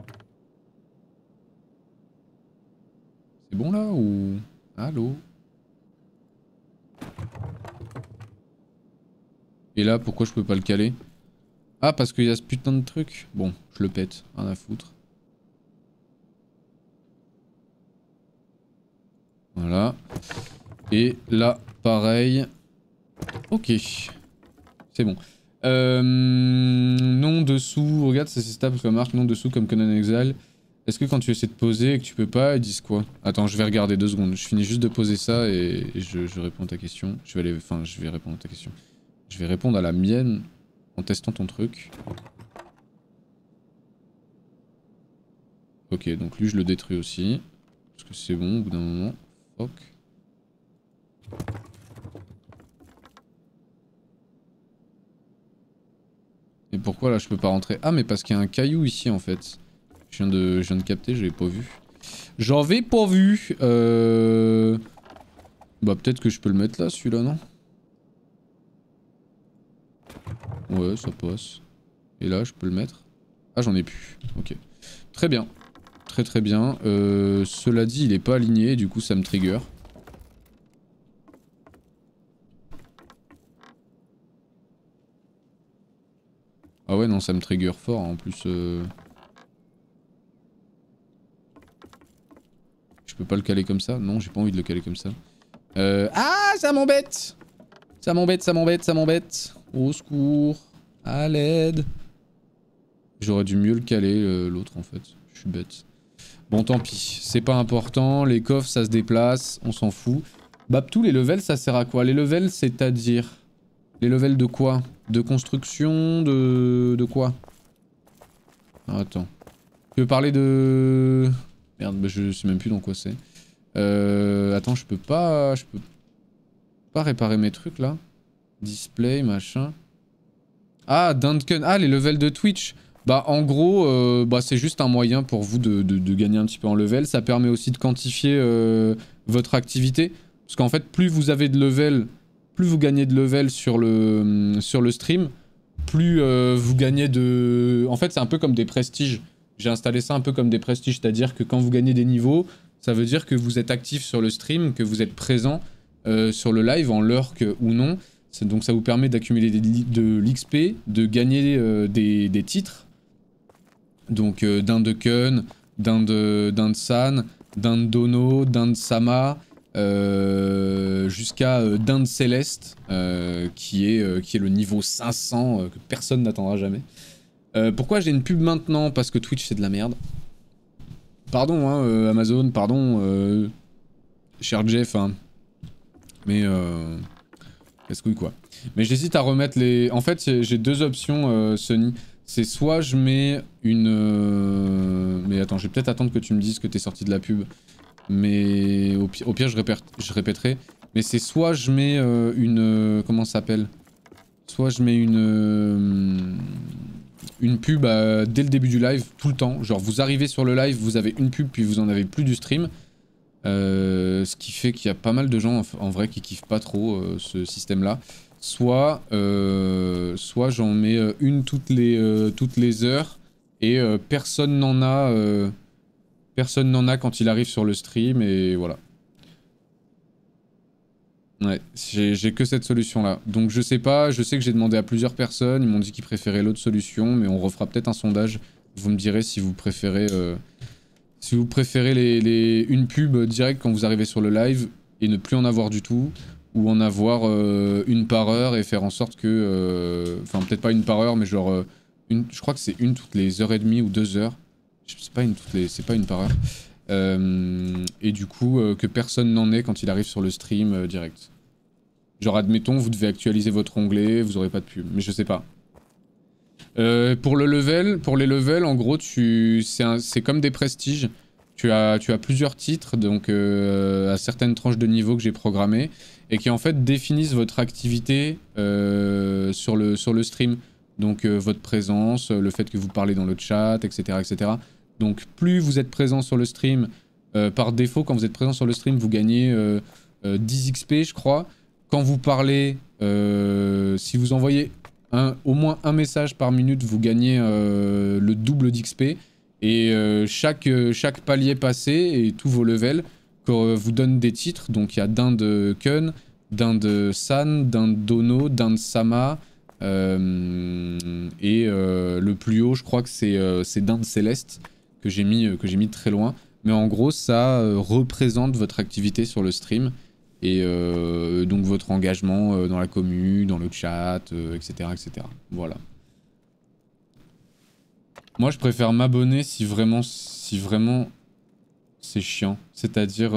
C'est bon là ou... Allô? Et là, pourquoi je peux pas le caler? Ah, parce qu'il y a ce putain de truc. Bon, je le pète, rien à foutre. Voilà. Et là, pareil. Ok. C'est bon. Non dessous, regarde, ça c'est stable comme arc, non dessous comme Conan Exile. Est-ce que quand tu essaies de poser et que tu peux pas, ils disent quoi? Attends, je vais regarder 2 secondes. Je finis juste de poser ça et je réponds à ta question. Je vais répondre à ta question. Je vais répondre à la mienne en testant ton truc. Ok, donc lui je le détruis aussi. Parce que c'est bon au bout d'un moment. Fuck. Et pourquoi là je peux pas rentrer? Ah mais parce qu'il y a un caillou ici en fait. Je viens de capter, j'avais pas vu. J'en avais pas vu. Bah peut-être que je peux le mettre là celui-là, non? Ouais, ça passe. Et là je peux le mettre? Ah j'en ai plus. Ok. Très bien. Très très bien. Cela dit il est pas aligné, du coup ça me trigger. Ah ouais non ça me trigger fort en plus. Je peux pas le caler comme ça? Non j'ai pas envie de le caler comme ça. Ah ça m'embête! Ça m'embête, ça m'embête, ça m'embête. Au secours. À l'aide. J'aurais dû mieux le caler l'autre en fait. Je suis bête. Bon tant pis. C'est pas important. Les coffres ça se déplace. On s'en fout. Baptou les levels ça sert à quoi? Les levels c'est-à-dire... Les levels de quoi? De construction? De quoi? Ah, attends. Tu veux parler de... Merde, bah, je sais même plus dans quoi c'est. Attends, je peux pas réparer mes trucs là. Display, machin. Ah, Duncan. Ah, les levels de Twitch. Bah, en gros, bah, c'est juste un moyen pour vous de gagner un petit peu en level. Ça permet aussi de quantifier votre activité. Parce qu'en fait, plus vous avez de level, plus vous gagnez de level sur le stream, plus vous gagnez de... En fait, c'est un peu comme des prestiges. J'ai installé ça un peu comme des prestiges. C'est-à-dire que quand vous gagnez des niveaux, ça veut dire que vous êtes actif sur le stream, que vous êtes présent sur le live, en lurk ou non. Donc ça vous permet d'accumuler de l'XP, de gagner des titres. Donc d'un de Kun, d'un de San, d'un de Dono, d'un de Sama, jusqu'à d'un de Céleste, qui est le niveau 500 que personne n'attendra jamais. Pourquoi j'ai une pub maintenant? Parce que Twitch c'est de la merde. Pardon hein, Amazon, pardon cher Jeff, hein. Mais casse-couille quoi. Mais j'hésite à remettre les... En fait j'ai deux options Sony. C'est soit je mets une... Mais attends, je vais peut-être attendre que tu me dises que t'es sorti de la pub. Mais au pire je répéterai. Mais c'est soit je mets une... Comment ça s'appelle? Soit je mets une pub dès le début du live, tout le temps. Genre vous arrivez sur le live, vous avez une pub puis vous en avez plus du stream. Ce qui fait qu'il y a pas mal de gens en vrai qui kiffent pas trop ce système là. Soit j'en mets une toutes les heures et personne n'en a quand il arrive sur le stream et voilà. Ouais, j'ai que cette solution là. Donc je sais pas, je sais que j'ai demandé à plusieurs personnes, ils m'ont dit qu'ils préféraient l'autre solution, mais on refera peut-être un sondage. Vous me direz si vous préférez une pub direct quand vous arrivez sur le live et ne plus en avoir du tout, ou en avoir une par heure et faire en sorte que... Enfin peut-être pas une par heure, mais genre... je crois que c'est une toutes les heures et demie ou 2 heures. C'est pas une par heure. Et du coup, que personne n'en ait quand il arrive sur le stream direct. Genre admettons, vous devez actualiser votre onglet, vous aurez pas de pub, mais je sais pas. Pour les levels, en gros, c'est comme des prestiges. Tu as plusieurs titres, donc à certaines tranches de niveau que j'ai programmées, et qui en fait définissent votre activité sur le stream. Donc votre présence, le fait que vous parlez dans le chat, etc., etc. Donc plus vous êtes présent sur le stream, par défaut, quand vous êtes présent sur le stream, vous gagnez 10 XP, je crois. Quand vous parlez, si vous envoyez au moins un message par minute, vous gagnez le double d'XP. Et chaque palier passé et tous vos levels vous donnent des titres. Donc il y a d'un de Kun, d'un de San, d'un de Dono, d'un de Sama. Et le plus haut, je crois que c'est d'un de Céleste que j'ai mis très loin. Mais en gros, ça représente votre activité sur le stream. Et donc votre engagement dans la commu, dans le chat, etc., etc. Voilà. Moi, je préfère m'abonner si vraiment c'est chiant. C'est-à-dire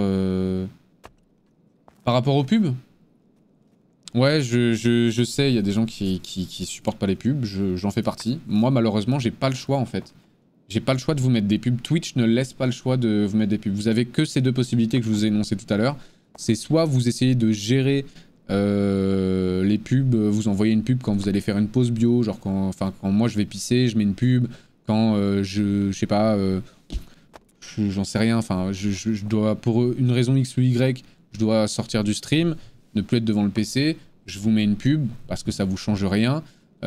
par rapport aux pubs. Ouais, je sais, il y a des gens qui supportent pas les pubs. J'en fais partie. Moi, malheureusement, j'ai pas le choix en fait. J'ai pas le choix de vous mettre des pubs. Twitch ne laisse pas le choix de vous mettre des pubs. Vous avez que ces deux possibilités que je vous ai énoncées tout à l'heure. C'est soit vous essayez de gérer les pubs, vous envoyez une pub quand vous allez faire une pause bio, genre quand moi je vais pisser, je mets une pub. Quand je sais pas, j'en sais rien, enfin je dois, pour une raison X ou Y, je dois sortir du stream, ne plus être devant le PC, je vous mets une pub parce que ça vous change rien.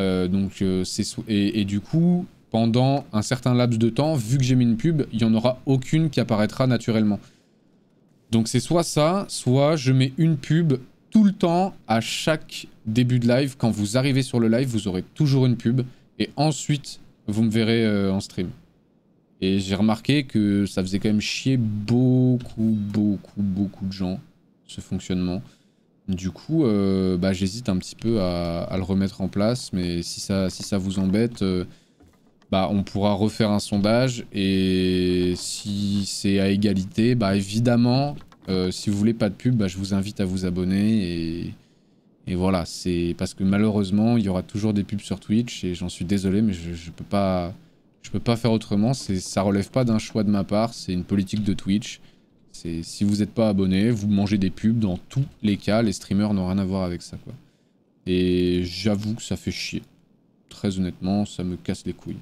Et du coup, pendant un certain laps de temps, vu que j'ai mis une pub, il n'y en aura aucune qui apparaîtra naturellement. Donc c'est soit ça, soit je mets une pub tout le temps à chaque début de live. Quand vous arrivez sur le live, vous aurez toujours une pub. Et ensuite, vous me verrez en stream. Et j'ai remarqué que ça faisait quand même chier beaucoup de gens, ce fonctionnement. Du coup, j'hésite un petit peu à le remettre en place, mais si ça vous embête, on pourra refaire un sondage, et si c'est à égalité, évidemment, si vous voulez pas de pub, je vous invite à vous abonner, et voilà, c'est parce que malheureusement, il y aura toujours des pubs sur Twitch, et j'en suis désolé, mais je peux pas faire autrement, ça relève pas d'un choix de ma part, c'est une politique de Twitch. Si vous n'êtes pas abonné, vous mangez des pubs dans tous les cas, les streamers n'ont rien à voir avec ça, quoi. Et j'avoue que ça fait chier. Très honnêtement, ça me casse les couilles.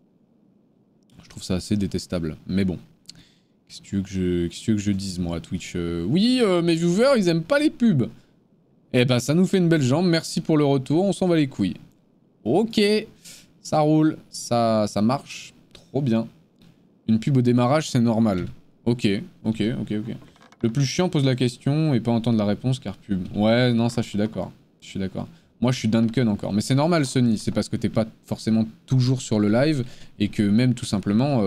Je trouve ça assez détestable. Mais bon. Qu'est-ce que tu veux que je dise, moi, à Twitch Oui, mes viewers, ils aiment pas les pubs. Eh ben, ça nous fait une belle jambe. Merci pour le retour. On s'en va les couilles. Ok. Ça roule. Ça marche. Trop bien. Une pub au démarrage, c'est normal. Ok. Le plus chiant pose la question et pas entendre la réponse car pub. Ouais, non, ça je suis d'accord. Moi je suis Duncan encore. Mais c'est normal, Sony. C'est parce que t'es pas forcément toujours sur le live et que même tout simplement,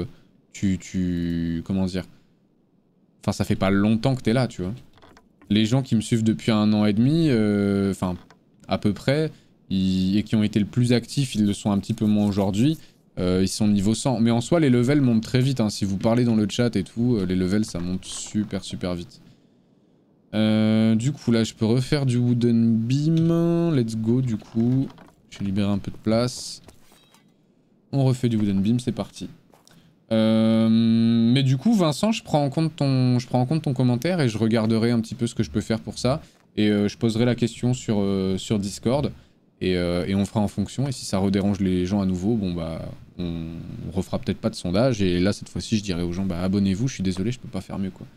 comment dire. Enfin, ça fait pas longtemps que t'es là, tu vois. Les gens qui me suivent depuis 1 an et demi, enfin, à peu près, et qui ont été le plus actifs, ils le sont un petit peu moins aujourd'hui. Ils sont niveau 100. Mais en soi, les levels montent très vite. Hein. Si vous parlez dans le chat et tout, les levels, ça monte super vite. Du coup, là, je peux refaire du wooden beam. Let's go, du coup. J'ai libéré un peu de place. On refait du wooden beam, c'est parti. Mais du coup, Vincent, je prends en compte ton commentaire et je regarderai un petit peu ce que je peux faire pour ça. Et je poserai la question sur Discord. Et on fera en fonction. Et si ça redérange les gens à nouveau, bon on refera peut-être pas de sondage. Et là, cette fois-ci, je dirai aux gens, abonnez-vous, je suis désolé, je peux pas faire mieux, quoi.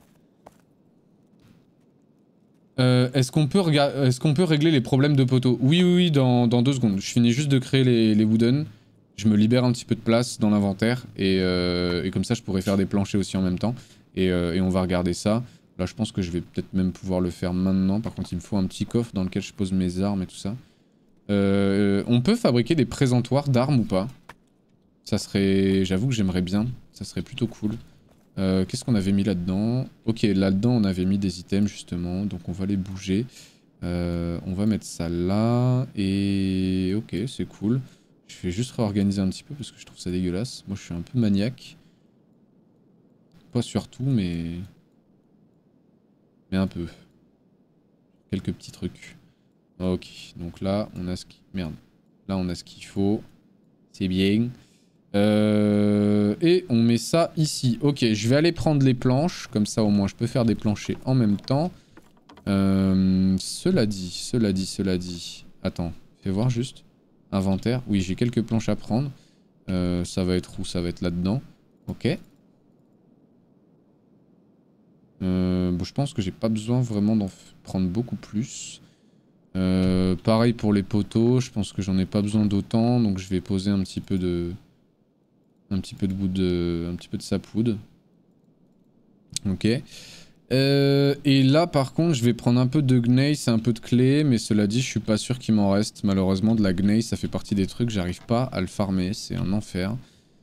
Est-ce qu'on peut régler les problèmes de poteaux? Oui, dans 2 secondes. Je finis juste de créer les wooden. Je me libère un petit peu de place dans l'inventaire. Et comme ça, je pourrais faire des planchers aussi en même temps. Et on va regarder ça. Là, je pense que je vais peut-être même pouvoir le faire maintenant. Par contre, il me faut un petit coffre dans lequel je pose mes armes et tout ça. On peut fabriquer des présentoirs d'armes ou pas? Ça serait... J'avoue que j'aimerais bien. Ça serait plutôt cool. Qu'est-ce qu'on avait mis là-dedans? Ok, là-dedans on avait mis des items justement. Donc on va les bouger. On va mettre ça là. Et... ok, c'est cool. Je vais juste réorganiser un petit peu parce que je trouve ça dégueulasse. Moi je suis un peu maniaque. Pas sur tout, mais un peu. Quelques petits trucs. Ok, donc là on a ce qui... Merde. Là on a ce qu'il faut. C'est bien. Et on met ça ici. Ok, je vais aller prendre les planches. Comme ça au moins je peux faire des planchers en même temps. Cela dit. Attends, fais voir juste. Inventaire. Oui, j'ai quelques planches à prendre. Ça va être où? Ça va être là-dedans. Ok. Bon, je pense que j'ai pas besoin vraiment d'en prendre beaucoup plus. Pareil pour les poteaux. Je pense que j'en ai pas besoin d'autant. Donc je vais poser un petit peu de... un petit peu de sapwood. Ok. Et là par contre je vais prendre un peu de gneiss et un peu de clé. Mais cela dit je suis pas sûr qu'il m'en reste. Malheureusement de la gneiss ça fait partie des trucs. J'arrive pas à le farmer. C'est un enfer.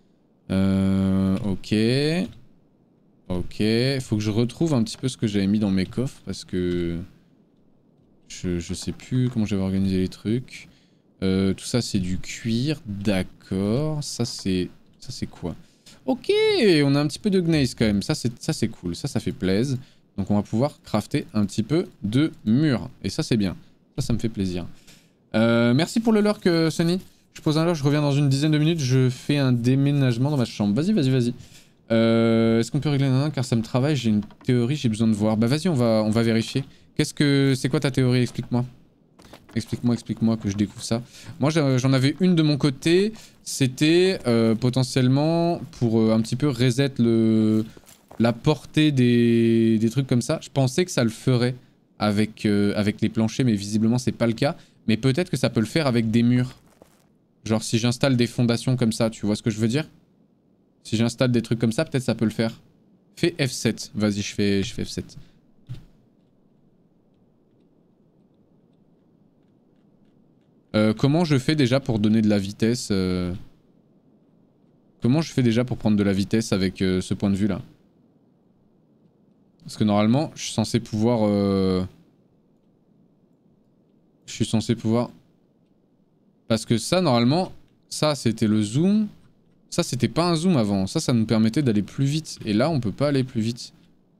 Ok. Ok. Faut que je retrouve un petit peu ce que j'avais mis dans mes coffres. Parce que... Je sais plus comment j'avais organisé les trucs. Tout ça c'est du cuir. D'accord. Ça c'est quoi? Ok, on a un petit peu de gneiss quand même. Ça c'est cool. Ça fait plaisir. Donc on va pouvoir crafter un petit peu de mur. Et ça c'est bien. Ça me fait plaisir. Merci pour le lurk, Sunny. Je pose un là, je reviens dans une dizaine de minutes, je fais un déménagement dans ma chambre. Vas-y, vas-y, vas-y. Est-ce qu'on peut régler un car ça me travaille, j'ai une théorie, j'ai besoin de voir. Bah vas-y, on va vérifier. C'est quoi ta théorie? Explique-moi. Explique-moi que je découvre ça. Moi j'en avais une de mon côté, c'était potentiellement pour un petit peu reset la portée des trucs comme ça. Je pensais que ça le ferait avec les planchers, mais visiblement c'est pas le cas. Mais peut-être que ça peut le faire avec des murs. Genre si j'installe des fondations comme ça, tu vois ce que je veux dire? Si j'installe des trucs comme ça, peut-être ça peut le faire. Fais F7. Vas-y, je fais F7. Comment je fais déjà pour donner de la vitesse Comment je fais déjà pour prendre de la vitesse avec ce point de vue là? Parce que normalement, je suis censé pouvoir... Je suis censé pouvoir... Parce que ça, normalement, ça c'était le zoom. Ça c'était pas un zoom avant. Ça nous permettait d'aller plus vite. Et là, on peut pas aller plus vite.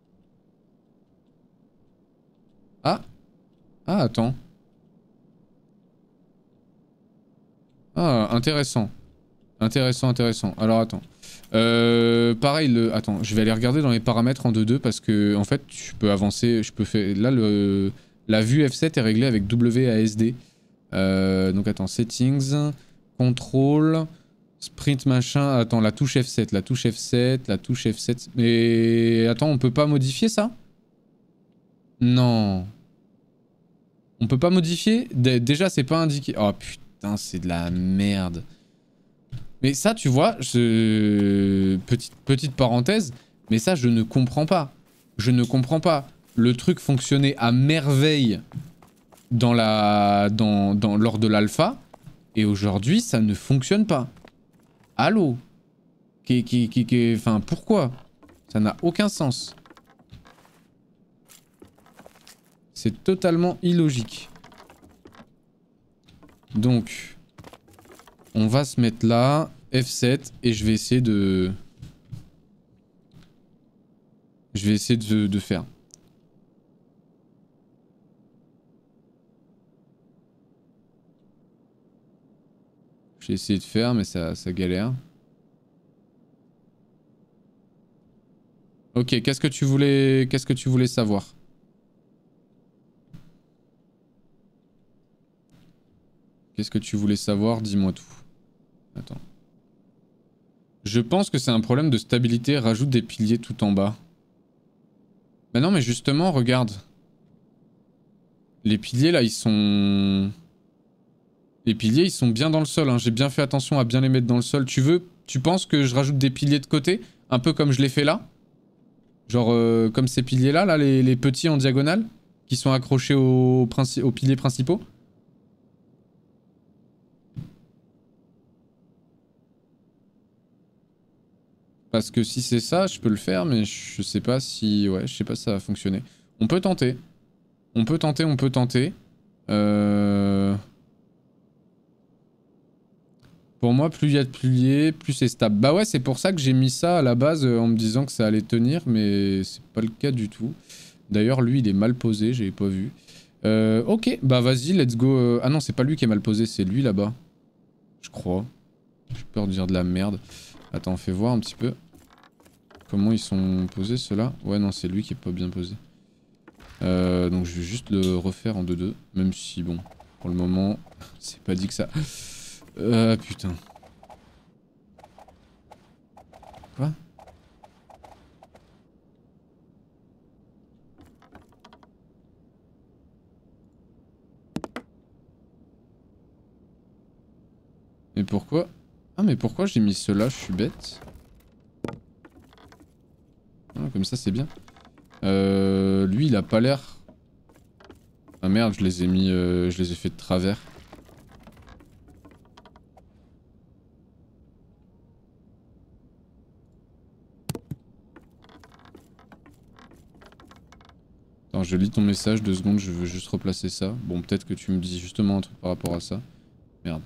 Ah. Ah, attends. Ah, intéressant. Intéressant. Alors attends. Pareil, attends, je vais aller regarder dans les paramètres en 2.2 parce que en fait, je peux avancer, je peux faire... Là, la vue F7 est réglée avec WASD. Donc attends, settings, contrôle, sprint machin... Attends, la touche F7. Mais attends, on peut pas modifier ça? Non. On peut pas modifier? Déjà, c'est pas indiqué. Oh putain, c'est de la merde. Mais ça, tu vois, petite parenthèse, mais ça, je ne comprends pas. Le truc fonctionnait à merveille lors de l'alpha, et aujourd'hui, ça ne fonctionne pas. Allô? Enfin, pourquoi? Ça n'a aucun sens. C'est totalement illogique. Donc... On va se mettre là, F7, et je vais essayer de... faire. J'ai essayé de faire, mais ça galère. Ok, qu'est-ce que tu voulais savoir? Qu'est-ce que tu voulais savoir? Dis-moi tout. Attends. Je pense que c'est un problème de stabilité. Rajoute des piliers tout en bas. Bah non, mais justement, regarde. Les piliers, là, ils sont... Les piliers, ils sont bien dans le sol. Hein. J'ai bien fait attention à bien les mettre dans le sol. Tu penses que je rajoute des piliers de côté? Un peu comme je l'ai fait là? Genre, comme ces piliers-là, là, les petits en diagonale? Qui sont accrochés aux piliers principaux? Parce que si c'est ça, je peux le faire, mais je sais pas si... Ouais, je sais pas si ça va fonctionner. On peut tenter. Pour moi, plus il y a de piliers, plus c'est stable. Bah ouais, c'est pour ça que j'ai mis ça à la base en me disant que ça allait tenir, mais c'est pas le cas du tout. D'ailleurs, lui, il est mal posé, j'avais pas vu. Ok, bah vas-y, let's go. Ah non, c'est pas lui qui est mal posé, c'est lui là-bas. Je crois. J'ai peur de dire de la merde. Attends, fais voir un petit peu. Comment ils sont posés ceux-là? Ouais, non, c'est lui qui est pas bien posé. Donc je vais juste le refaire en 2-2. Même si, bon, pour le moment, c'est pas dit que ça... putain. Quoi? Mais pourquoi? Ah mais pourquoi j'ai mis cela? Je suis bête. Ah, comme ça c'est bien. Lui il a pas l'air... Ah merde, je les ai mis... je les ai fait de travers. Attends, je lis ton message, 2 secondes, je veux juste replacer ça. Bon, peut-être que tu me dis justement un truc par rapport à ça. Merde.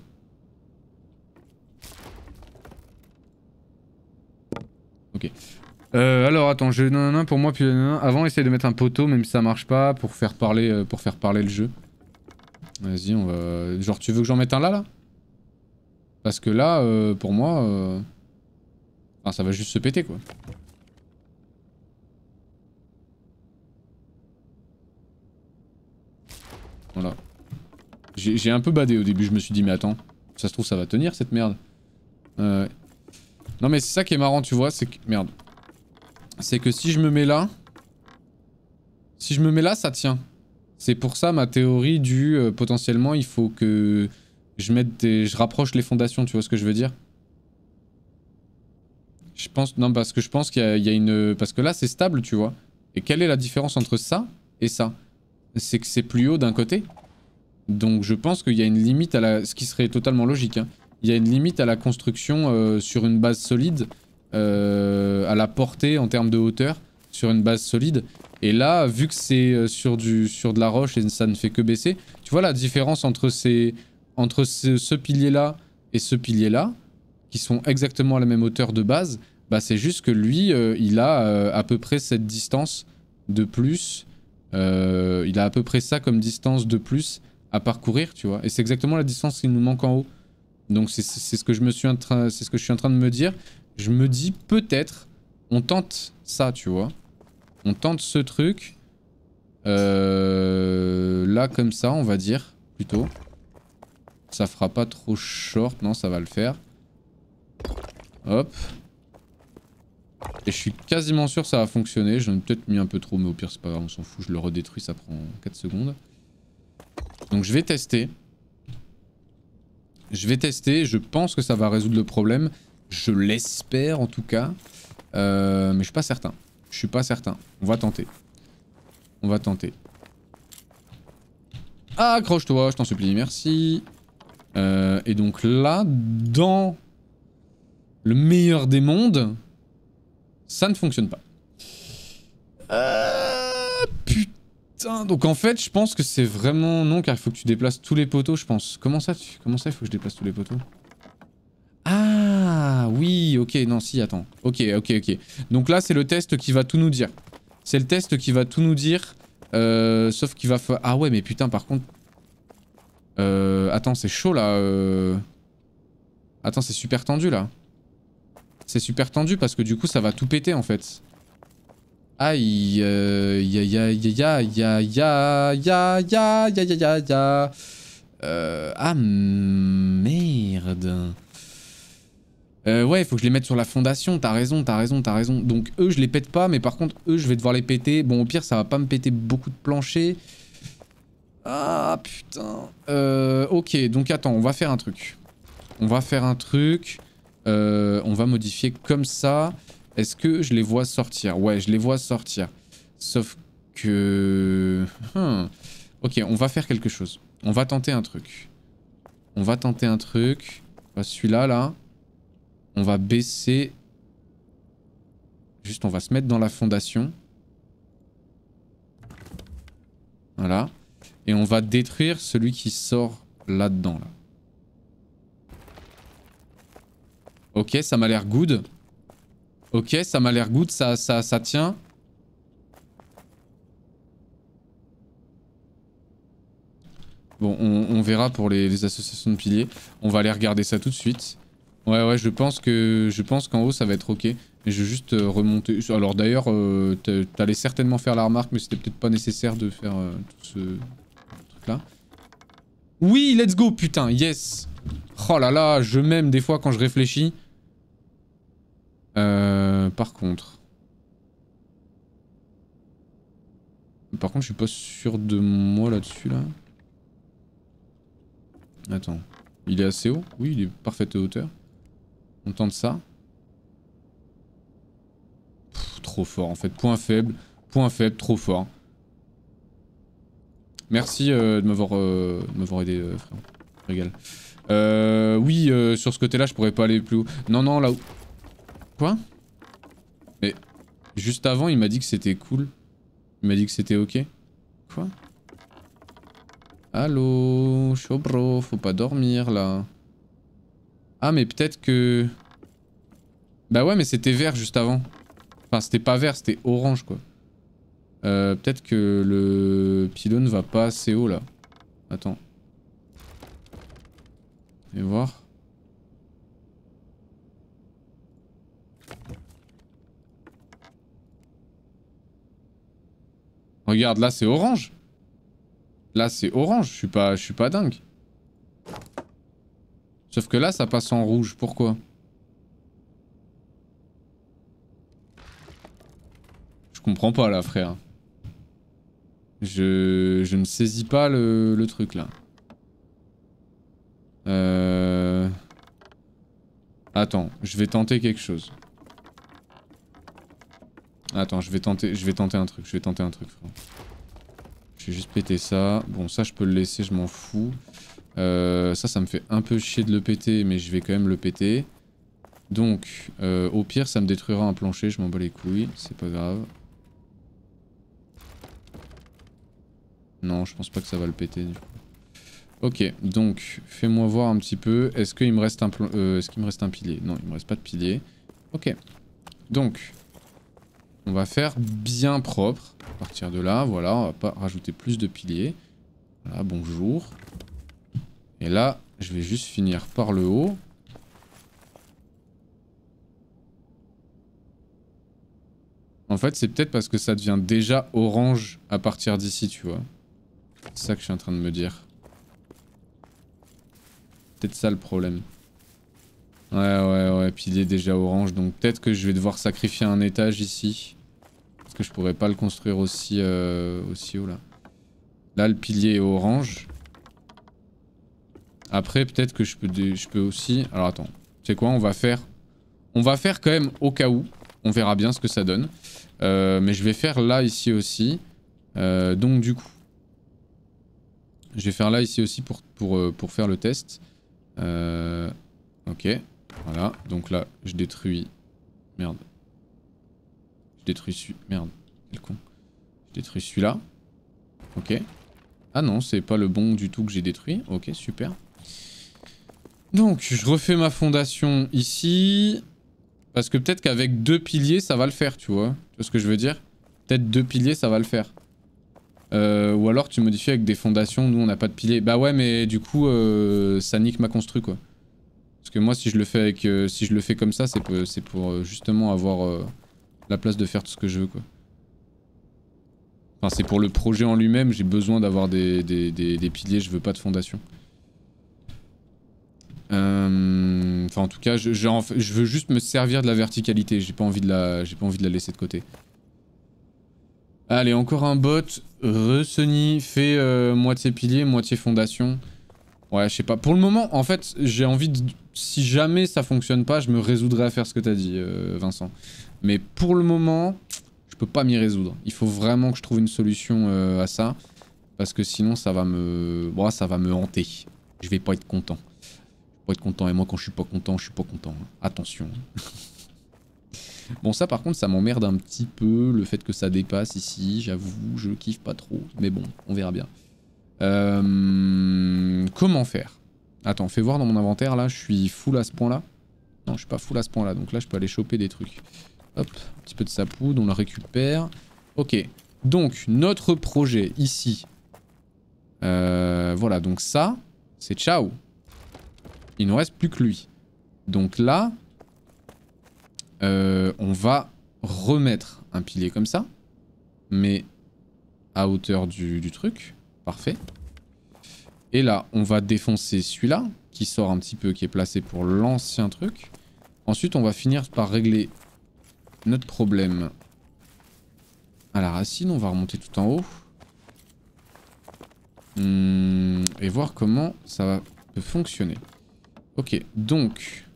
Ok. Alors attends, pour moi puis avant essaye de mettre un poteau même si ça marche pas pour faire parler le jeu. Vas-y, on va... Genre tu veux que j'en mette un là? Parce que là, pour moi... Enfin, ça va juste se péter, quoi. Voilà. J'ai un peu badé au début, je me suis dit, mais attends, ça se trouve, ça va tenir, cette merde. Non, mais c'est ça qui est marrant, tu vois, c'est que... Merde. C'est que si je me mets là... Si je me mets là, ça tient. C'est pour ça ma théorie du potentiellement il faut que je mette des... je rapproche les fondations, tu vois ce que je veux dire? Je pense... Non, parce que je pense qu'il y a une... Parce que là c'est stable, tu vois. Et quelle est la différence entre ça et ça? C'est que c'est plus haut d'un côté. Donc je pense qu'il y a une limite à la... Ce qui serait totalement logique, hein. Il y a une limite à la construction sur une base solide, à la portée en termes de hauteur, sur une base solide. Et là, vu que c'est sur de la roche et ça ne fait que baisser, tu vois la différence entre ce pilier-là et ce pilier-là, qui sont exactement à la même hauteur de base, bah c'est juste que lui, il a à peu près cette distance de plus. Il a à peu près ça comme distance de plus à parcourir, tu vois. Et c'est exactement la distance qu'il nous manque en haut. Donc c'est ce que je suis en train de me dire. Je me dis peut-être on tente ça, tu vois. On tente ce truc. Là comme ça, on va dire plutôt. Ça fera pas trop short, non, ça va le faire. Hop. Et je suis quasiment sûr que ça va fonctionner. J'en ai peut-être mis un peu trop, mais au pire c'est pas grave, on s'en fout. Je le redétruis, ça prend 4 secondes. Donc je vais tester. Je pense que ça va résoudre le problème. Je l'espère en tout cas. Mais je suis pas certain. Je suis pas certain. On va tenter. On va tenter. Accroche-toi, je t'en supplie, merci. Et donc là, dans le meilleur des mondes, ça ne fonctionne pas. Putain, donc en fait, je pense que c'est vraiment non, car il faut que tu déplaces tous les poteaux, je pense. Comment ça, il faut que je déplace tous les poteaux? Ah, oui, ok, non, si, attends. Ok. Donc là, c'est le test qui va tout nous dire. C'est le test qui va tout nous dire. Sauf qu'il va falloir... Ah ouais, mais putain, par contre... Attends, c'est chaud, là. Attends, c'est super tendu, là. C'est super tendu parce que du coup, ça va tout péter, en fait. Aïe, ah, merde. Ouais, il faut que je les mette sur la fondation, t'as raison. Donc eux, je les pète pas, mais par contre, eux, je vais devoir les péter. Bon, au pire, ça va pas me péter beaucoup de planchers. Ah, putain. Ok, donc attends, on va faire un truc. On va modifier comme ça. Est-ce que je les vois sortir? Ouais, je les vois sortir. Sauf que... Ok, on va faire quelque chose. On va tenter un truc. Celui-là, là. On va baisser... Juste, on va se mettre dans la fondation. Voilà. Et on va détruire celui qui sort là-dedans, là. Ok, ça m'a l'air good. Ça tient. Bon, on verra pour les associations de piliers. On va aller regarder ça tout de suite. Ouais, je pense qu'en haut ça va être ok. Mais je vais juste remonter. Alors d'ailleurs, t'allais certainement faire la remarque, mais c'était peut-être pas nécessaire de faire tout ce truc-là. Oui, let's go, putain, yes. Oh là là, je m'aime des fois quand je réfléchis. Par contre, je suis pas sûr de moi là-dessus, là. Attends. Il est assez haut? Oui, il est parfaite hauteur. On tente ça. Pff, trop fort, en fait. Point faible, trop fort. Merci de m'avoir aidé, frère. Régale. Oui, sur ce côté-là, je pourrais pas aller plus haut. Non, là où... Quoi? Mais juste avant, il m'a dit que c'était cool. Il m'a dit que c'était ok. Quoi? Allô, chaud bro, faut pas dormir là. Ah mais peut-être que... Bah ouais mais c'était vert juste avant. Enfin c'était pas vert, c'était orange quoi. Peut-être que le pylône va pas assez haut là. Attends. Et voir. Regarde, là c'est orange. Là c'est orange, je suis pas dingue. Sauf que là ça passe en rouge, pourquoi? Je comprends pas là frère. Je ne saisis pas le truc là. Attends, je vais tenter quelque chose. Attends, je vais tenter un truc, frère. Je vais juste péter ça. Bon, ça je peux le laisser, je m'en fous. Ça me fait un peu chier de le péter, mais je vais quand même le péter. Donc, au pire, ça me détruira un plancher, je m'en bats les couilles, c'est pas grave. Non, je pense pas que ça va le péter du coup. Ok, donc, fais-moi voir un petit peu. Est-ce qu'il me reste un pilier? Non, il me reste pas de pilier. Ok. Donc, on va faire bien propre. À partir de là, voilà, on va pas rajouter plus de piliers. Voilà, bonjour. Et là, je vais juste finir par le haut. En fait, c'est peut-être parce que ça devient déjà orange à partir d'ici, tu vois. C'est ça que je suis en train de me dire. Peut-être ça le problème. Ouais, puis il est déjà orange, donc peut-être que je vais devoir sacrifier un étage ici. Parce que je pourrais pas le construire aussi haut là. Là, le pilier est orange. Après, peut-être que je peux aussi... Alors attends, tu sais quoi, on va faire quand même au cas où. On verra bien ce que ça donne. Mais je vais faire là, ici aussi. Donc du coup... Je vais faire là, ici aussi pour faire le test. Ok, voilà. Donc là, je détruis... Merde. Je détruis Merde, quel con. Je détruis celui-là. Ok. Ah non, c'est pas le bon du tout que j'ai détruit. Ok, super. Donc, je refais ma fondation ici. Parce que peut-être qu'avec 2 piliers, ça va le faire, tu vois. Tu vois ce que je veux dire? Peut-être 2 piliers, ça va le faire. Ou alors tu modifies avec des fondations, nous on n'a pas de piliers. Bah ouais, mais du coup, ça nique ma constru, quoi. Parce que moi, si je le fais avec, si je le fais comme ça, c'est pour justement avoir la place de faire tout ce que je veux, quoi. Enfin, c'est pour le projet en lui-même, j'ai besoin d'avoir des piliers, je veux pas de fondation. Enfin, en tout cas, je veux juste me servir de la verticalité, j'ai pas envie de la laisser de côté. Allez, encore un bot. Reseni fait moitié pilier, moitié fondation. Ouais, je sais pas. Pour le moment, en fait, j'ai envie de... Si jamais ça fonctionne pas, je me résoudrai à faire ce que t'as dit, Vincent. Mais pour le moment, je peux pas m'y résoudre. Il faut vraiment que je trouve une solution à ça. Parce que sinon, ça va me... Bon, ça va me hanter. Je vais pas être content. Je vais pas être content. Et moi, quand je suis pas content, je suis pas content. Attention. Bon, ça, par contre, ça m'emmerde un petit peu. Le fait que ça dépasse ici, j'avoue, je kiffe pas trop. Mais bon, on verra bien. Comment faire? Attends, fais voir dans mon inventaire, là, je suis full à ce point-là. Non, je suis pas full à ce point-là, donc là, je peux aller choper des trucs. Hop, un petit peu de sapoudre, on le récupère. Ok, donc, notre projet, ici. Voilà, donc ça, c'est ciao. Il nous reste plus que lui. Donc là, on va remettre un pilier comme ça. Mais à hauteur du truc. Parfait. Et là, on va défoncer celui-là, qui sort un petit peu, qui est placé pour l'ancien truc. Ensuite, on va finir par régler notre problème à la racine. On va remonter tout en haut. Et voir comment ça peut fonctionner. Ok, donc...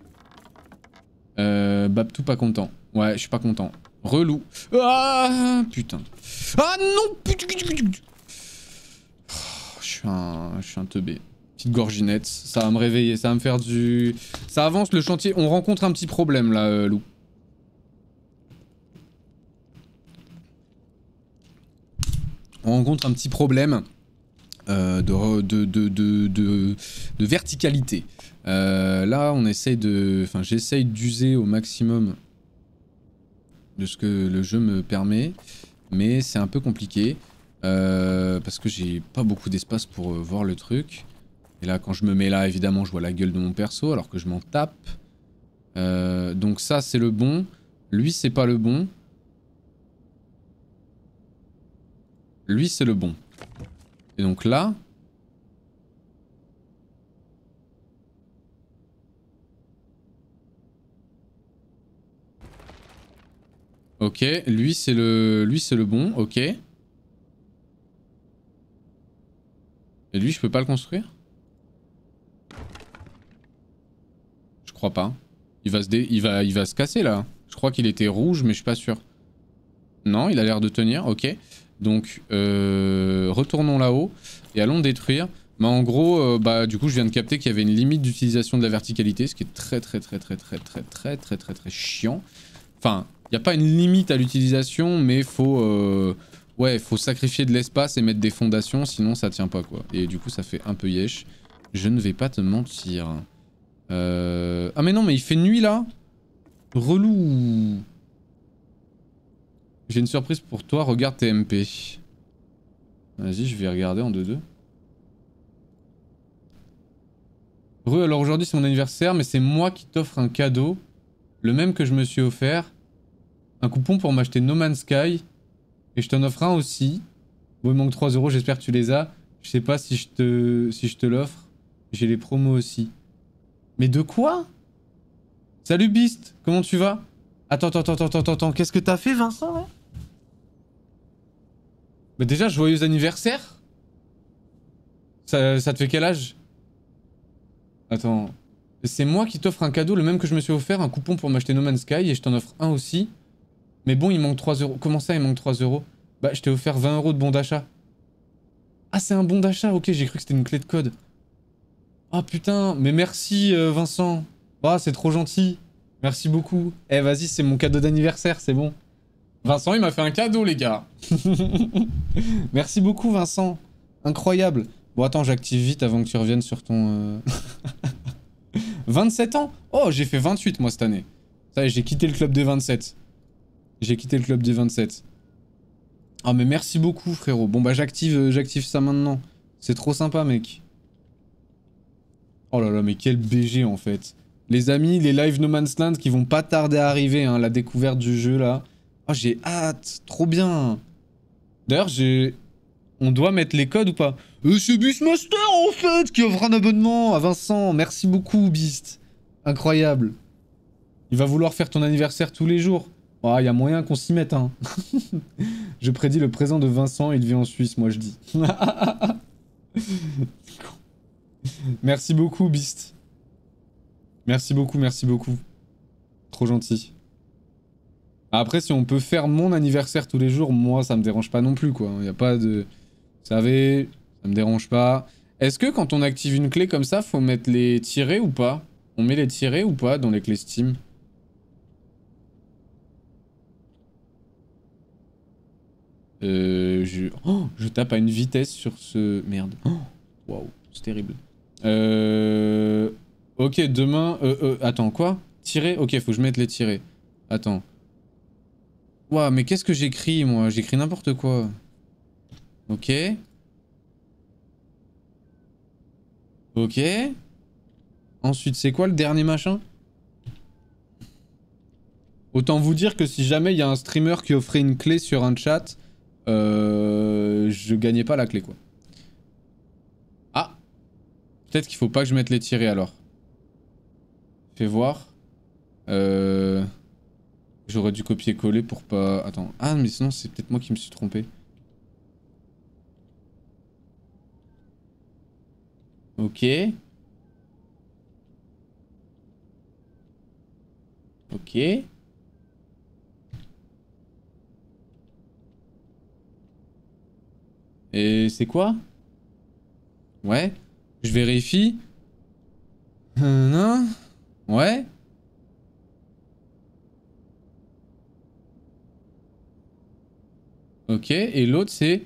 Babtou pas content. Ouais, je suis pas content. Relou. Ah, putain. Ah non, putain. Je suis un teubé. Petite gorginette, ça va me réveiller, ça va me faire du... Ça avance le chantier, on rencontre un petit problème là, Lou. On rencontre un petit problème de verticalité. Là, on essaye de... Enfin, j'essaye d'user au maximum de ce que le jeu me permet, mais c'est un peu compliqué. Parce que j'ai pas beaucoup d'espace pour voir le truc. Et là, quand je me mets là, évidemment, je vois la gueule de mon perso, alors que je m'en tape. Donc ça, c'est le bon. Lui, c'est pas le bon. lui c'est le bon. Et donc là... Ok, lui c'est le bon, ok. Et lui je peux pas le construire? Je crois pas. Il va se casser là. Je crois qu'il était rouge mais je suis pas sûr. Non, il a l'air de tenir, ok. Donc retournons là-haut et allons détruire. Mais en gros, bah du coup je viens de capter qu'il y avait une limite d'utilisation de la verticalité, ce qui est très chiant. Enfin, il n'y a pas une limite à l'utilisation, mais faut sacrifier de l'espace et mettre des fondations, sinon ça tient pas quoi. Et du coup ça fait un peu yesh. Je ne vais pas te mentir. Ah mais non, mais il fait nuit là. Relou. J'ai une surprise pour toi, regarde tes MP. Vas-y, je vais regarder en 2-2. Alors aujourd'hui c'est mon anniversaire, mais c'est moi qui t'offre un cadeau. Le même que je me suis offert. Un coupon pour m'acheter No Man's Sky. Et je t'en offre un aussi. Bon, il manque 3 €, j'espère que tu les as. Je sais pas si je te l'offre. J'ai les promos aussi. Mais de quoi? Salut Beast, comment tu vas? Attends, qu'est-ce que t'as fait Vincent là? Bah déjà, joyeux anniversaire. Ça te fait quel âge? Attends. C'est moi qui t'offre un cadeau, le même que je me suis offert, un coupon pour m'acheter No Man's Sky, et je t'en offre un aussi. Mais bon, il manque 3 €. Comment ça, il manque 3 €? Bah, je t'ai offert 20 € de bon d'achat. Ah, c'est un bon d'achat, ok, j'ai cru que c'était une clé de code. Ah putain, mais merci Vincent. Ah, c'est trop gentil. Merci beaucoup. Eh, vas-y, c'est mon cadeau d'anniversaire, c'est bon. Vincent, il m'a fait un cadeau, les gars. Merci beaucoup, Vincent. Incroyable. Bon, attends, j'active vite avant que tu reviennes sur ton... 27 ans? Oh, j'ai fait 28, moi, cette année. Ça y est, j'ai quitté le club des 27. J'ai quitté le club des 27. Ah, mais merci beaucoup, frérot. Bon, bah, j'active ça maintenant. C'est trop sympa, mec. Oh là là, mais quel BG, en fait. Les amis, les live No Man's Land qui vont pas tarder à arriver, hein, la découverte du jeu, là. Oh, j'ai hâte. Trop bien. D'ailleurs, on doit mettre les codes ou pas? C'est Beastmaster, en fait, qui offre un abonnement à Vincent. Merci beaucoup, Beast. Incroyable. Il va vouloir faire ton anniversaire tous les jours. Oh, y a moyen qu'on s'y mette, hein. Je prédis le présent de Vincent, il vit en Suisse, moi je dis. Merci beaucoup, Beast. Merci beaucoup, merci beaucoup. Trop gentil. Après, si on peut faire mon anniversaire tous les jours, moi, ça me dérange pas non plus, quoi. Y a pas de... Vous savez, ça me dérange pas. Est-ce que quand on active une clé comme ça, faut mettre les tirets ou pas? On met les tirets ou pas dans les clés Steam? Oh, je tape à une vitesse sur ce... Merde. Oh, waouh, c'est terrible. Ok, demain... attends, quoi? Tirer? Ok, faut que je mette les tirets. Attends. Waouh, mais qu'est-ce que j'écris, moi? J'écris n'importe quoi. Ok. Ok. Ensuite, c'est quoi le dernier machin? Autant vous dire que si jamais il y a un streamer qui offrait une clé sur un chat, je gagnais pas la clé, quoi. Ah. Peut-être qu'il faut pas que je mette les tirets, alors. Fais voir. J'aurais dû copier-coller pour pas... Attends. Ah, mais sinon, c'est peut-être moi qui me suis trompé. Ok. Ok. Et c'est quoi? Ouais. Je vérifie. Non. Ouais. Ok. Et l'autre, c'est...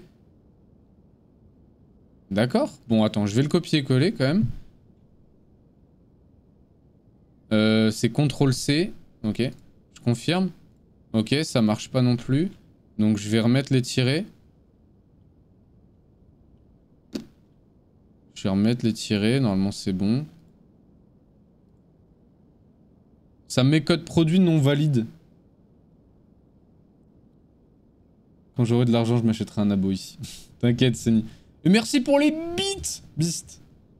D'accord. Bon, attends, je vais le copier-coller quand même. C'est CTRL-C. Ok. Je confirme. Ok, ça marche pas non plus. Donc je vais remettre les tirets. Je vais remettre les tirets. Normalement, c'est bon. Ça me met code produit non valide. Quand j'aurai de l'argent, je m'achèterai un abo ici. T'inquiète, Seni. Et merci pour les beats, Beast.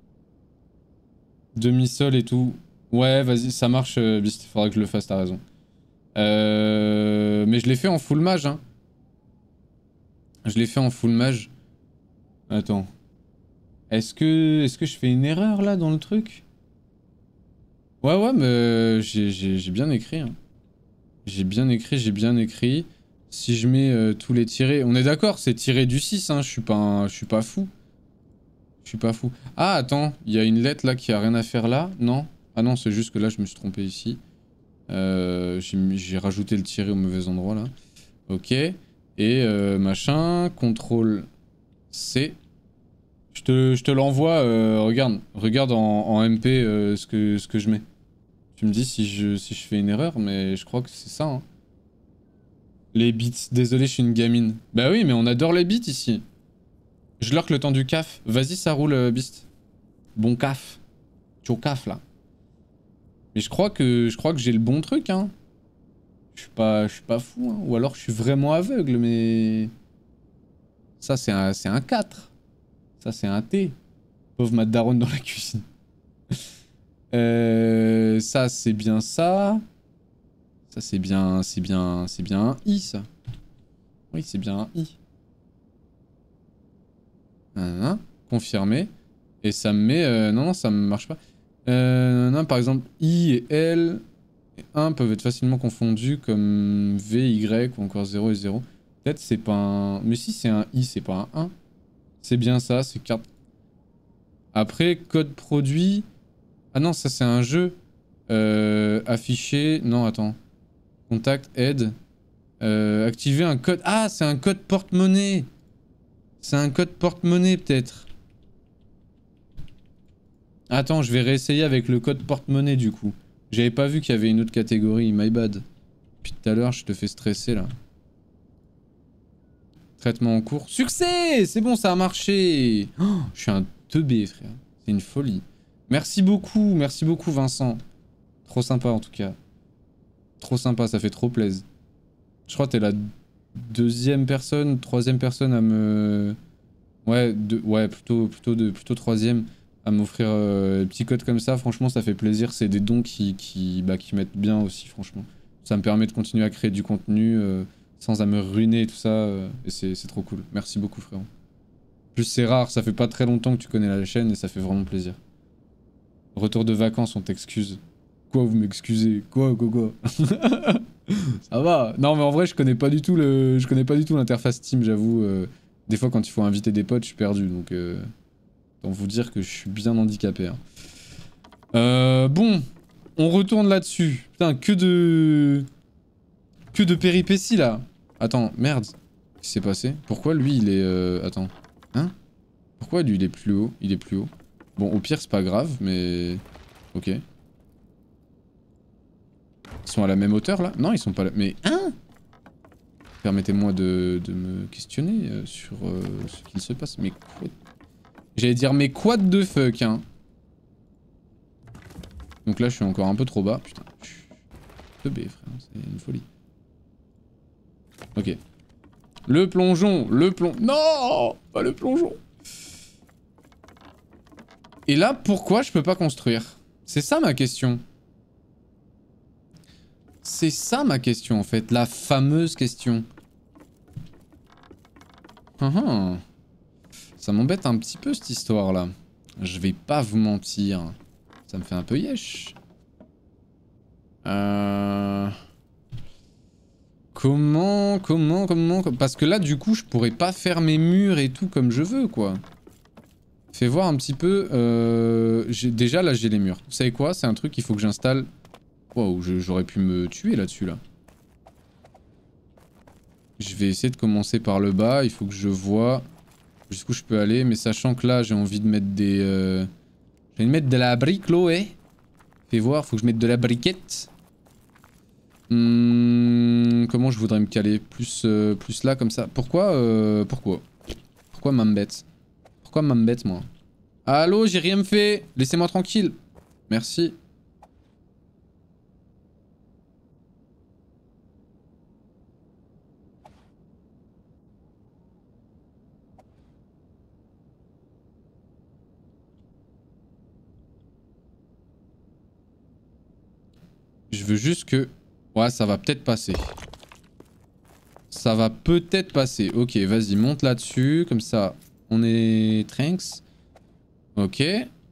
Demi-sol et tout. Ouais, vas-y, ça marche, Beast. Faudra que je le fasse, t'as raison. Mais je l'ai fait en full mage, hein. Je l'ai fait en full mage. Attends. Est-ce que je fais une erreur, là, dans le truc? Ouais, mais j'ai bien écrit, hein. J'ai bien écrit. Si je mets tous les tirés... On est d'accord, c'est tiré du 6, hein. Je suis pas fou. Ah, attends. Il y a une lettre, là, qui a rien à faire là. Non? Ah non, c'est juste que là, je me suis trompé ici. J'ai rajouté le tiré au mauvais endroit, là. Ok. Et machin, CTRL C. Je te l'envoie, regarde en MP ce que je mets. Tu me dis si je fais une erreur, mais je crois que c'est ça. Hein. Les beats, désolé, je suis une gamine. Bah oui, mais on adore les beats ici. Je lurk le temps du caf. Vas-y, ça roule, Beast. Bon caf. Tu au caf, là. Mais je crois que j'ai le bon truc, hein. Je suis pas fou, hein. Ou alors je suis vraiment aveugle, mais... Ça, c'est un 4. Ça, c'est un T. Pauvre ma daronne dans la cuisine. Ça, c'est bien ça. Ça, c'est bien un I, ça. Oui, c'est bien un I. Confirmé. Et ça me met... Non, ça me marche pas. Non, par exemple, I et L et 1 peuvent être facilement confondus comme V, Y ou encore 0 et 0. Peut-être c'est pas un... Mais si c'est un I, c'est pas un 1. C'est bien ça, c'est carte... Après, code produit... Ah non, ça c'est un jeu. Afficher... Non, attends. Contact, aide. Activer un code... Ah, c'est un code porte-monnaie. C'est un code porte-monnaie, peut-être. Attends, je vais réessayer avec le code porte-monnaie, du coup. J'avais pas vu qu'il y avait une autre catégorie, my bad. Depuis tout à l'heure, je te fais stresser, là. Traitement en cours. Succès! C'est bon, ça a marché! Oh, je suis un teubé, frère. C'est une folie. Merci beaucoup, Vincent. Trop sympa, en tout cas. Trop sympa, ça fait trop plaisir. Je crois que t'es la troisième personne à me... Ouais, plutôt troisième à m'offrir des petits codes comme ça. Franchement, ça fait plaisir. C'est des dons qui mettent bien aussi, franchement. Ça me permet de continuer à créer du contenu sans à me ruiner et tout ça. Et c'est trop cool. Merci beaucoup, frérot. En plus, c'est rare. Ça fait pas très longtemps que tu connais la chaîne et ça fait vraiment plaisir. Retour de vacances, on t'excuse. Quoi, vous m'excusez? Quoi? Ça va. Non, mais en vrai, je connais pas du tout l'interface Steam, j'avoue. Des fois, quand il faut inviter des potes, je suis perdu. Donc, autant vous dire que je suis bien handicapé. Hein. Bon, on retourne là-dessus. Putain, que de péripéties, là. Attends, merde. Qu'est-ce qui s'est passé? Pourquoi lui, il est... Attends. Hein? Pourquoi lui, il est plus haut? Bon, au pire, c'est pas grave, mais... Ok. Ils sont à la même hauteur, là? Non, ils sont pas là. Mais... Hein? Permettez-moi de me questionner sur ce qu'il se passe. Mais quoi? J'allais dire, mais quoi de fuck, hein? Donc là, je suis encore un peu trop bas. Putain, je suis teubé, frère. C'est une folie. Ok. Le plongeon. Non! Pas le plongeon. Et là, pourquoi je peux pas construire? C'est ça ma question. C'est ça ma question, en fait. La fameuse question. Ça m'embête un petit peu, cette histoire-là. Je vais pas vous mentir. Ça me fait un peu yesh. Comment... Parce que là, du coup, je pourrais pas faire mes murs et tout comme je veux, quoi. Fais voir un petit peu... Déjà, là, j'ai les murs. Vous savez quoi? C'est un truc qu'il faut que j'installe... Wow, j'aurais pu me tuer là-dessus, là. Je vais essayer de commencer par le bas. Il faut que je vois jusqu'où je peux aller. Mais sachant que là, j'ai envie de mettre des... J'ai envie de mettre de la brique, Loé. Fais voir, faut que je mette de la briquette. Comment je voudrais me caler? Plus là, comme ça. Pourquoi m'embête? Pourquoi m'embête, moi? Allô, j'ai rien fait. Laissez-moi tranquille. Merci. je veux juste que... Ouais, ça va peut-être passer. Ça va peut-être passer. Ok, vas-y, monte là-dessus. Comme ça, on est... Trinks. Ok.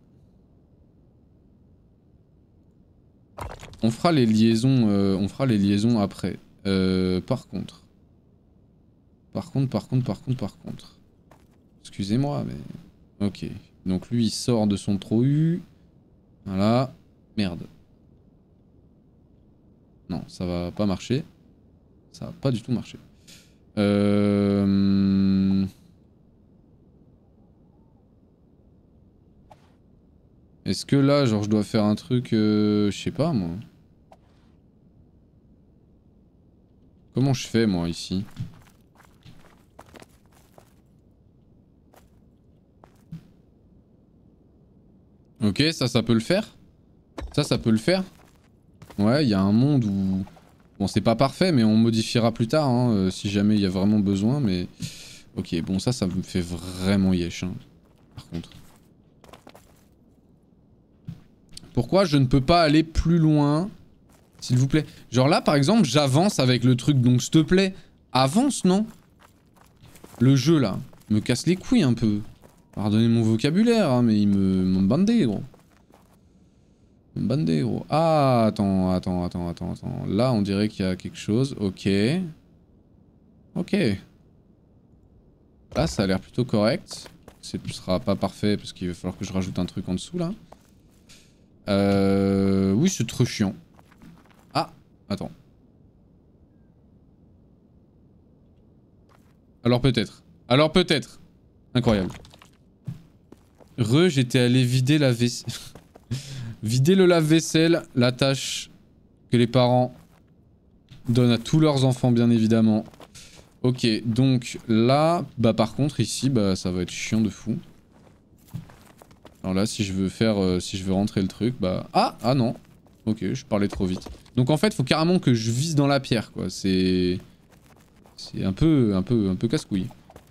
On fera les liaisons après. Par contre. Excusez-moi, mais... Ok. Donc lui, il sort de son trou U. Voilà. Merde. Non, ça va pas marcher. Ça va pas du tout marcher. Est-ce que là, genre, je dois faire un truc... je sais pas, moi. Comment je fais, moi, ici? Ok, ça peut le faire. Ça peut le faire. Ouais, il y a un monde où... Bon, c'est pas parfait, mais on modifiera plus tard, hein, si jamais il y a vraiment besoin, mais... Ok, bon, ça me fait vraiment yesh, hein, par contre. Pourquoi je ne peux pas aller plus loin, s'il vous plaît? Genre là, par exemple, j'avance avec le truc, donc s'il te plaît, avance, non? Le jeu, là, me casse les couilles un peu. Pardonnez mon vocabulaire, hein, mais il me bandé, gros. Bandé, gros. Ah, attends. Là, on dirait qu'il y a quelque chose. Ok. Ok. Là, ça a l'air plutôt correct. Ce sera pas parfait parce qu'il va falloir que je rajoute un truc en dessous, là. Oui, c'est trop chiant. Ah, attends. Alors peut-être. Incroyable. J'étais allé vider la vaisselle. Vider le lave-vaisselle, la tâche que les parents donnent à tous leurs enfants, bien évidemment. Ok, donc là, bah par contre ici, bah ça va être chiant de fou. Alors là, si je veux rentrer le truc, bah... Ah non. Ok, je parlais trop vite. Donc en fait, faut carrément que je vise dans la pierre, quoi. C'est un peu casse-couille.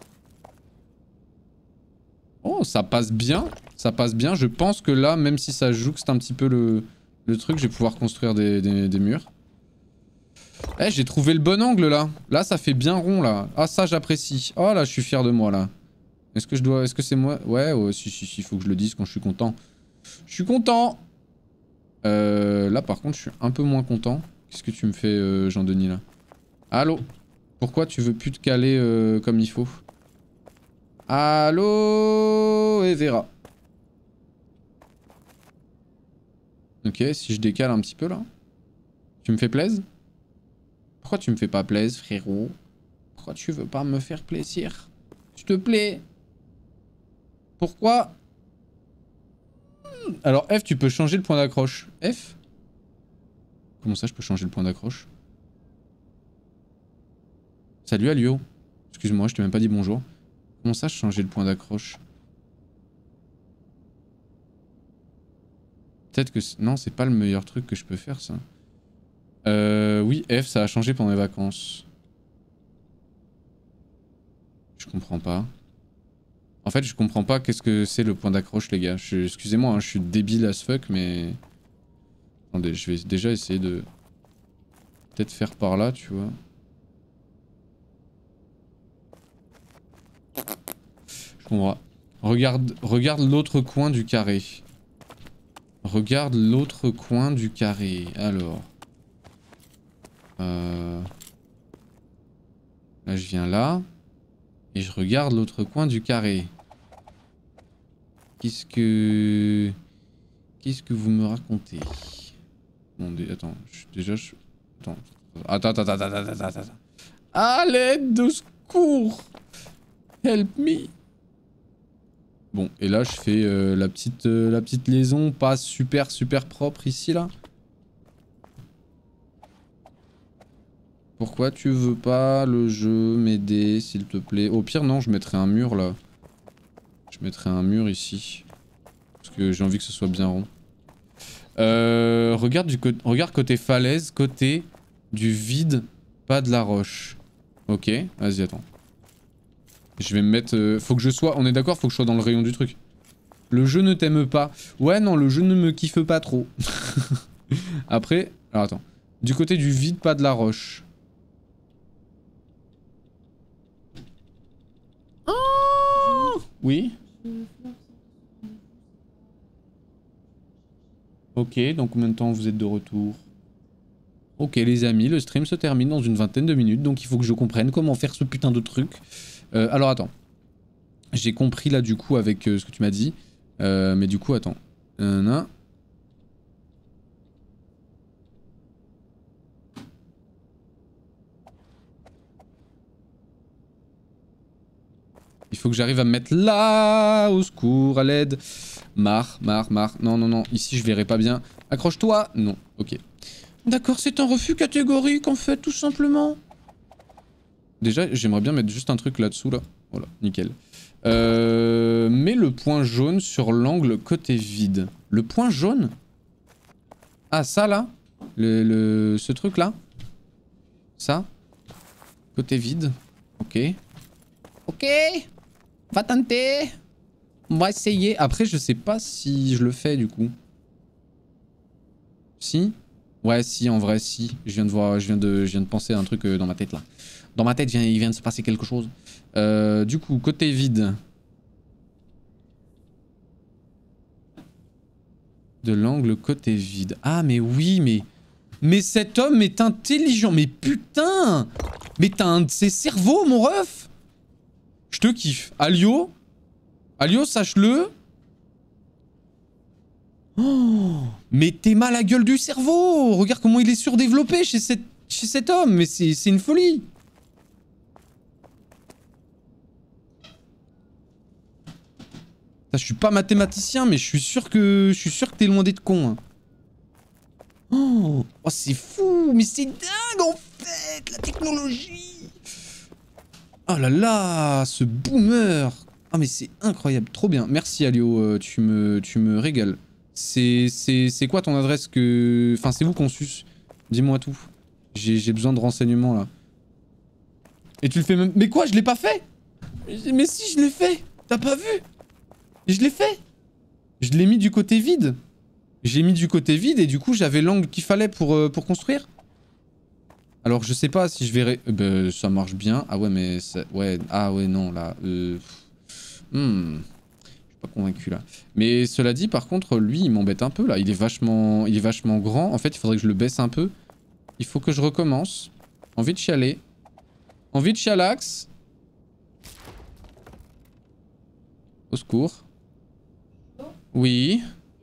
Oh, ça passe bien. Ça passe bien. Je pense que là, même si ça jouxte un petit peu le truc, je vais pouvoir construire des murs. Eh, j'ai trouvé le bon angle, là. Là, ça fait bien rond, là. Ah, ça, j'apprécie. Oh, là, je suis fier de moi, là. Est-ce que c'est moi? Ouais, si, faut que je le dise quand je suis content. Je suis content. Là, par contre, je suis un peu moins content. Qu'est-ce que tu me fais, Jean-Denis, là? Allô? Pourquoi tu veux plus te caler comme il faut? Allô, Evera. Ok, si je décale un petit peu, là. Tu me fais plaisir? Pourquoi tu me fais pas plaisir, frérot? Pourquoi tu veux pas me faire plaisir? S'il te plaît. Pourquoi? Alors F, tu peux changer le point d'accroche. F? Comment ça, je peux changer le point d'accroche? Salut Alio. Excuse-moi, je t'ai même pas dit bonjour. Comment ça, changer le point d'accroche? Peut-être que... Non, c'est pas le meilleur truc que je peux faire, ça. Oui, F, ça a changé pendant les vacances. Je comprends pas. En fait, je comprends pas qu'est-ce que c'est le point d'accroche, les gars. Excusez-moi, hein, je suis débile as fuck, mais... Attendez, je vais déjà essayer de... Peut-être faire par là, tu vois. Je comprends. Regarde l'autre coin du carré. Regarde l'autre coin du carré. Alors... Là, je viens là. Et je regarde l'autre coin du carré. Qu'est-ce que vous me racontez? Bon, attends, Attends. À l'aide, de secours! Help me! Bon, et là, je fais la petite liaison pas super propre ici, là. Pourquoi tu veux pas le jeu m'aider, s'il te plaît? Au pire, non, je mettrai un mur, là. Je mettrai un mur ici. Parce que j'ai envie que ce soit bien rond. Regarde côté falaise, côté du vide, pas de la roche. Ok, vas-y, attends. Je vais me mettre... faut que je sois... On est d'accord, faut que je sois dans le rayon du truc. Le jeu ne t'aime pas. Ouais, non, le jeu ne me kiffe pas trop. Après... Alors, attends. Du côté du vide, pas de la roche. Oh oui. Ok, dans combien de temps vous êtes de retour? Ok les amis, le stream se termine dans une vingtaine de minutes, donc il faut que je comprenne comment faire ce putain de truc. Alors attends. J'ai compris là du coup avec ce que tu m'as dit. Mais du coup attends. Non. Il faut que j'arrive à me mettre là, au secours, à l'aide. Marre. Non, non, non, ici je verrai pas bien. Accroche-toi. Non, ok. D'accord, c'est un refus catégorique en fait, tout simplement. Déjà, j'aimerais bien mettre juste un truc là-dessous, là. Voilà, nickel. Mets le point jaune sur l'angle côté vide. Le point jaune? Ah, ça là? Ce truc là? Ça? Côté vide? Ok. Ok. Va tenter. On va essayer. Après, je sais pas si je le fais du coup. Si? Ouais, si, en vrai, si. Je viens de voir, je viens de penser à un truc dans ma tête là. Dans ma tête, il vient de se passer quelque chose. Du coup, côté vide. De l'angle côté vide. Ah, mais oui, mais... Mais cet homme est intelligent. Mais putain! Mais t'as un de ses cerveaux, mon ref! Je te kiffe. Alio? Alio, sache-le. Oh, mais t'es mal à la gueule du cerveau. Regarde comment il est surdéveloppé chez cet homme. Mais c'est une folie. Ça, je suis pas mathématicien, mais je suis sûr que t'es loin d'être con. Hein. Oh, oh c'est fou. Mais c'est dingue en fait, la technologie. Oh là là, ce boomer. Ah mais c'est incroyable, trop bien. Merci Alio, tu me régales. C'est quoi ton adresse que... Enfin, c'est où qu'on suce? Dis-moi tout. J'ai besoin de renseignements, là. Et tu le fais même... Mais quoi, je l'ai pas fait? Mais si, je l'ai fait. T'as pas vu? Je l'ai fait. Je l'ai mis du côté vide. J'ai mis du côté vide et du coup, j'avais l'angle qu'il fallait pour construire. Alors, je sais pas si je verrai... Ben, ça marche bien. Ah ouais, mais... Ouais, ah ouais, non, là... Pas convaincu là. Mais cela dit, par contre, lui, il m'embête un peu là. Il est vachement grand. En fait, il faudrait que je le baisse un peu. Il faut que je recommence. Envie de chialer. Envie de chialax. Au secours. Oui.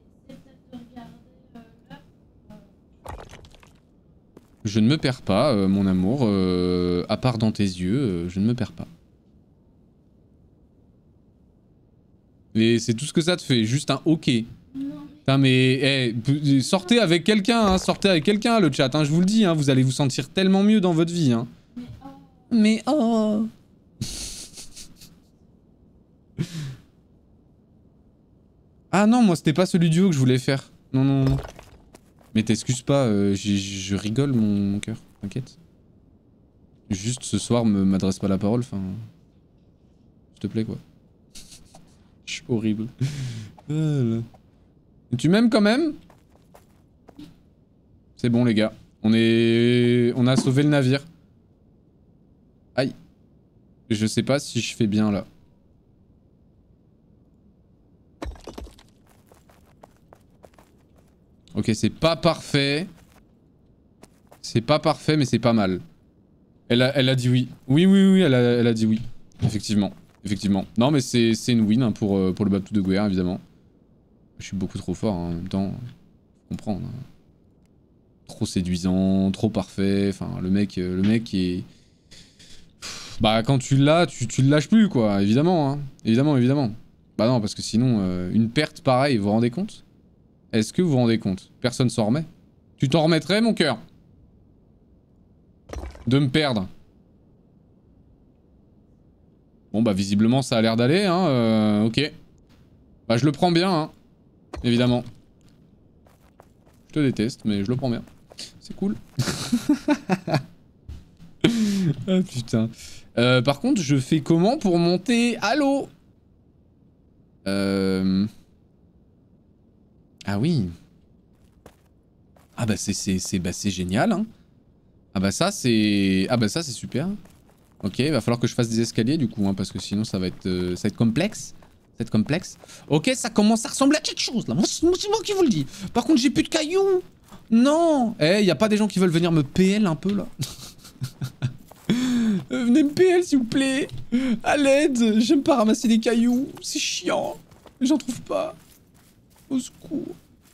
Je ne me perds pas, mon amour. À part dans tes yeux, je ne me perds pas. Et c'est tout ce que ça te fait, juste un ok. Putain mais, sortez avec quelqu'un, hein, sortez avec quelqu'un le chat, hein, je vous le dis, hein, vous allez vous sentir tellement mieux dans votre vie. Hein. Mais oh. Ah non, moi c'était pas celui du haut que je voulais faire. Non, non, non. Mais t'excuses pas, je rigole mon cœur, t'inquiète. Juste ce soir, m'adresse pas la parole, enfin... S'il te plaît quoi. Je suis horrible. Tu m'aimes quand même? C'est bon les gars. On a sauvé le navire. Aïe. Je sais pas si je fais bien là. Ok, c'est pas parfait. C'est pas parfait, mais c'est pas mal. Elle a dit oui. Oui, elle a dit oui. Effectivement. Non, mais c'est une win hein, pour le Baptou de Guerre, évidemment. Je suis beaucoup trop fort hein, en même temps. Faut comprendre. Hein. Trop séduisant, trop parfait. Enfin, le mec est... Bah, quand tu l'as, tu le lâches plus, quoi. Évidemment, hein. Évidemment. Bah non, parce que sinon, une perte pareille, vous vous rendez compte? Est-ce que vous vous rendez compte? Personne s'en remet. Tu t'en remettrais, mon cœur? De me perdre. Bon, bah, visiblement, ça a l'air d'aller, hein. Ok. Bah, je le prends bien, hein. Évidemment. Je te déteste, mais je le prends bien. C'est cool. Ah, putain. Par contre, je fais comment pour monter? Allô? Ah oui. Ah bah c'est génial, hein. Ah bah ça c'est super. Ok, il va falloir que je fasse des escaliers du coup, hein, parce que sinon ça va être complexe. Ça va être complexe. Ok, ça commence à ressembler à quelque chose là. Moi, c'est moi qui vous le dis. Par contre, j'ai plus de cailloux. Non. Eh, y a pas des gens qui veulent venir me PL un peu là? Venez me PL s'il vous plaît. À l'aide. J'aime pas ramasser des cailloux. C'est chiant. J'en trouve pas. Au secours.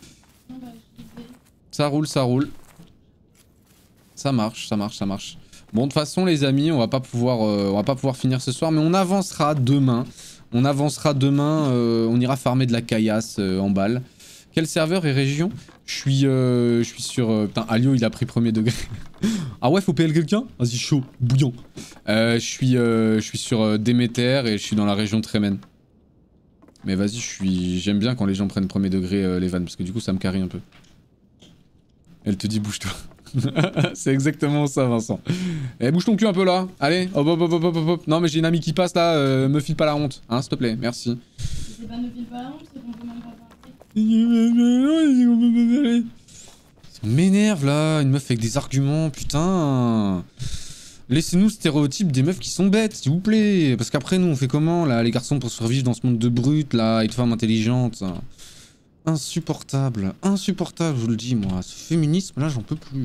Ça roule, ça roule. Ça marche, ça marche, ça marche. Bon, de toute façon, les amis, on va pas pouvoir finir ce soir, mais on avancera demain. On avancera demain, on ira farmer de la caillasse en balle. Quel serveur et région? Je suis sur... putain, Alio, il a pris premier degré. Ah ouais, faut PL quelqu'un? Vas-y, chaud, bouillant. Je suis sur Déméter et je suis dans la région Trémen. Mais vas-y, j'aime bien quand les gens prennent premier degré les vannes, parce que du coup, ça me carie un peu. Elle te dit bouge-toi. C'est exactement ça, Vincent. Eh, bouge ton cul un peu là. Allez, hop hop hop hop hop hop. Non, mais j'ai une amie qui passe là, me file pas la honte. Hein, s'il te plaît, merci. C'est pas me file pas la honte, c'est qu'on peut même pas parler. Ça m'énerve là, une meuf avec des arguments, putain. Laissez-nous le stéréotype des meufs qui sont bêtes, s'il vous plaît. Parce qu'après, nous, on fait comment là, les garçons, pour survivre dans ce monde de brutes là, avec de femmes intelligentes. Insupportable, insupportable, je vous le dis, moi. Ce féminisme, là, j'en peux plus.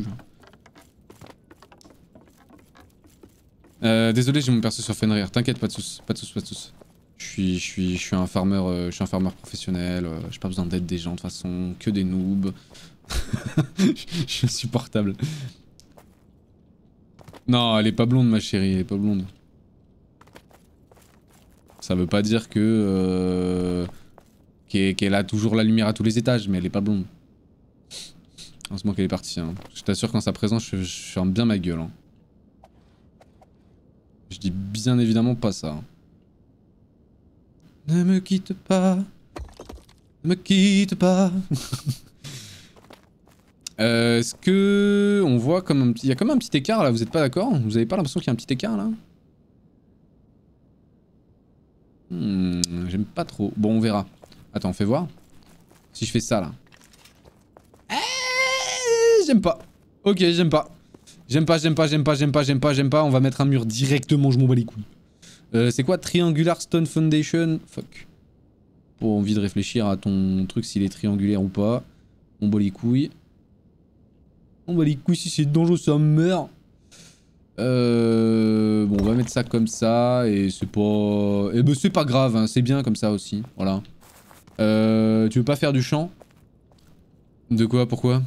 Désolé, j'ai mon perso sur Fenrir. T'inquiète, pas de soucis, pas de soucis, pas de soucis. Je suis un farmer, professionnel. J'ai pas besoin d'aide des gens, de toute façon. Que des noobs. Je suis insupportable. Non, elle est pas blonde, ma chérie, elle est pas blonde. Ça veut pas dire que... qu'elle a toujours la lumière à tous les étages, mais elle est pas blonde. Heureusement qu'elle est partie, hein. Je t'assure qu'en sa présence, je ferme bien ma gueule. Hein. Je dis bien évidemment pas ça. Hein. Ne me quitte pas. Ne me quitte pas. Est-ce que... on voit comme un petit... il y a comme un petit écart là, vous êtes pas d'accord? Vous avez pas l'impression qu'il y a un petit écart là? J'aime pas trop. Bon, on verra. Attends, fais voir. Si je fais ça là. J'aime pas. Ok, j'aime pas. J'aime pas. On va mettre un mur directement, je m'en bats les couilles. C'est quoi? Triangular Stone Foundation? Fuck. Pas envie de réfléchir à ton truc s'il est triangulaire ou pas. On bat les couilles. On bat les couilles si c'est dangereux, ça meurt. Bon, on va mettre ça comme ça et c'est pas... eh ben c'est pas grave, hein, c'est bien comme ça aussi. Voilà. Tu veux pas faire du champ? De quoi? Pourquoi?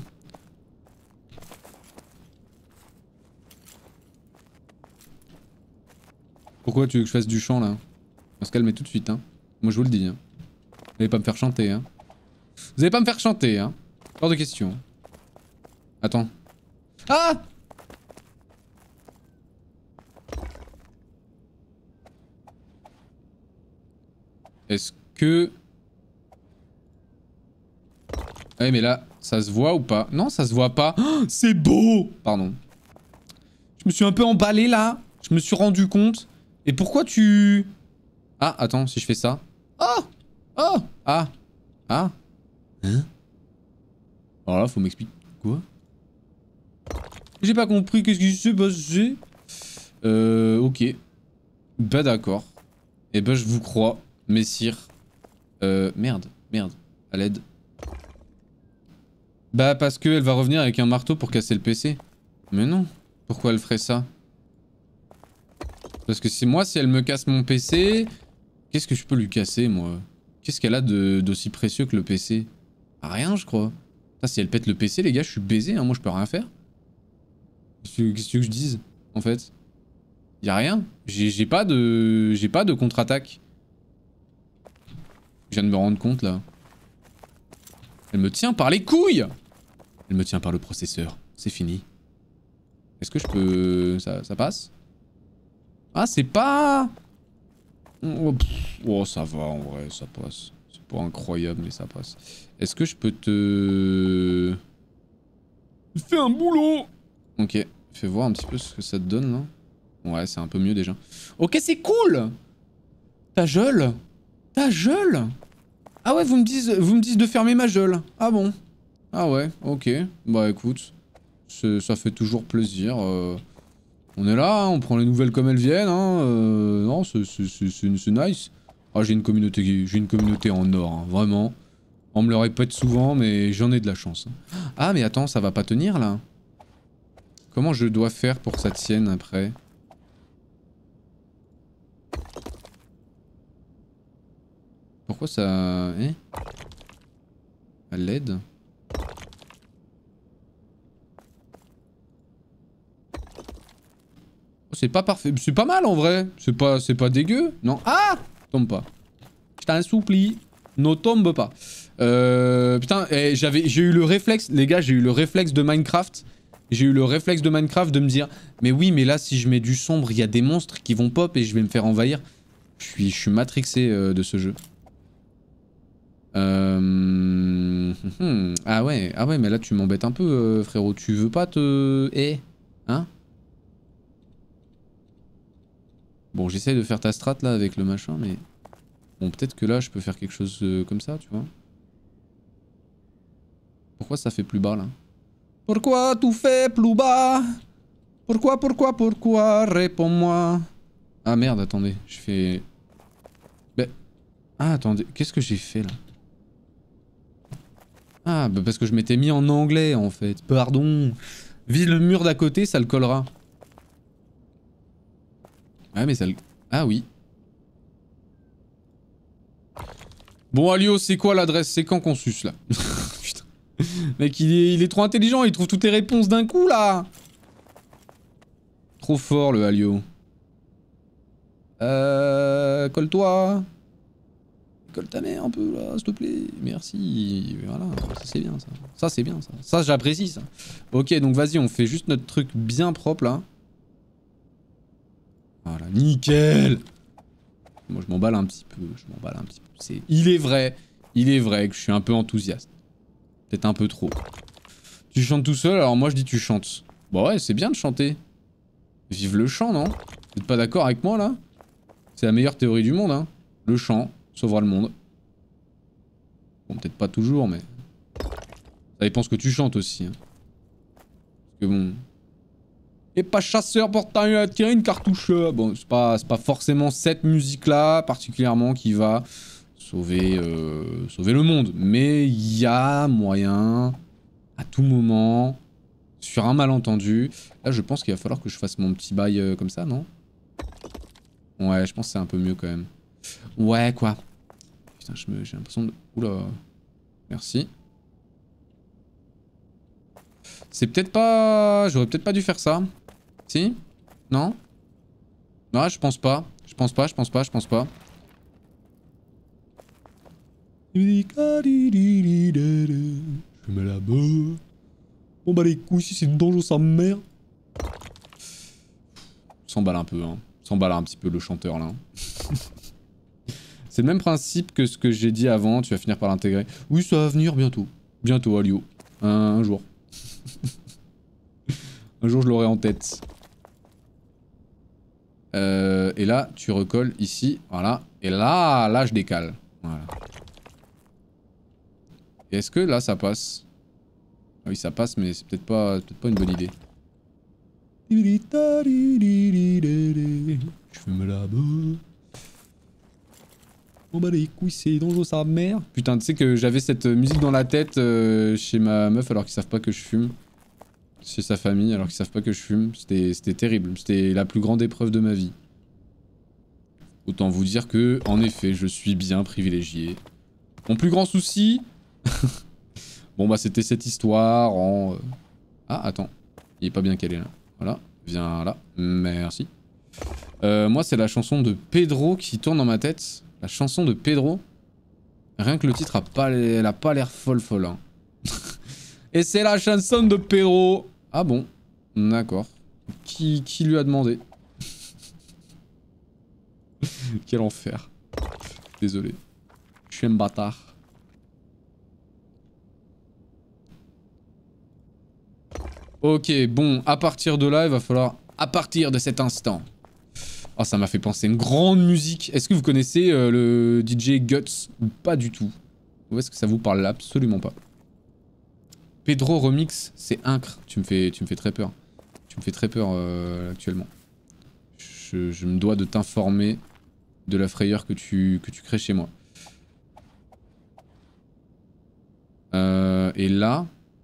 Pourquoi tu veux que je fasse du chant là? On va se calmer tout de suite, hein. Moi je vous le dis, hein. Vous allez pas me faire chanter, hein. Vous allez pas me faire chanter, hein. Hors de question. Attends. Ah! Est-ce que... ouais mais là, ça se voit ou pas? Non, ça se voit pas. Oh, c'est beau! Pardon. Je me suis un peu emballé là. Je me suis rendu compte. Et pourquoi tu... ah, attends, si je fais ça... oh! Oh! Ah! Ah! Hein? Alors là, faut m'expliquer... quoi? J'ai pas compris, qu'est-ce qui s'est passé? Ok. Bah d'accord. Et bah je vous crois, messire. Merde, à l'aide. Bah parce qu'elle va revenir avec un marteau pour casser le PC. Mais non, pourquoi elle ferait ça? Parce que si elle me casse mon PC, qu'est-ce que je peux lui casser moi? Qu'est-ce qu'elle a d'aussi précieux que le PC? Rien je crois. Ça, si elle pète le PC les gars, je suis baisé, hein, moi je peux rien faire. Qu'est-ce que je dise en fait? Y'a rien. J'ai pas de contre-attaque. Je viens de me rendre compte là. Elle me tient par les couilles! Elle me tient par le processeur. C'est fini. Est-ce que je peux... ça passe? Ah, c'est pas... oh, oh, ça va en vrai, ça passe. C'est pas incroyable, mais ça passe. Est-ce que je peux te... fais un boulot! Ok, fais voir un petit peu ce que ça te donne là. Ouais, c'est un peu mieux déjà. Ok, c'est cool! Ta geule? Ta geule? Ah ouais, vous me dites de fermer ma geule. Ah bon? Ah ouais, ok. Bah écoute, ça fait toujours plaisir. On est là, hein, on prend les nouvelles comme elles viennent. Hein, non, c'est nice. Ah, j'ai une communauté en or, hein, vraiment. On me le répète souvent, mais j'en ai de la chance. Ah, mais attends, ça va pas tenir là. Comment je dois faire pour que ça tienne après? Pourquoi ça... Eh? À l'aide? C'est pas parfait. C'est pas mal en vrai. C'est pas dégueu. Non. Ah! Tombe pas. Je t'en supplie. Ne tombe pas. Putain, j'ai eu le réflexe, les gars, j'ai eu le réflexe de Minecraft. J'ai eu le réflexe de Minecraft de me dire, mais oui, mais là, si je mets du sombre, il y a des monstres qui vont pop et je vais me faire envahir. Je suis matrixé de ce jeu. Ah ouais, mais là, tu m'embêtes un peu, frérot. Tu veux pas te... Eh? Hein? Bon, j'essaye de faire ta strat là avec le machin, mais... Bon, peut-être que là, je peux faire quelque chose comme ça, tu vois. Pourquoi ça fait plus bas là? Pourquoi tout fait plus bas? Pourquoi? Réponds-moi. Ah merde, attendez, je fais... Ah attendez, qu'est-ce que j'ai fait là? Ah bah parce que je m'étais mis en anglais en fait, pardon. Vise le mur d'à côté, ça le collera. Ah mais ça le... Ah oui. Bon Alio, c'est quoi l'adresse? C'est quand qu'on suce là? Putain. Mec, il est trop intelligent, il trouve toutes les réponses d'un coup là. Trop fort le Alio. Colle-toi. Colle ta mère un peu là, s'il te plaît. Merci. Voilà, ça c'est bien ça. Ça c'est bien ça. Ça j'apprécie ça. Ok, donc vas-y, on fait juste notre truc bien propre là. Voilà, nickel. Moi je m'emballe un petit peu, il est vrai que je suis un peu enthousiaste. Peut-être un peu trop. Tu chantes tout seul, alors moi je dis tu chantes. Bon ouais, c'est bien de chanter. Vive le chant, non? Vous êtes pas d'accord avec moi là? C'est la meilleure théorie du monde, hein. Le chant sauvera le monde. Bon, peut-être pas toujours, mais... Ça dépend ce que tu chantes aussi. Hein. Parce que bon... Et pas chasseur portant tirer une cartouche. Bon, c'est pas forcément cette musique-là, particulièrement, qui va sauver le monde. Mais il y a moyen, à tout moment, sur un malentendu. Là, je pense qu'il va falloir que je fasse mon petit bail comme ça, non? Ouais, je pense que c'est un peu mieux quand même. Ouais, quoi. Putain, j'ai l'impression de... Oula. Merci. C'est peut-être pas... J'aurais peut-être pas dû faire ça. Si? Non? Non, je pense pas. Je pense pas. Je me la bas. Bon bah les couilles, si c'est dangereux sa mère. S'emballe un peu, hein. S'emballe un petit peu le chanteur là. C'est le même principe que ce que j'ai dit avant, tu vas finir par l'intégrer. Oui, ça va venir bientôt. Bientôt, Alio. Un jour. Un jour, je l'aurai en tête. Et là, tu recolles ici. Voilà. Et là, je décale. Voilà. Et est-ce que là, ça passe? Ah oui, ça passe, mais c'est peut-être pas une bonne idée. Je me la bas. Oh bah les couilles, c'est dangereux sa mère. Putain, tu sais que j'avais cette musique dans la tête chez ma meuf alors qu'ils savent pas que je fume. Chez sa famille alors qu'ils savent pas que je fume. C'était terrible. C'était la plus grande épreuve de ma vie. Autant vous dire que, en effet, je suis bien privilégié. Mon plus grand souci... Bon bah c'était cette histoire en... Ah, attends. Il est pas bien calé là. Voilà. Viens là. Merci. Moi, c'est la chanson de Pedro qui tourne dans ma tête. La chanson de Pedro. Rien que le titre elle a pas l'air folle hein. Et c'est la chanson de Pedro. Ah bon. D'accord. Qui lui a demandé? Quel enfer. Désolé. Je suis un bâtard. Ok, bon, à partir de là, il va falloir... À partir de cet instant... Oh, ça m'a fait penser à une grande musique. Est-ce que vous connaissez le DJ Guts? Ou pas du tout? Ou est-ce que ça vous parle là? Absolument pas. Pedro Remix, c'est incre. Tu me fais très peur. Tu me fais très peur actuellement. Je me dois de t'informer de la frayeur que tu crées chez moi. Et là...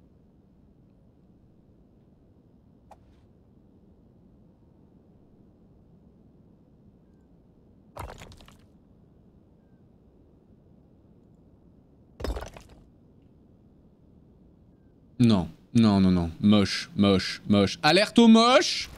Non, non, non, non. Moche, moche, moche. Alerte au moche!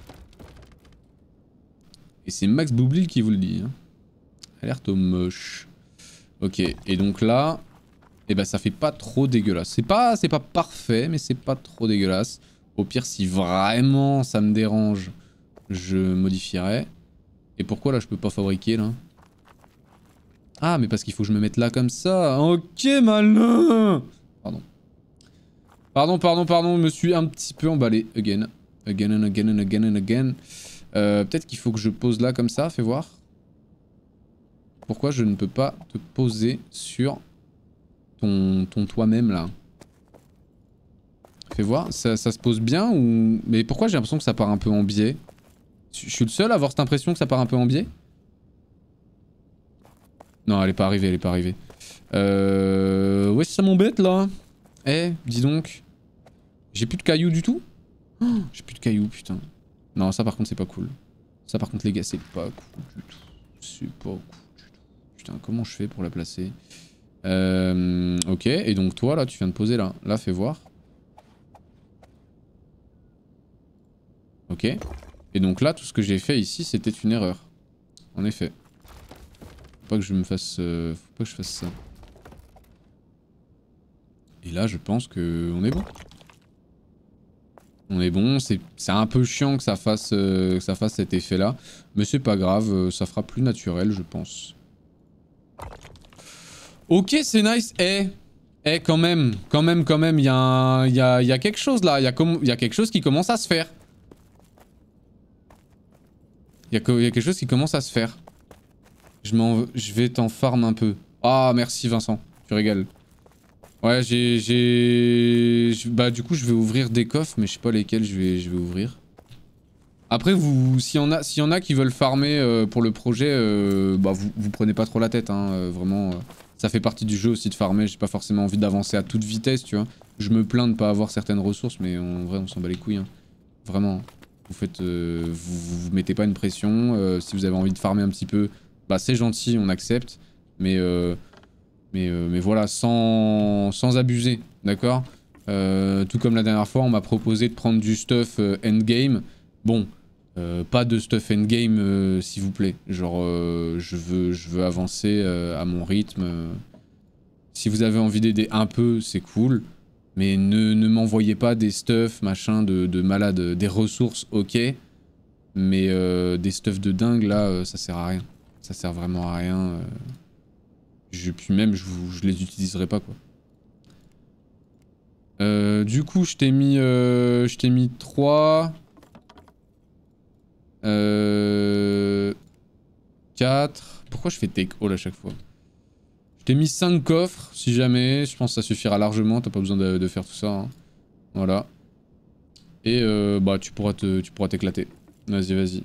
Et c'est Max Boublil qui vous le dit. Hein. Alerte au moche. Ok, et donc là... Eh ben ça fait pas trop dégueulasse. C'est pas parfait, mais c'est pas trop dégueulasse. Au pire, si vraiment ça me dérange, je modifierai. Et pourquoi là je peux pas fabriquer là? Ah, mais parce qu'il faut que je me mette là comme ça. Ok, malin. Pardon. Pardon, je me suis un petit peu emballé. Again and again and again and again. Peut-être qu'il faut que je pose là comme ça, fais voir. Pourquoi je ne peux pas te poser sur ton toit-même là? Fais voir, ça se pose bien ou... Mais pourquoi j'ai l'impression que ça part un peu en biais? Je suis le seul à avoir cette impression que ça part un peu en biais? Non, elle est pas arrivée, Ouais, ça m'embête là. Eh, dis donc. J'ai plus de cailloux du tout? Oh, j'ai plus de cailloux, putain. Non, ça par contre c'est pas cool. Ça par contre les gars, c'est pas cool du tout. C'est pas cool du tout. Putain, comment je fais pour la placer? Ok, et donc toi là, tu viens de poser là. Là, fais voir. Ok. Et donc là, tout ce que j'ai fait ici, c'était une erreur. En effet. Faut pas que je me fasse... faut pas que je fasse ça. Et là, je pense que on est bon. On est bon, c'est un peu chiant que ça fasse cet effet-là. Mais c'est pas grave, ça fera plus naturel, je pense. Ok, c'est nice. Quand même, il y a quelque chose là. Il y a quelque chose qui commence à se faire. Il y a quelque chose qui commence à se faire. Je vais t'en farm un peu. Ah, merci Vincent, tu régales. Ouais, bah du coup, je vais ouvrir des coffres, mais je sais pas lesquels je vais ouvrir. Après, s'il y en a qui veulent farmer pour le projet, bah vous prenez pas trop la tête, hein, vraiment. Ça fait partie du jeu aussi de farmer, j'ai pas forcément envie d'avancer à toute vitesse, tu vois. Je me plains de pas avoir certaines ressources, mais en vrai, on s'en bat les couilles, hein. Vraiment. Vous faites, vous mettez pas une pression, si vous avez envie de farmer un petit peu, bah c'est gentil, on accepte, mais voilà, sans abuser, d'accord? Tout comme la dernière fois, on m'a proposé de prendre du stuff endgame. Bon, pas de stuff endgame, s'il vous plaît. Genre, je veux avancer à mon rythme. Si vous avez envie d'aider un peu, c'est cool. Mais ne m'envoyez pas des stuff, machin, de malade. Des ressources, ok. Mais des stuff de dingue, là, ça sert à rien. Ça sert vraiment à rien. Puis même, je les utiliserai pas, quoi. Du coup, je t'ai mis 3... 4... Pourquoi je fais take all à chaque fois? Je t'ai mis 5 coffres, si jamais. Je pense que ça suffira largement, t'as pas besoin de faire tout ça. Hein. Voilà. Et bah, tu pourras t'éclater. Vas-y.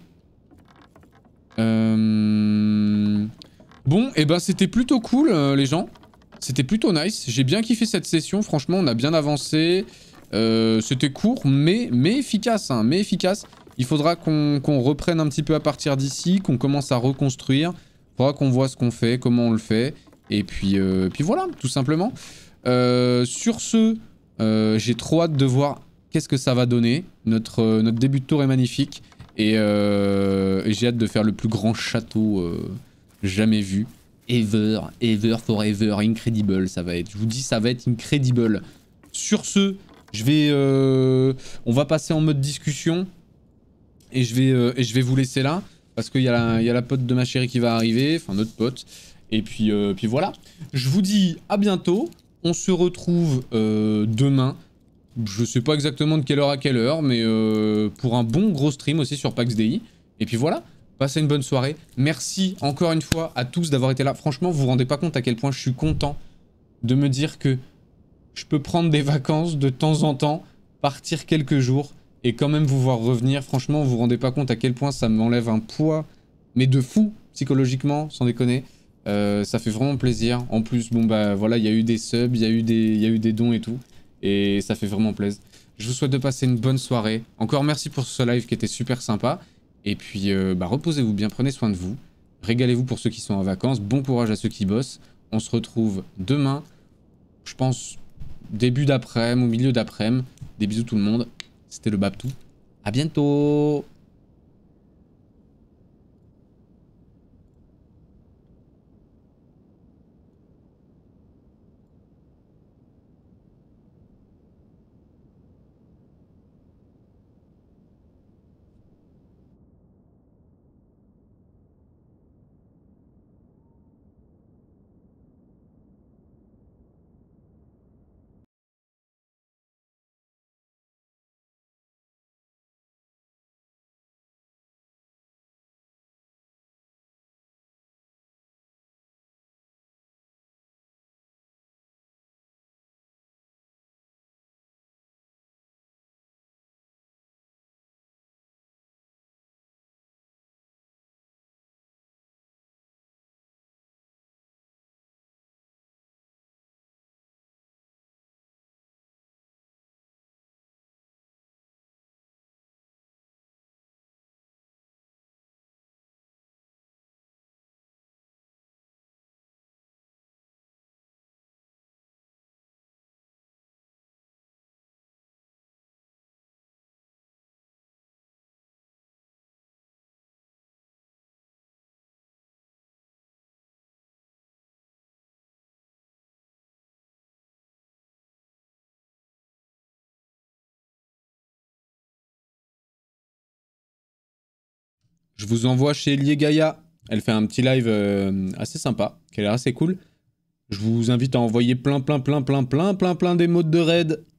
Bon, et ben c'était plutôt cool, les gens. C'était plutôt nice. J'ai bien kiffé cette session. Franchement, on a bien avancé. C'était court, mais efficace. Hein, mais efficace. Il faudra qu'on reprenne un petit peu à partir d'ici, qu'on commence à reconstruire. Il faudra qu'on voit ce qu'on fait, comment on le fait. Et puis voilà, tout simplement. Sur ce, j'ai trop hâte de voir qu'est-ce que ça va donner. Notre début de tour est magnifique. Et j'ai hâte de faire le plus grand château jamais vu. Ever, forever, incredible, ça va être. Je vous dis, ça va être incredible. Sur ce, on va passer en mode discussion. Et je vais vous laisser là. Parce qu'il y a la pote de ma chérie qui va arriver. Enfin, notre pote. Et puis voilà. Je vous dis à bientôt. On se retrouve demain. Je sais pas exactement de quelle heure à quelle heure. Mais pour un bon gros stream aussi sur PAX DI. Et puis voilà. Passez une bonne soirée. Merci encore une fois à tous d'avoir été là. Franchement, vous vous rendez pas compte à quel point je suis content de me dire que je peux prendre des vacances de temps en temps, partir quelques jours et quand même vous voir revenir. Franchement, vous vous rendez pas compte à quel point ça m'enlève un poids, mais de fou, psychologiquement, sans déconner. Ça fait vraiment plaisir. En plus, bon bah voilà, il y a eu des subs, il y a eu des dons et tout. Et ça fait vraiment plaisir. Je vous souhaite de passer une bonne soirée. Encore merci pour ce live qui était super sympa. Et puis, bah, reposez-vous bien, prenez soin de vous. Régalez-vous pour ceux qui sont en vacances. Bon courage à ceux qui bossent. On se retrouve demain. Je pense début d'après-midi ou milieu d'après-midi. Des bisous tout le monde. C'était le Babtou. À bientôt. Je vous envoie chez Elie Gaïa. Elle fait un petit live assez sympa, qui a l'air assez cool. Je vous invite à envoyer plein d'émotes de raid.